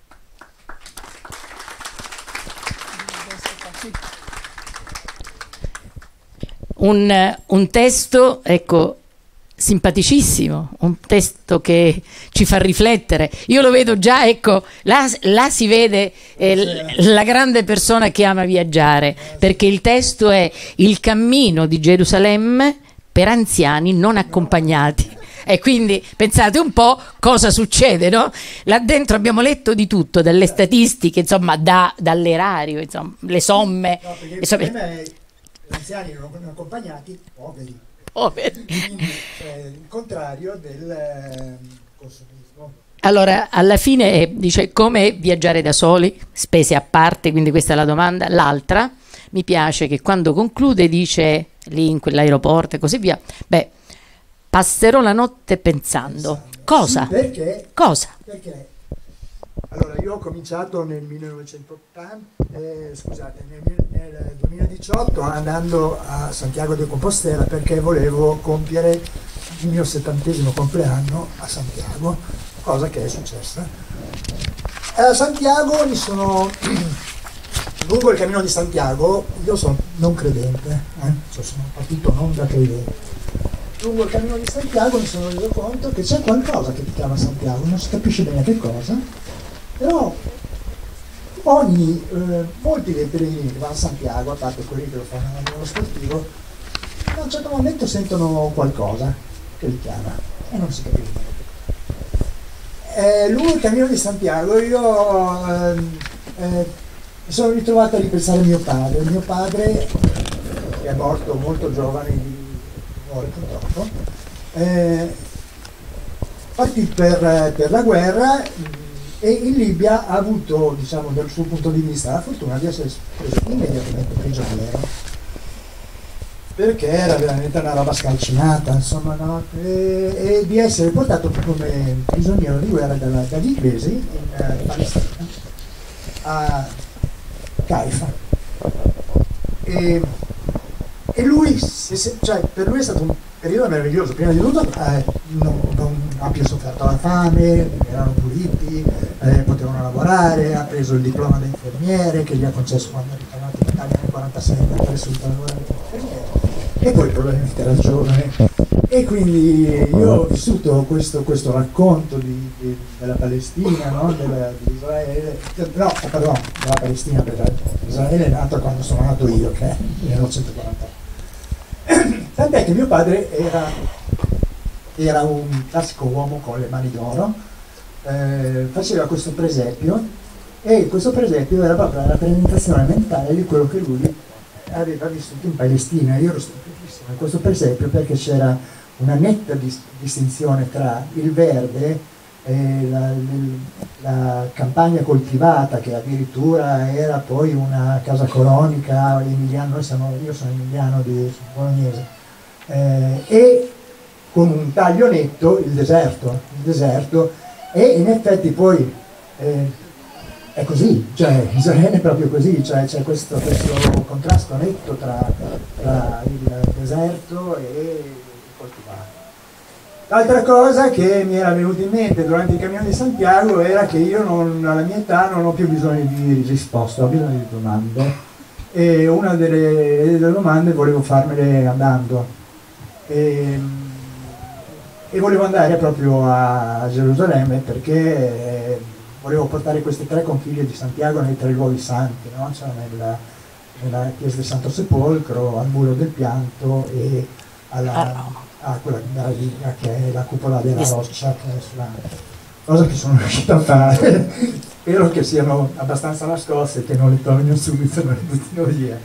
Un testo, ecco, simpaticissimo, un testo che ci fa riflettere. Io lo vedo già, ecco, là si vede la grande persona che ama viaggiare, perché il testo è il cammino di Gerusalemme per anziani non accompagnati. E quindi pensate un po' cosa succede, no? Là dentro abbiamo letto di tutto, dalle statistiche, insomma, dall'erario, insomma, le somme. No, perché il problema è gli anziani non accompagnati, poveri. Quindi, il contrario del consumismo. Allora, alla fine dice come viaggiare da soli, spese a parte, quindi questa è la domanda. L'altra, mi piace che quando conclude dice lì in quell'aeroporto e così via, beh, passerò la notte pensando. Cosa? Sì, perché? Cosa? Perché? Allora, io ho cominciato nel 2018 andando a Santiago de Compostela perché volevo compiere il mio 70° compleanno a Santiago, cosa che è successa. A Santiago lungo il cammino di Santiago, io sono non credente, sono partito non da credente. Lungo il cammino di Santiago mi sono reso conto che c'è qualcosa che ti chiama Santiago, non si capisce bene che cosa, però molti dei pellegrini che vanno a Santiago, a parte quelli che lo fanno a livello sportivo, a un certo momento sentono qualcosa che li chiama e non si capisce bene. Lungo il cammino di Santiago io mi sono ritrovato a ripensare a mio padre. Mio padre, che è morto molto giovane di cuore purtroppo, partì per la guerra E in Libia ha avuto, diciamo, dal suo punto di vista, la fortuna di essere preso immediatamente prigioniero, perché era veramente una roba scalcinata, insomma, no? E di essere portato come prigioniero di guerra dagli inglesi in Palestina, a Haifa. E lui, cioè, per lui è stato un periodo meraviglioso. Prima di tutto non ha più sofferto la fame, erano puliti, potevano lavorare, ha preso il diploma da infermiere che gli ha concesso quando è ritornato in Italia nel 1946, per subito a lavorare da infermiere, e poi probabilmente era giovane. E quindi io ho vissuto questo racconto della Palestina, no? di Israele, no, pardon, della Palestina, perché Israele è nato quando sono nato io, che è 1948. Tant'è che mio padre era un classico uomo con le mani d'oro, faceva questo presepio, e questo presepio era proprio la rappresentazione mentale di quello che lui aveva vissuto in Palestina. Io ero stupidissimo in questo presepio, perché c'era una netta distinzione tra il verde e la campagna coltivata, che addirittura era poi una casa colonica emiliana. Io sono emiliano di bolognese, e con un taglio netto il deserto, e in effetti poi è così, cioè Israele è proprio così, cioè c'è questo contrasto netto tra il deserto e il coltivato. L'altra cosa che mi era venuta in mente durante il cammino di Santiago era che io alla mia età non ho più bisogno di risposte, ho bisogno di domande, e una delle domande volevo farmele andando, e volevo andare proprio a Gerusalemme, perché volevo portare queste 3 conchiglie di Santiago nei 3 luoghi santi, no? Cioè nella chiesa del Santo Sepolcro, al muro del pianto e a quella meraviglia che è la cupola della roccia, che è sulla cosa che sono riuscito a fare. Spero che siano abbastanza nascoste, che non le tolgono subito, non le buttino via.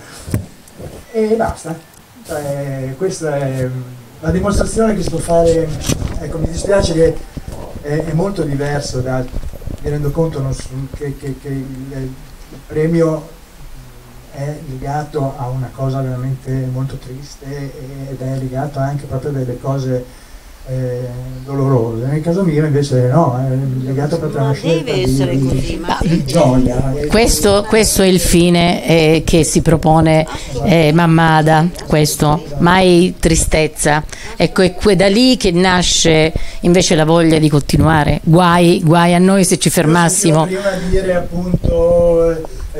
E basta. Cioè, questa è la dimostrazione che si può fare. Ecco, mi dispiace che è molto diverso mi rendo conto che il premio è legato a una cosa veramente molto triste, ed è legato anche proprio a delle cose dolorose. Nel caso mio invece no, è legato proprio a una scelta di gioia. Questo è il fine che si propone Mamma Ada, questo, mai tristezza. Ecco, è da lì che nasce invece la voglia di continuare. Guai a noi se ci fermassimo. Prima di dire appunto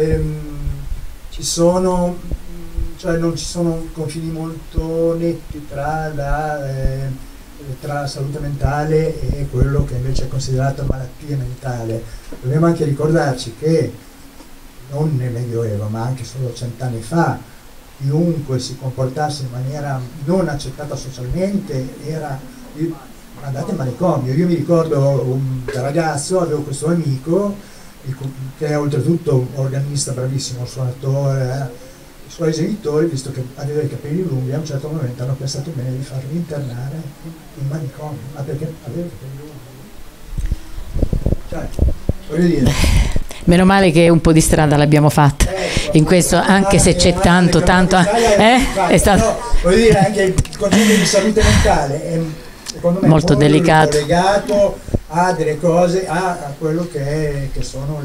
non ci sono confini molto netti tra la salute mentale e quello che invece è considerato malattia mentale. Dobbiamo anche ricordarci che non nel Medioevo, ma anche solo 100 anni fa, chiunque si comportasse in maniera non accettata socialmente era mandato in manicomio. Io mi ricordo da ragazzo avevo questo amico che è oltretutto un organista bravissimo, suonatore. I suoi genitori, visto che aveva i capelli lunghi, a un certo momento hanno pensato bene di farlo internare in manicomio, ma perché aveva i capelli lunghi. Cioè, voglio dire, meno male che un po' di strada l'abbiamo fatta in questo, anche se c'è tanto è stato, no, voglio dire, anche il concetto di salute mentale è secondo me molto delicato, legato a delle cose, a quello che sono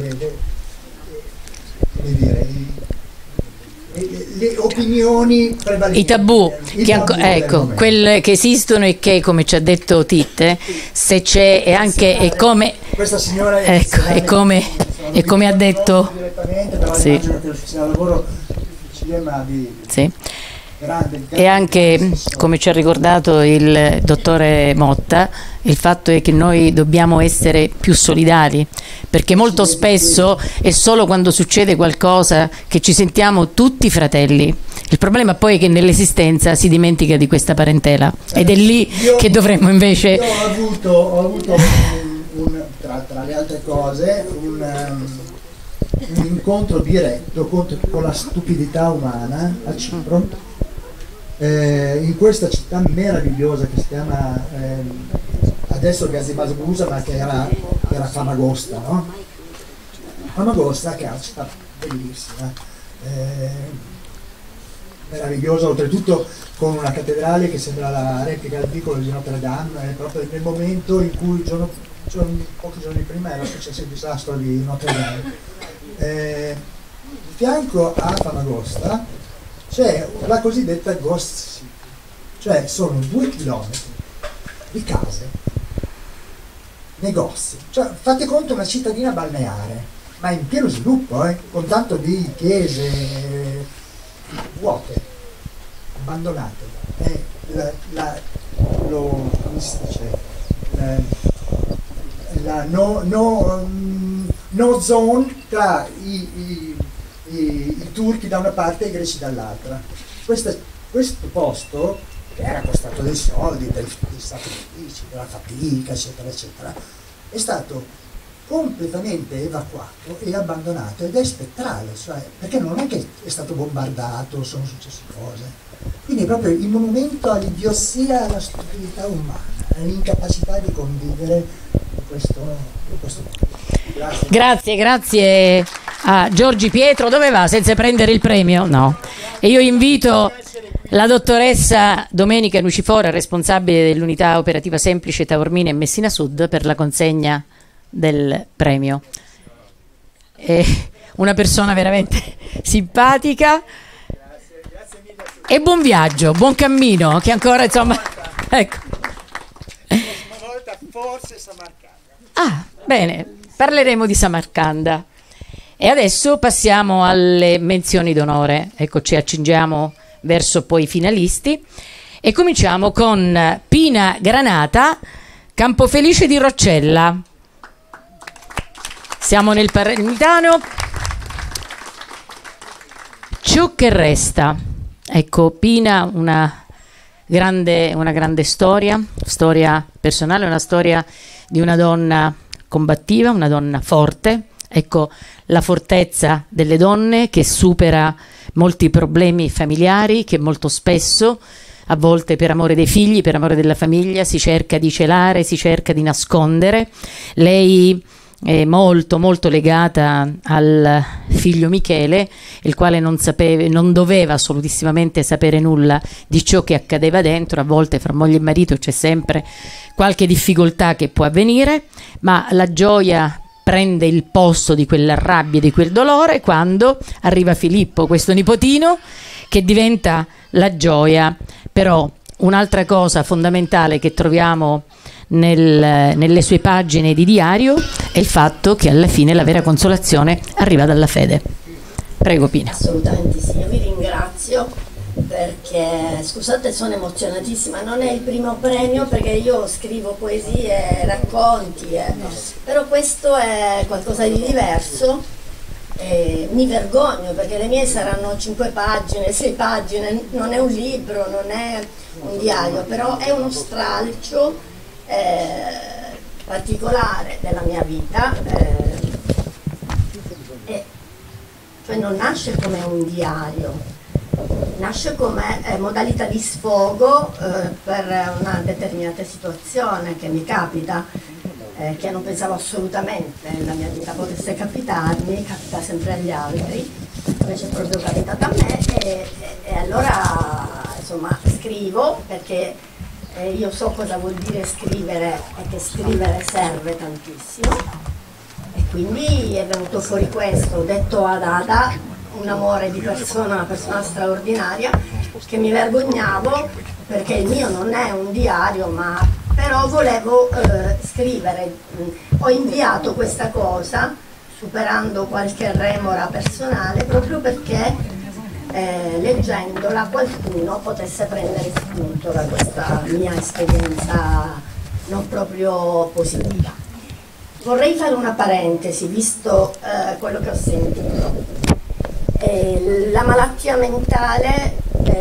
le opinioni prevalenti, i tabù, quelle che esistono, e che, come ci ha detto Titte, se c'è, e anche e come questa signora e come ha detto, sì. Sì. E anche, come ci ha ricordato il dottore Motta, il fatto è che noi dobbiamo essere più solidali, perché molto spesso è solo quando succede qualcosa che ci sentiamo tutti fratelli. Il problema poi è che nell'esistenza si dimentica di questa parentela, ed è lì che dovremmo invece... Io ho avuto tra le altre cose un incontro diretto con la stupidità umana a Cipro, in questa città meravigliosa che si chiama adesso Gaziantep, ma che era era Famagosta, no? Famagosta, che è una città bellissima, meravigliosa, oltretutto con una cattedrale che sembra la replica del piccolo di Notre Dame, proprio nel momento in cui pochi giorni prima era successo il disastro di Notre Dame. Di fianco a Famagosta c'è la cosiddetta Ghost City, cioè sono 2 chilometri di case, negozi, cioè fate conto una cittadina balneare, ma in pieno sviluppo, con tanto di chiese vuote, abbandonate. Come si dice? La no zone tra i turchi da una parte e i greci dall'altra. Questo posto, che era costato dei soldi, dei sacrifici, della fatica, eccetera, eccetera, è stato completamente evacuato e abbandonato, ed è spettrale, cioè, perché non è che è stato bombardato, sono successe cose. Quindi è proprio il monumento all'idiozia e alla stupidità umana, all'incapacità di convivere in questo mondo. Grazie a Giorgi Pietro. Dove va? Senza prendere il premio? No. E io invito la dottoressa Domenica Nucifora, responsabile dell'unità operativa semplice Taormina e Messina Sud, per la consegna del premio. È una persona veramente simpatica. E buon viaggio, buon cammino, che ancora insomma, ecco. Forse Samarcanda. Ah, bene, parleremo di Samarcanda. E adesso passiamo alle menzioni d'onore. Ecco, ci accingiamo verso poi i finalisti e cominciamo con Pina Granata, Campofelice di Roccella. Siamo nel Palermitano. Ciò che resta. Ecco, Pina, una grande storia personale, una storia di una donna combattiva, una donna forte. Ecco, la fortezza delle donne che supera molti problemi familiari, che molto spesso, a volte per amore dei figli, per amore della famiglia, si cerca di celare, si cerca di nascondere. Lei è molto legata al figlio Michele, il quale non doveva assolutissimamente sapere nulla di ciò che accadeva dentro. A volte fra moglie e marito c'è sempre qualche difficoltà che può avvenire, ma la gioia prende il posto di quella rabbia e di quel dolore quando arriva Filippo, questo nipotino, che diventa la gioia. Però un'altra cosa fondamentale che troviamo nelle sue pagine di diario è il fatto che alla fine la vera consolazione arriva dalla fede. Prego Pina. Assolutamente sì, io vi ringrazio perché, scusate, sono emozionatissima, non è il primo premio perché io scrivo poesie, racconti, però questo è qualcosa di diverso. Mi vergogno perché le mie saranno 5 pagine, 6 pagine, non è un libro, non è un diario, però è uno stralcio particolare della mia vita, cioè non nasce come un diario, nasce come modalità di sfogo per una determinata situazione che mi capita, che non pensavo assolutamente nella mia vita potesse capitarmi, capita sempre agli altri, invece è proprio capitato a me e allora insomma scrivo perché io so cosa vuol dire scrivere e che scrivere serve tantissimo, e quindi è venuto fuori questo. Ho detto ad Ada, un amore di persona, una persona straordinaria, che mi vergognavo perché il mio non è un diario, ma però volevo scrivere. Ho inviato questa cosa superando qualche remora personale proprio perché leggendola qualcuno potesse prendere spunto da questa mia esperienza non proprio positiva. Vorrei fare una parentesi, visto quello che ho sentito. La malattia mentale,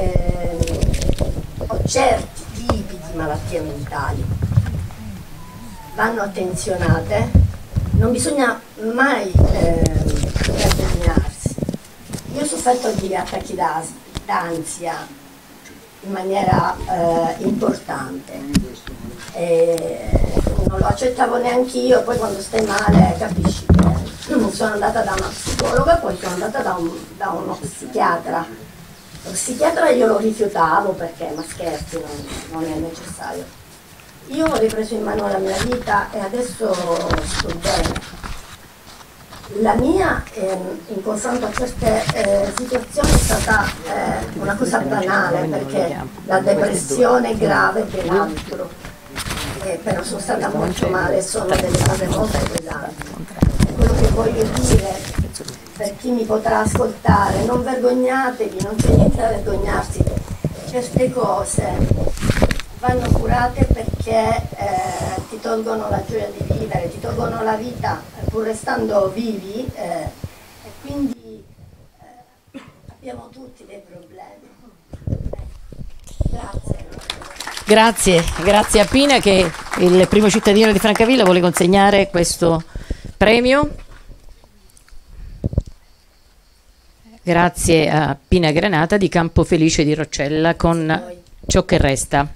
ho certi tipi di malattie mentali, vanno attenzionate, non bisogna mai vergognarsi. Io ho sofferto di attacchi d'ansia in maniera importante, non lo accettavo neanche io, poi quando stai male capisci che sono andata da una psicologa, poi sono andata da uno psichiatra. Lo psichiatra io lo rifiutavo perché, ma scherzi, non è necessario. Io ho ripreso in mano la mia vita e adesso sto bene. La mia, in confronto a certe situazioni, è stata una cosa banale, perché la depressione è grave ben altro, però sono stata molto male, sono delle cose molto pesanti. Quello che voglio dire, per chi mi potrà ascoltare, non vergognatevi, non c'è niente da vergognarsi, certe cose vanno curate perché ti tolgono la gioia di vivere, ti tolgono la vita pur restando vivi, e quindi abbiamo tutti dei problemi. Grazie. Grazie a Pina, che il primo cittadino di Francavilla vuole consegnare questo premio. Grazie a Pina Granata di Campofelice di Roccella con Ciò che resta.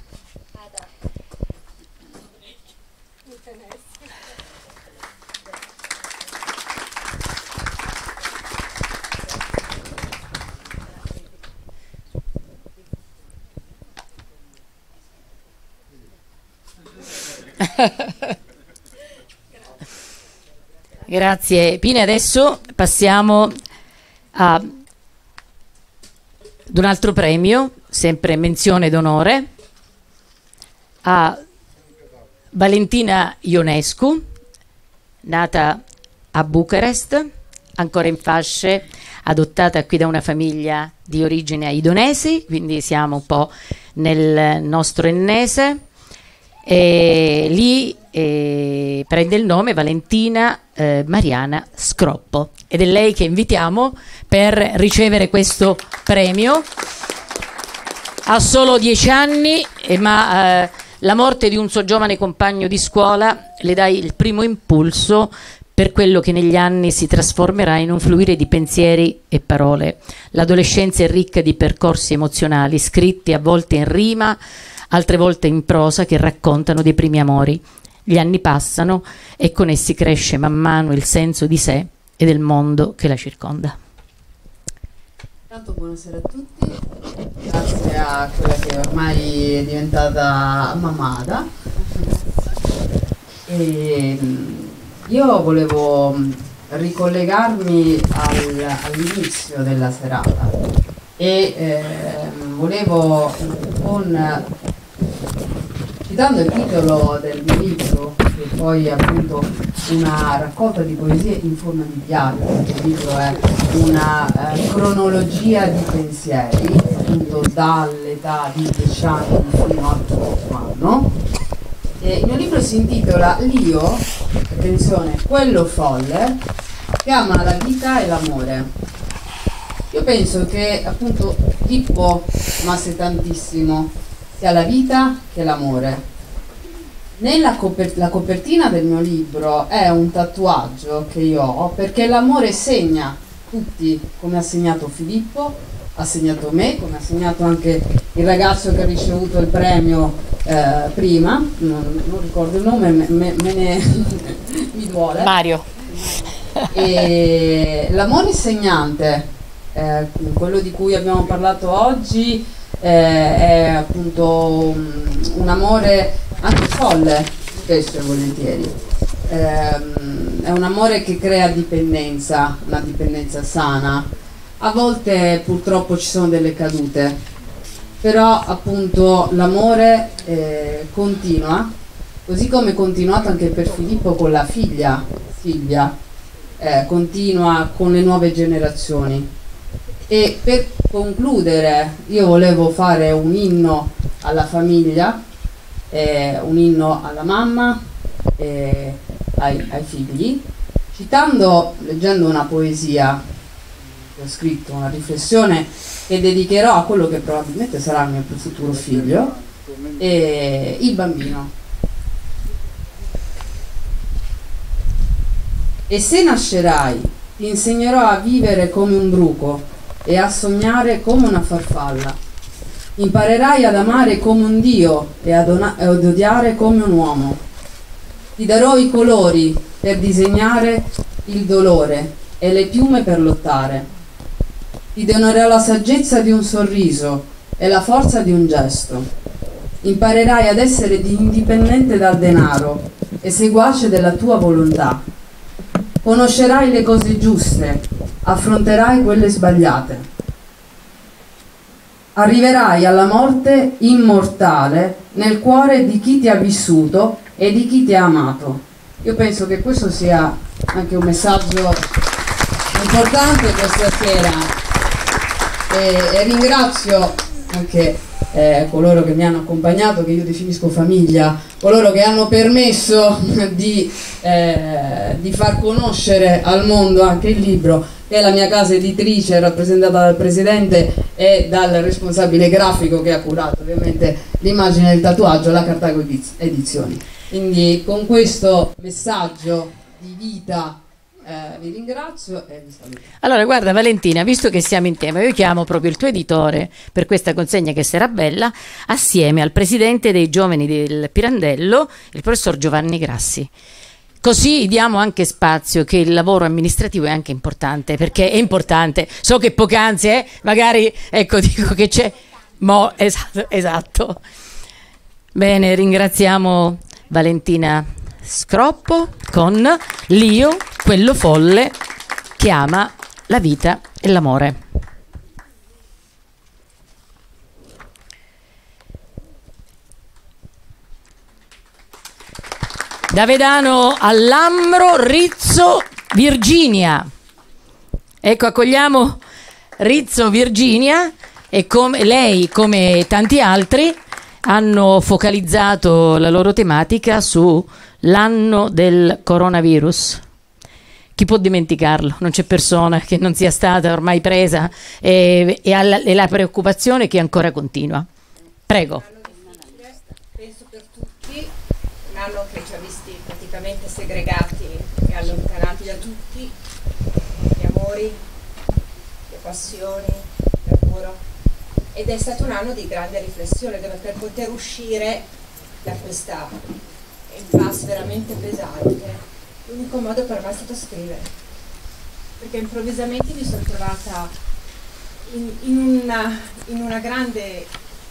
Grazie Pina. Adesso passiamo ad un altro premio, sempre menzione d'onore, a Valentina Ionescu, nata a Bucarest, ancora in fasce, adottata qui da una famiglia di origine idonesi, quindi siamo un po' nel nostro ennese. E lì prende il nome Valentina Mariana Scroppo, ed è lei che invitiamo per ricevere questo premio. Ha solo 10 anni, ma la morte di un suo giovane compagno di scuola le dà il primo impulso per quello che negli anni si trasformerà in un fluire di pensieri e parole. L'adolescenza è ricca di percorsi emozionali, scritti a volte in rima, altre volte in prosa, che raccontano dei primi amori. Gli anni passano e con essi cresce man mano il senso di sé e del mondo che la circonda. Intanto buonasera a tutti, grazie a quella che ormai è diventata mamma Ada. Io volevo ricollegarmi all'inizio della serata e volevo, citando il titolo del mio libro, che poi è appunto una raccolta di poesie in forma di diario, perché il libro è una cronologia di pensieri, appunto dall'età di 10 anni fino al 8 anno. Il mio libro si intitola L'io, attenzione, quello folle che ama la vita e l'amore. Io penso che appunto Filippo amasse tantissimo sia la vita che l'amore. La copertina del mio libro è un tatuaggio che io ho, perché l'amore segna tutti, come ha segnato Filippo, ha segnato me, come ha segnato anche il ragazzo che ha ricevuto il premio prima, non ricordo il nome, mi duole. Mario. E l'amore segnante, quello di cui abbiamo parlato oggi, è appunto un amore anche folle, spesso e volentieri. È un amore che crea dipendenza, una dipendenza sana. A volte purtroppo ci sono delle cadute, però appunto l'amore continua, così come è continuato anche per Filippo con la figlia Silvia, continua con le nuove generazioni. E per concludere io volevo fare un inno alla famiglia, un inno alla mamma, ai figli, leggendo una poesia che ho scritto, una riflessione che dedicherò a quello che probabilmente sarà il mio più futuro figlio, il bambino. E se nascerai, ti insegnerò a vivere come un bruco e a sognare come una farfalla. Imparerai ad amare come un dio e ad odiare come un uomo. Ti darò i colori per disegnare il dolore e le piume per lottare. Ti donerò la saggezza di un sorriso e la forza di un gesto. Imparerai ad essere indipendente dal denaro e seguace della tua volontà. Conoscerai le cose giuste, affronterai quelle sbagliate. Arriverai alla morte immortale nel cuore di chi ti ha vissuto e di chi ti ha amato. Io penso che questo sia anche un messaggio importante questa sera e ringrazio anche coloro che mi hanno accompagnato, che io definisco famiglia, coloro che hanno permesso di far conoscere al mondo anche il libro, che è la mia casa editrice rappresentata dal presidente e dal responsabile grafico che ha curato ovviamente l'immagine del tatuaggio, la Cartago Edizioni. Quindi con questo messaggio di vita vi ringrazio e vi saluto. Allora guarda Valentina, visto che siamo in tema, io chiamo proprio il tuo editore per questa consegna che sarà bella, assieme al presidente dei giovani del Pirandello, il professor Giovanni Grassi. Così diamo anche spazio, che il lavoro amministrativo è anche importante, perché è importante. So che poc'anzi, magari, ecco, dico che c'è... Esatto. Bene, ringraziamo Valentina Scroppo con L'Io, quello folle che ama la vita e l'amore. Da Vedano all'Ambro, Rizzo, Virginia. Ecco, accogliamo Rizzo, Virginia, e lei, come tanti altri, hanno focalizzato la loro tematica sull'anno del coronavirus. Chi può dimenticarlo? Non c'è persona che non sia stata ormai presa e la preoccupazione che ancora continua. Prego. Penso per tutti, un anno che ci ha visti praticamente segregati e allontanati da tutti, gli amori, le passioni, il lavoro, ed è stato un anno di grande riflessione, dove per poter uscire da questa impasse veramente pesante, l'unico modo per me è stato scrivere, perché improvvisamente mi sono trovata in una grande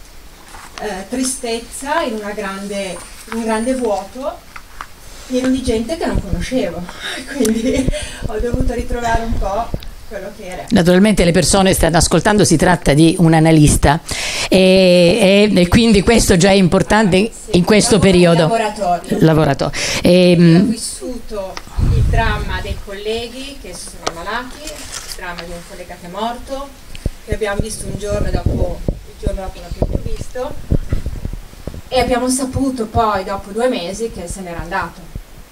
tristezza, in un grande vuoto pieno di gente che non conoscevo, quindi ho dovuto ritrovare un po' quello che era. Naturalmente le persone stanno ascoltando, si tratta di un analista e quindi questo già è importante, sì, in questo periodo. Lavoratore. Ho vissuto il dramma dei colleghi che si sono ammalati, il dramma di un collega che è morto, che abbiamo visto un giorno dopo, il giorno dopo l'abbiamo più visto, e abbiamo saputo poi dopo 2 mesi che se n'era andato.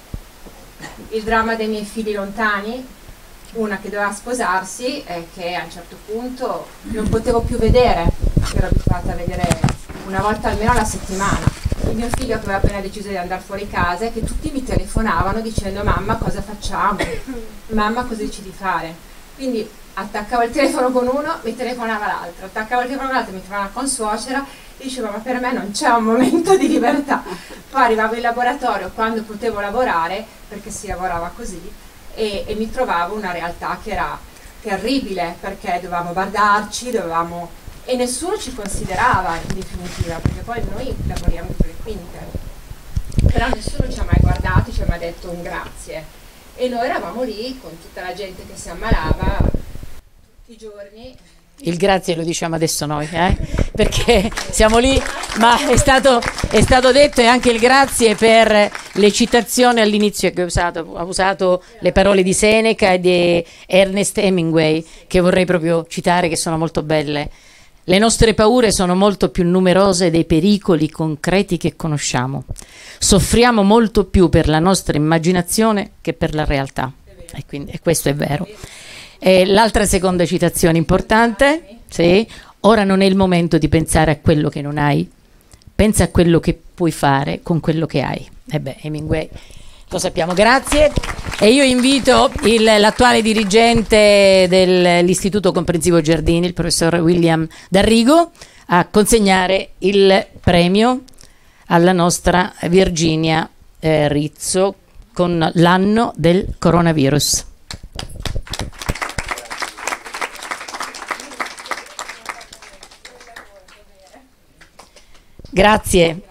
Il dramma dei miei figli lontani, una che doveva sposarsi e che a un certo punto non potevo più vedere, ero abituata a vedere una volta almeno alla settimana. Il mio figlio che aveva appena deciso di andare fuori casa e che tutti mi telefonavano dicendo: mamma, cosa facciamo? Mamma, cosa dici di fare? Quindi attaccavo il telefono con uno, mi telefonava l'altro, attaccavo il telefono con l'altro, mi telefonava con suocera e dicevo: ma per me non c'è un momento di libertà. Poi arrivavo in laboratorio quando potevo lavorare, perché si lavorava così, e mi trovavo una realtà che era terribile, perché dovevamo guardarci, e nessuno ci considerava in definitiva, perché poi noi lavoriamo dietro le quinte, però nessuno ci ha mai guardati, ci ha mai detto un grazie, e noi eravamo lì con tutta la gente che si ammalava tutti i giorni. Il grazie lo diciamo adesso noi, perché siamo lì, ma è stato detto, e anche il grazie per le citazioni all'inizio che ha usato le parole di Seneca e di Ernest Hemingway, che vorrei proprio citare, che sono molto belle. Le nostre paure sono molto più numerose dei pericoli concreti che conosciamo. Soffriamo molto più per la nostra immaginazione che per la realtà. E questo è vero. L'altra seconda citazione importante, sì, ora non è il momento di pensare a quello che non hai, pensa a quello che puoi fare con quello che hai. Hemingway, lo sappiamo, grazie. E io invito l'attuale dirigente dell'Istituto Comprensivo Giardini, il professor William D'Arrigo, a consegnare il premio alla nostra Virginia Rizzo con l'anno del coronavirus. Grazie.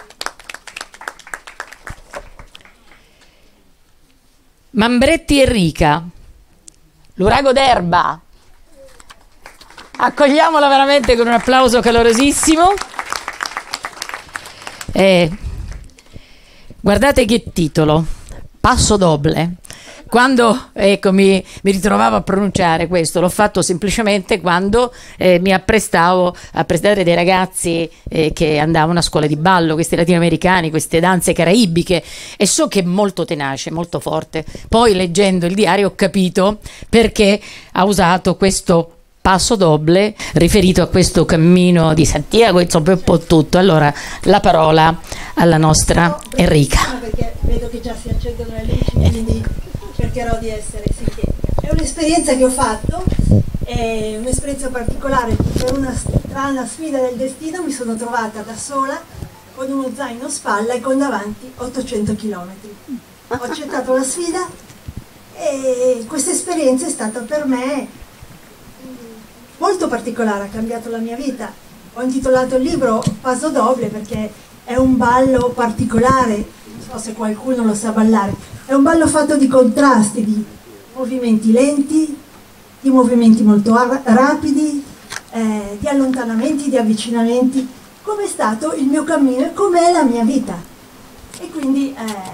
Mambretti Enrica, l'Urago d'Erba. Accogliamola veramente con un applauso calorosissimo. Guardate che titolo, Passo Doble. Quando mi ritrovavo a pronunciare questo, l'ho fatto semplicemente quando mi apprestavo a presentare dei ragazzi che andavano a scuola di ballo, questi latinoamericani, queste danze caraibiche, e so che è molto tenace, molto forte. Poi leggendo il diario ho capito perché ha usato questo passo doble riferito a questo cammino di Santiago, insomma un po' tutto. Allora la parola alla nostra Enrica. Perché vedo che già si accendono le luci, quindi cercherò di essere sintetica. È un'esperienza che ho fatto, è un'esperienza particolare, per una strana sfida del destino mi sono trovata da sola con uno zaino a spalla e con davanti 800 km. Ho accettato la sfida e questa esperienza è stata per me molto particolare, ha cambiato la mia vita. Ho intitolato il libro Passo Doble perché è un ballo particolare, non so se qualcuno lo sa ballare, è un ballo fatto di contrasti, di movimenti lenti, di movimenti molto rapidi, di allontanamenti, di avvicinamenti, come è stato il mio cammino e com'è la mia vita. E quindi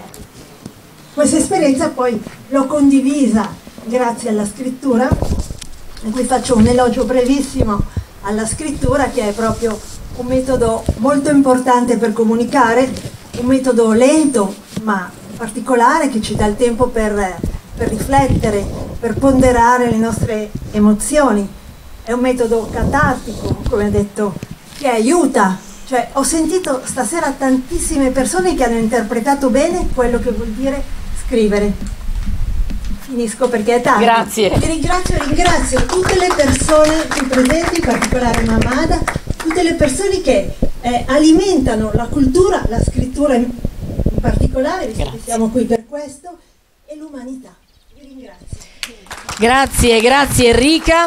questa esperienza poi l'ho condivisa grazie alla scrittura, in cui faccio un elogio brevissimo alla scrittura, che è proprio un metodo molto importante per comunicare, un metodo lento ma particolare che ci dà il tempo per riflettere, per ponderare le nostre emozioni. È un metodo catartico, come ha detto, che aiuta. Cioè, ho sentito stasera tantissime persone che hanno interpretato bene quello che vuol dire scrivere. Finisco perché è tardi. Grazie. Vi ringrazio tutte le persone qui presenti, in particolare Mamada, tutte le persone che alimentano la cultura, la scrittura in particolare, visto che siamo qui per questo, e l'umanità. Vi ringrazio. Grazie Enrica.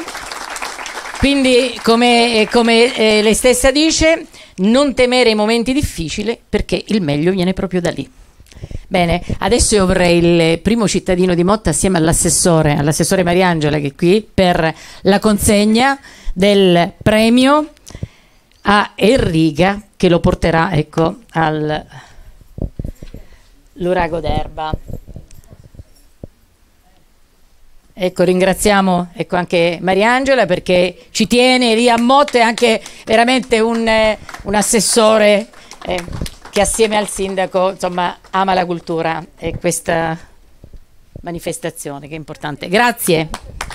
Quindi come lei stessa dice, non temere i momenti difficili perché il meglio viene proprio da lì. Bene, adesso io vorrei il primo cittadino di Motta assieme all'assessore Mariangela, che è qui, per la consegna del premio a Enrica, che lo porterà, ecco, all'Urago d'Erba. Ecco, ringraziamo anche Mariangela perché ci tiene lì a Motta, e anche veramente un assessore che assieme al sindaco, insomma, ama la cultura e questa manifestazione che è importante. Grazie.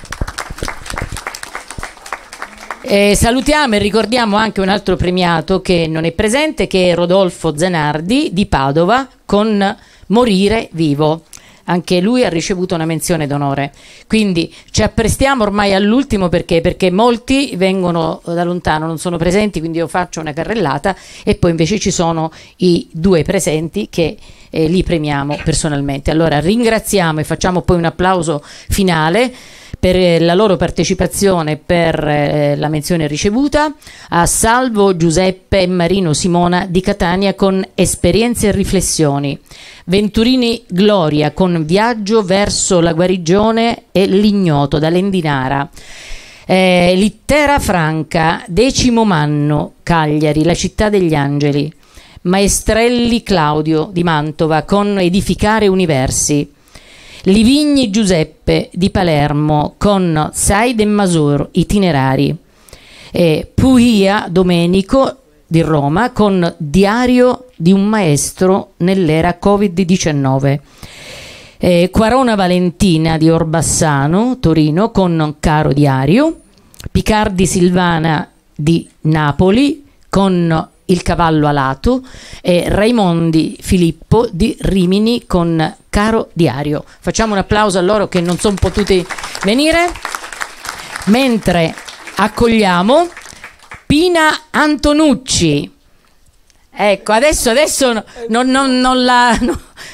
Salutiamo e ricordiamo anche un altro premiato che non è presente, che è Rodolfo Zanardi di Padova con Morire vivo. Anche lui ha ricevuto una menzione d'onore. Quindi ci apprestiamo ormai all'ultimo perché molti vengono da lontano, non sono presenti, quindi io faccio una carrellata e poi invece ci sono i due presenti che li premiamo personalmente. Allora ringraziamo e facciamo poi un applauso finale per la loro partecipazione, per la menzione ricevuta, a Salvo Giuseppe e Marino Simona di Catania con Esperienze e riflessioni, Venturini Gloria con Viaggio verso la guarigione e l'ignoto da Lendinara, Littera Franca, Decimo Manno, Cagliari, la città degli angeli, Maestrelli Claudio di Mantova con Edificare universi, Livigni Giuseppe di Palermo con Said e Masur, itinerari, Puia Domenico di Roma con Diario di un maestro nell'era Covid-19, Quarona Valentina di Orbassano, Torino con Caro Diario, Picardi Silvana di Napoli con Il cavallo alato, e Raimondi Filippo di Rimini con Caro Diario. Facciamo un applauso a loro che non sono potuti venire, mentre accogliamo Pina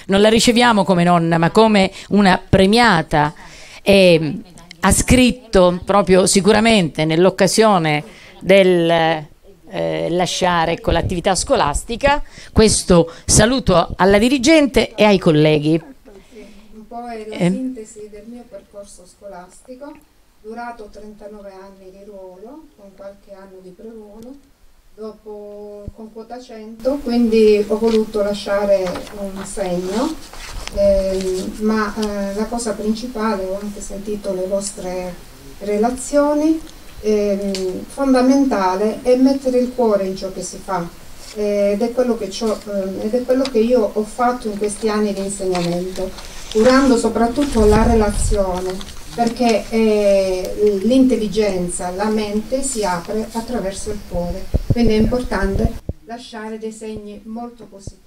non la riceviamo come nonna, ma come una premiata. E ha scritto proprio sicuramente nell'occasione del lasciare con l'attività scolastica questo saluto alla dirigente e ai colleghi. Un po' è la sintesi del mio percorso scolastico, durato 39 anni di ruolo, con qualche anno di preruolo, dopo con quota 100, quindi ho voluto lasciare un segno, ma la cosa principale, ho anche sentito le vostre relazioni, fondamentale è mettere il cuore in ciò che si fa, ed è quello che io ho fatto in questi anni di insegnamento, curando soprattutto la relazione, perché l'intelligenza, la mente si apre attraverso il cuore, quindi è importante lasciare dei segni molto positivi.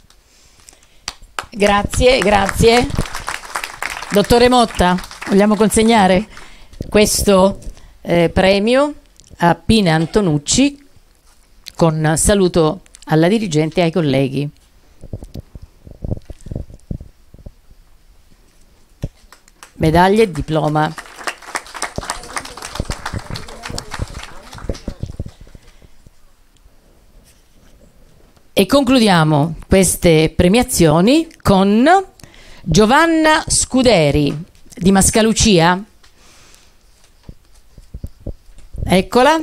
Grazie, grazie. Dottore Motta, vogliamo consegnare questo premio a Pina Antonucci con saluto alla dirigente e ai colleghi. Medaglia e diploma. E concludiamo queste premiazioni con Giovanna Scuderi di Mascalucia. Eccola,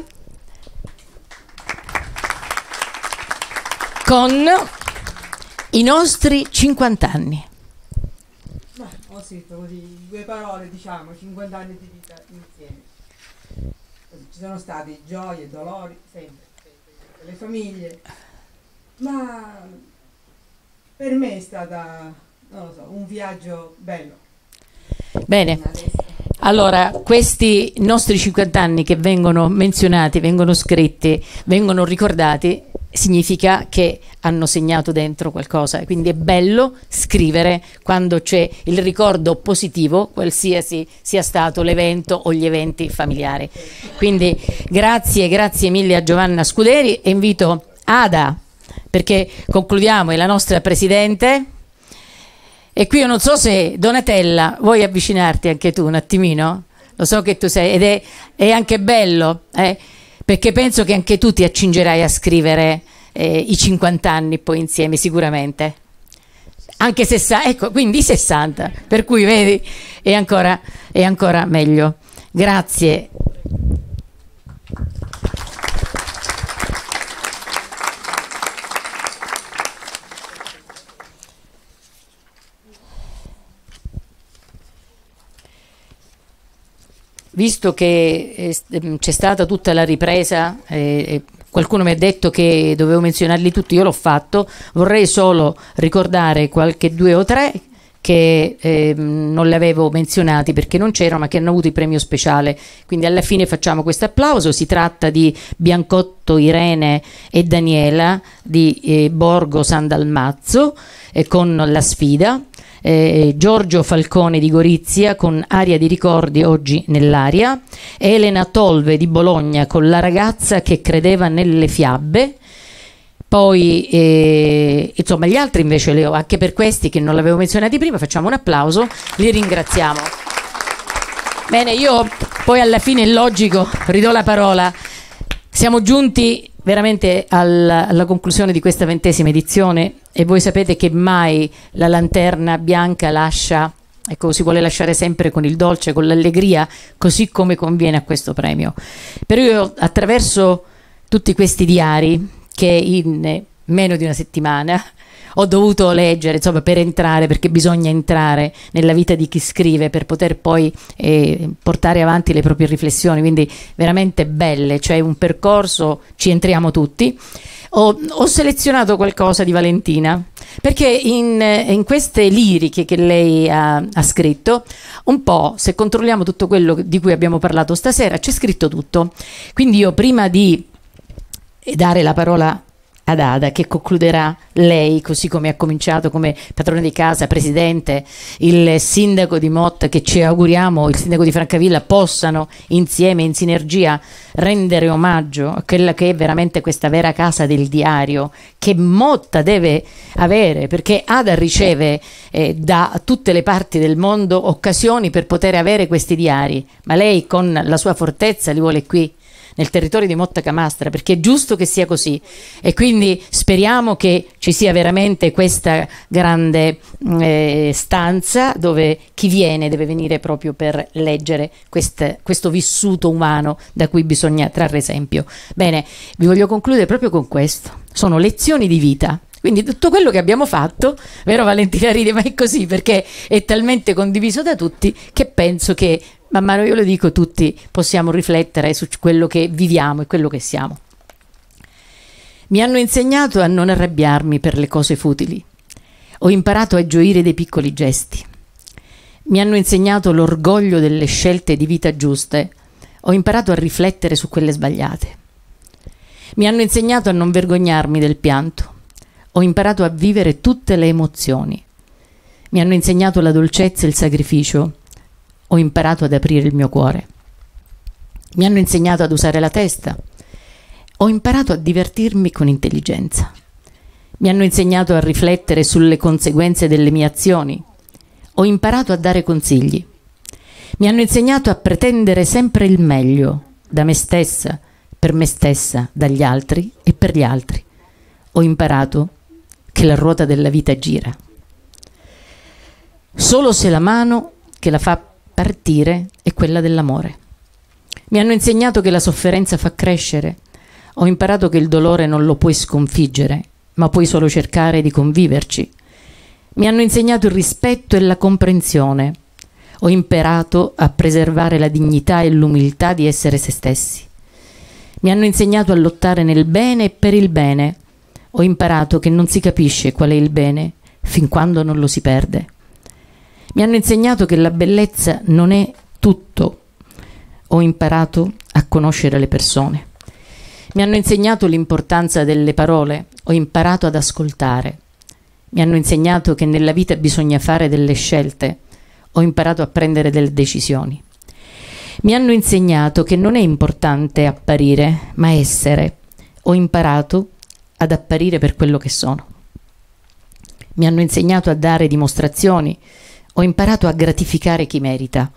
con i nostri 50 anni. Ho scritto così, due parole, diciamo, 50 anni di vita insieme. Ci sono stati gioie e dolori, sempre, per le famiglie, ma per me è stata, non lo so, un viaggio bello. Bene. Allora, questi nostri 50 anni che vengono menzionati, vengono scritti, vengono ricordati, significa che hanno segnato dentro qualcosa, quindi è bello scrivere quando c'è il ricordo positivo, qualsiasi sia stato l'evento o gli eventi familiari. Quindi grazie mille a Giovanna Scuderi e invito Ada, perché concludiamo, è la nostra presidente. E qui io non so se Donatella vuoi avvicinarti anche tu un attimino, lo so che tu sei, ed è anche bello, perché penso che anche tu ti accingerai a scrivere i 50 anni poi insieme sicuramente, anche 60, ecco, quindi 60, per cui vedi è ancora meglio. Grazie. Visto che c'è stata tutta la ripresa, qualcuno mi ha detto che dovevo menzionarli tutti, io l'ho fatto, vorrei solo ricordare qualche 2 o 3 che non li avevo menzionati perché non c'erano, ma che hanno avuto il premio speciale, quindi alla fine facciamo questo applauso. Si tratta di Biancotto Irene e Daniela di Borgo San Dalmazzo con La sfida, Giorgio Falcone di Gorizia con Aria di ricordi oggi nell'aria, Elena Tolve di Bologna con La ragazza che credeva nelle fiabe. Poi insomma gli altri invece li ho, anche per questi che non l'avevo menzionati prima, facciamo un applauso, li ringraziamo. Bene, io poi alla fine è logico, ridò la parola. Siamo giunti veramente alla conclusione di questa 20ª edizione e voi sapete che mai la lanterna bianca lascia, ecco, si vuole lasciare sempre con il dolce, con l'allegria, così come conviene a questo premio. Però io attraverso tutti questi diari che in meno di una settimana ho dovuto leggere, insomma, per entrare, perché bisogna entrare nella vita di chi scrive per poter poi portare avanti le proprie riflessioni, quindi veramente belle, cioè un percorso, ci entriamo tutti. Ho selezionato qualcosa di Valentina, perché in queste liriche che lei ha scritto, un po', se controlliamo tutto quello di cui abbiamo parlato stasera, c'è scritto tutto. Quindi io, prima di dare la parola ad Ada, che concluderà lei, così come ha cominciato come padrone di casa, presidente, il sindaco di Motta, che ci auguriamo, il sindaco di Francavilla, possano insieme, in sinergia, rendere omaggio a quella che è veramente questa vera casa del diario che Motta deve avere, perché Ada riceve da tutte le parti del mondo occasioni per poter avere questi diari, ma lei con la sua fortezza li vuole qui nel territorio di Motta Camastra, perché è giusto che sia così, e quindi speriamo che ci sia veramente questa grande stanza dove chi viene deve venire proprio per leggere questo vissuto umano da cui bisogna trarre esempio. Bene, vi voglio concludere proprio con questo: sono lezioni di vita. Quindi tutto quello che abbiamo fatto, vero Valentina ride, ma è così perché è talmente condiviso da tutti che penso che man mano, io lo dico, tutti possiamo riflettere su quello che viviamo e quello che siamo. Mi hanno insegnato a non arrabbiarmi per le cose futili. Ho imparato a gioire dei piccoli gesti. Mi hanno insegnato l'orgoglio delle scelte di vita giuste. Ho imparato a riflettere su quelle sbagliate. Mi hanno insegnato a non vergognarmi del pianto. Ho imparato a vivere tutte le emozioni. Mi hanno insegnato la dolcezza e il sacrificio. Ho imparato ad aprire il mio cuore. Mi hanno insegnato ad usare la testa. Ho imparato a divertirmi con intelligenza. Mi hanno insegnato a riflettere sulle conseguenze delle mie azioni. Ho imparato a dare consigli. Mi hanno insegnato a pretendere sempre il meglio da me stessa, per me stessa, dagli altri e per gli altri. Ho imparato che la ruota della vita gira. Solo se la mano che la fa partire è quella dell'amore. Mi hanno insegnato che la sofferenza fa crescere. Ho imparato che il dolore non lo puoi sconfiggere, ma puoi solo cercare di conviverci. Mi hanno insegnato il rispetto e la comprensione. Ho imparato a preservare la dignità e l'umiltà di essere se stessi. Mi hanno insegnato a lottare nel bene e per il bene. Ho imparato che non si capisce qual è il bene fin quando non lo si perde. Mi hanno insegnato che la bellezza non è tutto. Ho imparato a conoscere le persone. Mi hanno insegnato l'importanza delle parole. Ho imparato ad ascoltare. Mi hanno insegnato che nella vita bisogna fare delle scelte. Ho imparato a prendere delle decisioni. Mi hanno insegnato che non è importante apparire, ma essere. Ho imparato ad apparire per quello che sono. Mi hanno insegnato a dare dimostrazioni. Ho imparato a gratificare chi merita.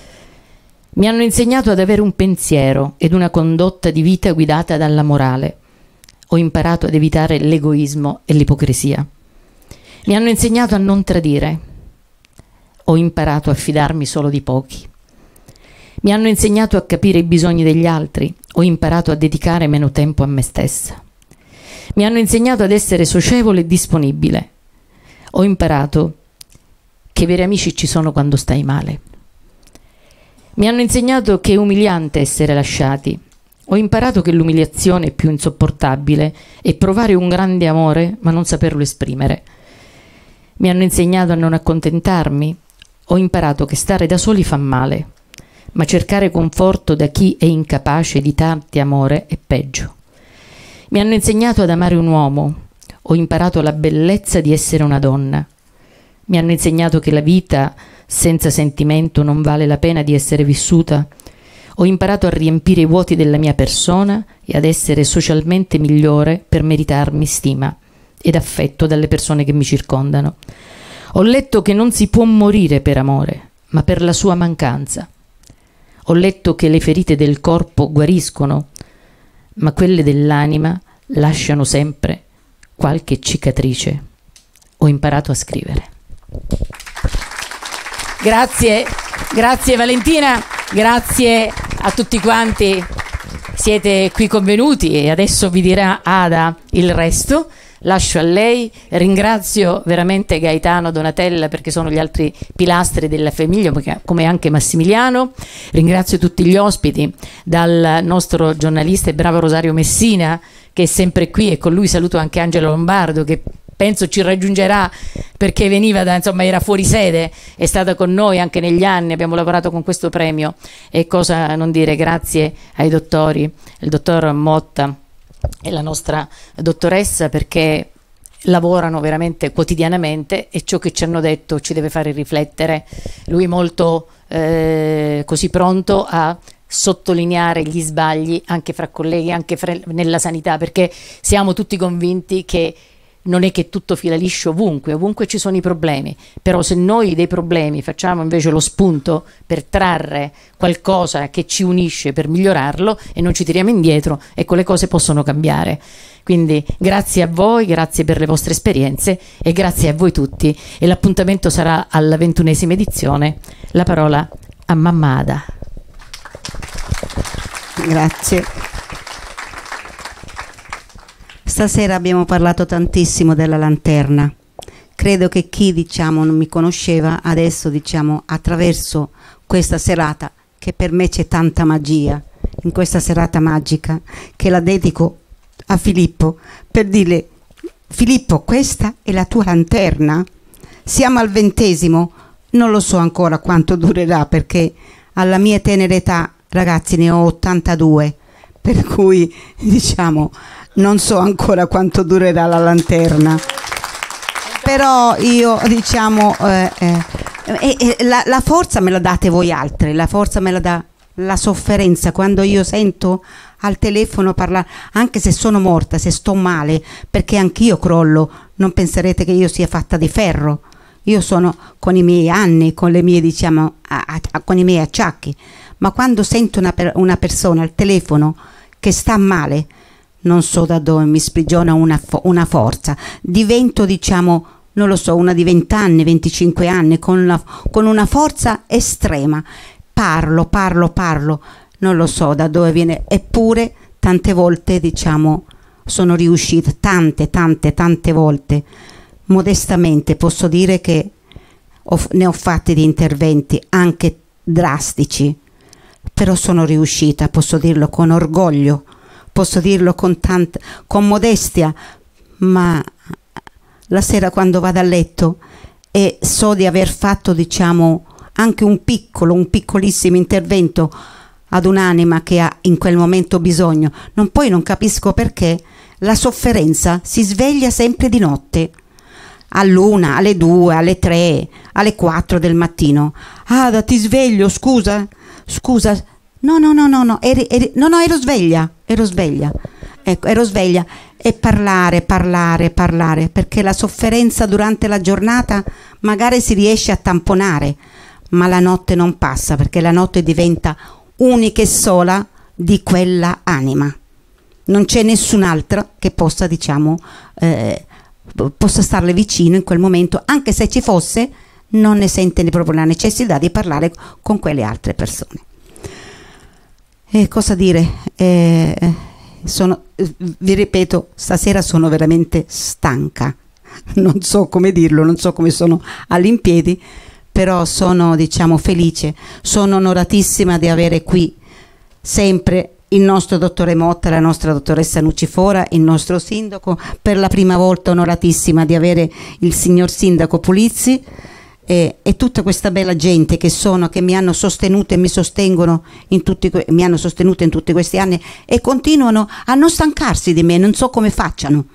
Mi hanno insegnato ad avere un pensiero ed una condotta di vita guidata dalla morale. Ho imparato ad evitare l'egoismo e l'ipocrisia. Mi hanno insegnato a non tradire. Ho imparato a fidarmi solo di pochi. Mi hanno insegnato a capire i bisogni degli altri. Ho imparato a dedicare meno tempo a me stessa. Mi hanno insegnato ad essere socievole e disponibile. Ho imparato che i veri amici ci sono quando stai male. Mi hanno insegnato che è umiliante essere lasciati. Ho imparato che l'umiliazione più insopportabile è provare un grande amore ma non saperlo esprimere. Mi hanno insegnato a non accontentarmi. Ho imparato che stare da soli fa male, ma cercare conforto da chi è incapace di darti amore è peggio. Mi hanno insegnato ad amare un uomo. Ho imparato la bellezza di essere una donna. Mi hanno insegnato che la vita senza sentimento non vale la pena di essere vissuta. Ho imparato a riempire i vuoti della mia persona e ad essere socialmente migliore per meritarmi stima ed affetto dalle persone che mi circondano. Ho letto che non si può morire per amore, ma per la sua mancanza. Ho letto che le ferite del corpo guariscono, ma quelle dell'anima lasciano sempre qualche cicatrice. Ho imparato a scrivere. Grazie, grazie Valentina, grazie a tutti quanti siete qui convenuti e adesso vi dirà Ada il resto. Lascio a lei, ringrazio veramente Gaetano, Donatella perché sono gli altri pilastri della famiglia come anche Massimiliano, ringrazio tutti gli ospiti, dal nostro giornalista e bravo Rosario Messina che è sempre qui e con lui saluto anche Angelo Lombardo che penso ci raggiungerà perché veniva da, insomma era fuori sede, è stata con noi anche negli anni, abbiamo lavorato con questo premio e cosa non dire, grazie ai dottori, il dottor Motta e la nostra dottoressa, perché lavorano veramente quotidianamente e ciò che ci hanno detto ci deve fare riflettere. Lui molto così pronto a sottolineare gli sbagli anche fra colleghi, anche nella sanità, perché siamo tutti convinti che non è che tutto fila liscio ovunque ci sono i problemi, però se noi dei problemi facciamo invece lo spunto per trarre qualcosa che ci unisce per migliorarlo e non ci tiriamo indietro, ecco, le cose possono cambiare. Quindi grazie a voi, grazie per le vostre esperienze e grazie a voi tutti, e l'appuntamento sarà alla 21ª edizione. La parola a Mamma Ada. Grazie. Stasera abbiamo parlato tantissimo della lanterna. Credo che chi non mi conosceva adesso attraverso questa serata, che per me c'è tanta magia, in questa serata magica, che la dedico a Filippo per dire: Filippo, questa è la tua lanterna. Siamo al 20°, non lo so ancora quanto durerà, perché alla mia tenera età, ragazzi, ne ho 82, per cui non so ancora quanto durerà la lanterna, però io la forza me la date voi altri, la forza me la dà la sofferenza. Quando io sento al telefono parlare, anche se sono morta, se sto male, perché anch'io crollo, non penserete che io sia fatta di ferro, io sono con i miei anni, con le mie con i miei acciacchi, ma quando sento una persona al telefono che sta male, non so da dove mi sprigiona una forza, divento non lo so, una di 20 anni, 25 anni, con una forza estrema, parlo, non lo so da dove viene, eppure tante volte sono riuscita, tante volte, modestamente posso dire che ne ho fatti di interventi anche drastici, però sono riuscita, posso dirlo con orgoglio, posso dirlo con modestia, ma la sera quando vado a letto e so di aver fatto anche un piccolissimo intervento ad un'anima che ha in quel momento bisogno, poi non capisco perché la sofferenza si sveglia sempre di notte, all'1, alle 2, alle 3, alle 4 del mattino. Ada, ti sveglio, scusa, no, ero sveglia, ecco, ero sveglia, e parlare, perché la sofferenza durante la giornata magari si riesce a tamponare, ma la notte non passa, perché la notte diventa unica e sola di quella anima, non c'è nessun'altra che possa possa starle vicino in quel momento, anche se ci fosse non ne sente proprio la necessità di parlare con quelle altre persone. E cosa dire? Vi ripeto, stasera sono veramente stanca, non so come dirlo, non so come sono all'impiedi, però sono felice, sono onoratissima di avere qui sempre il nostro dottore Motta, la nostra dottoressa Nucifora, il nostro sindaco, per la prima volta onoratissima di avere il signor sindaco Pulizzi e tutta questa bella gente che mi hanno sostenuto e mi sostengono mi hanno sostenuto in tutti questi anni e continuano a non stancarsi di me, non so come facciano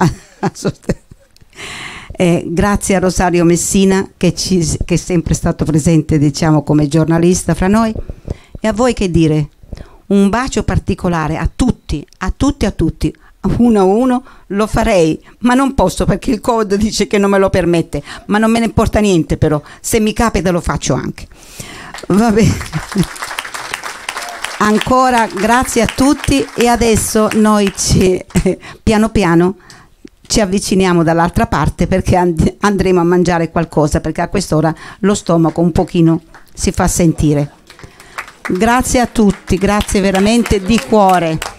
grazie a Rosario Messina che è sempre stato presente come giornalista fra noi, e a voi che dire, un bacio particolare a tutti, uno a uno lo farei, ma non posso perché il Covid dice che non me lo permette, ma non me ne importa niente, però se mi capita lo faccio anche. Va bene. Ancora grazie a tutti, e adesso noi piano piano ci avviciniamo dall'altra parte, perché andremo a mangiare qualcosa, perché a quest'ora lo stomaco un pochino si fa sentire. Grazie a tutti, grazie veramente di cuore.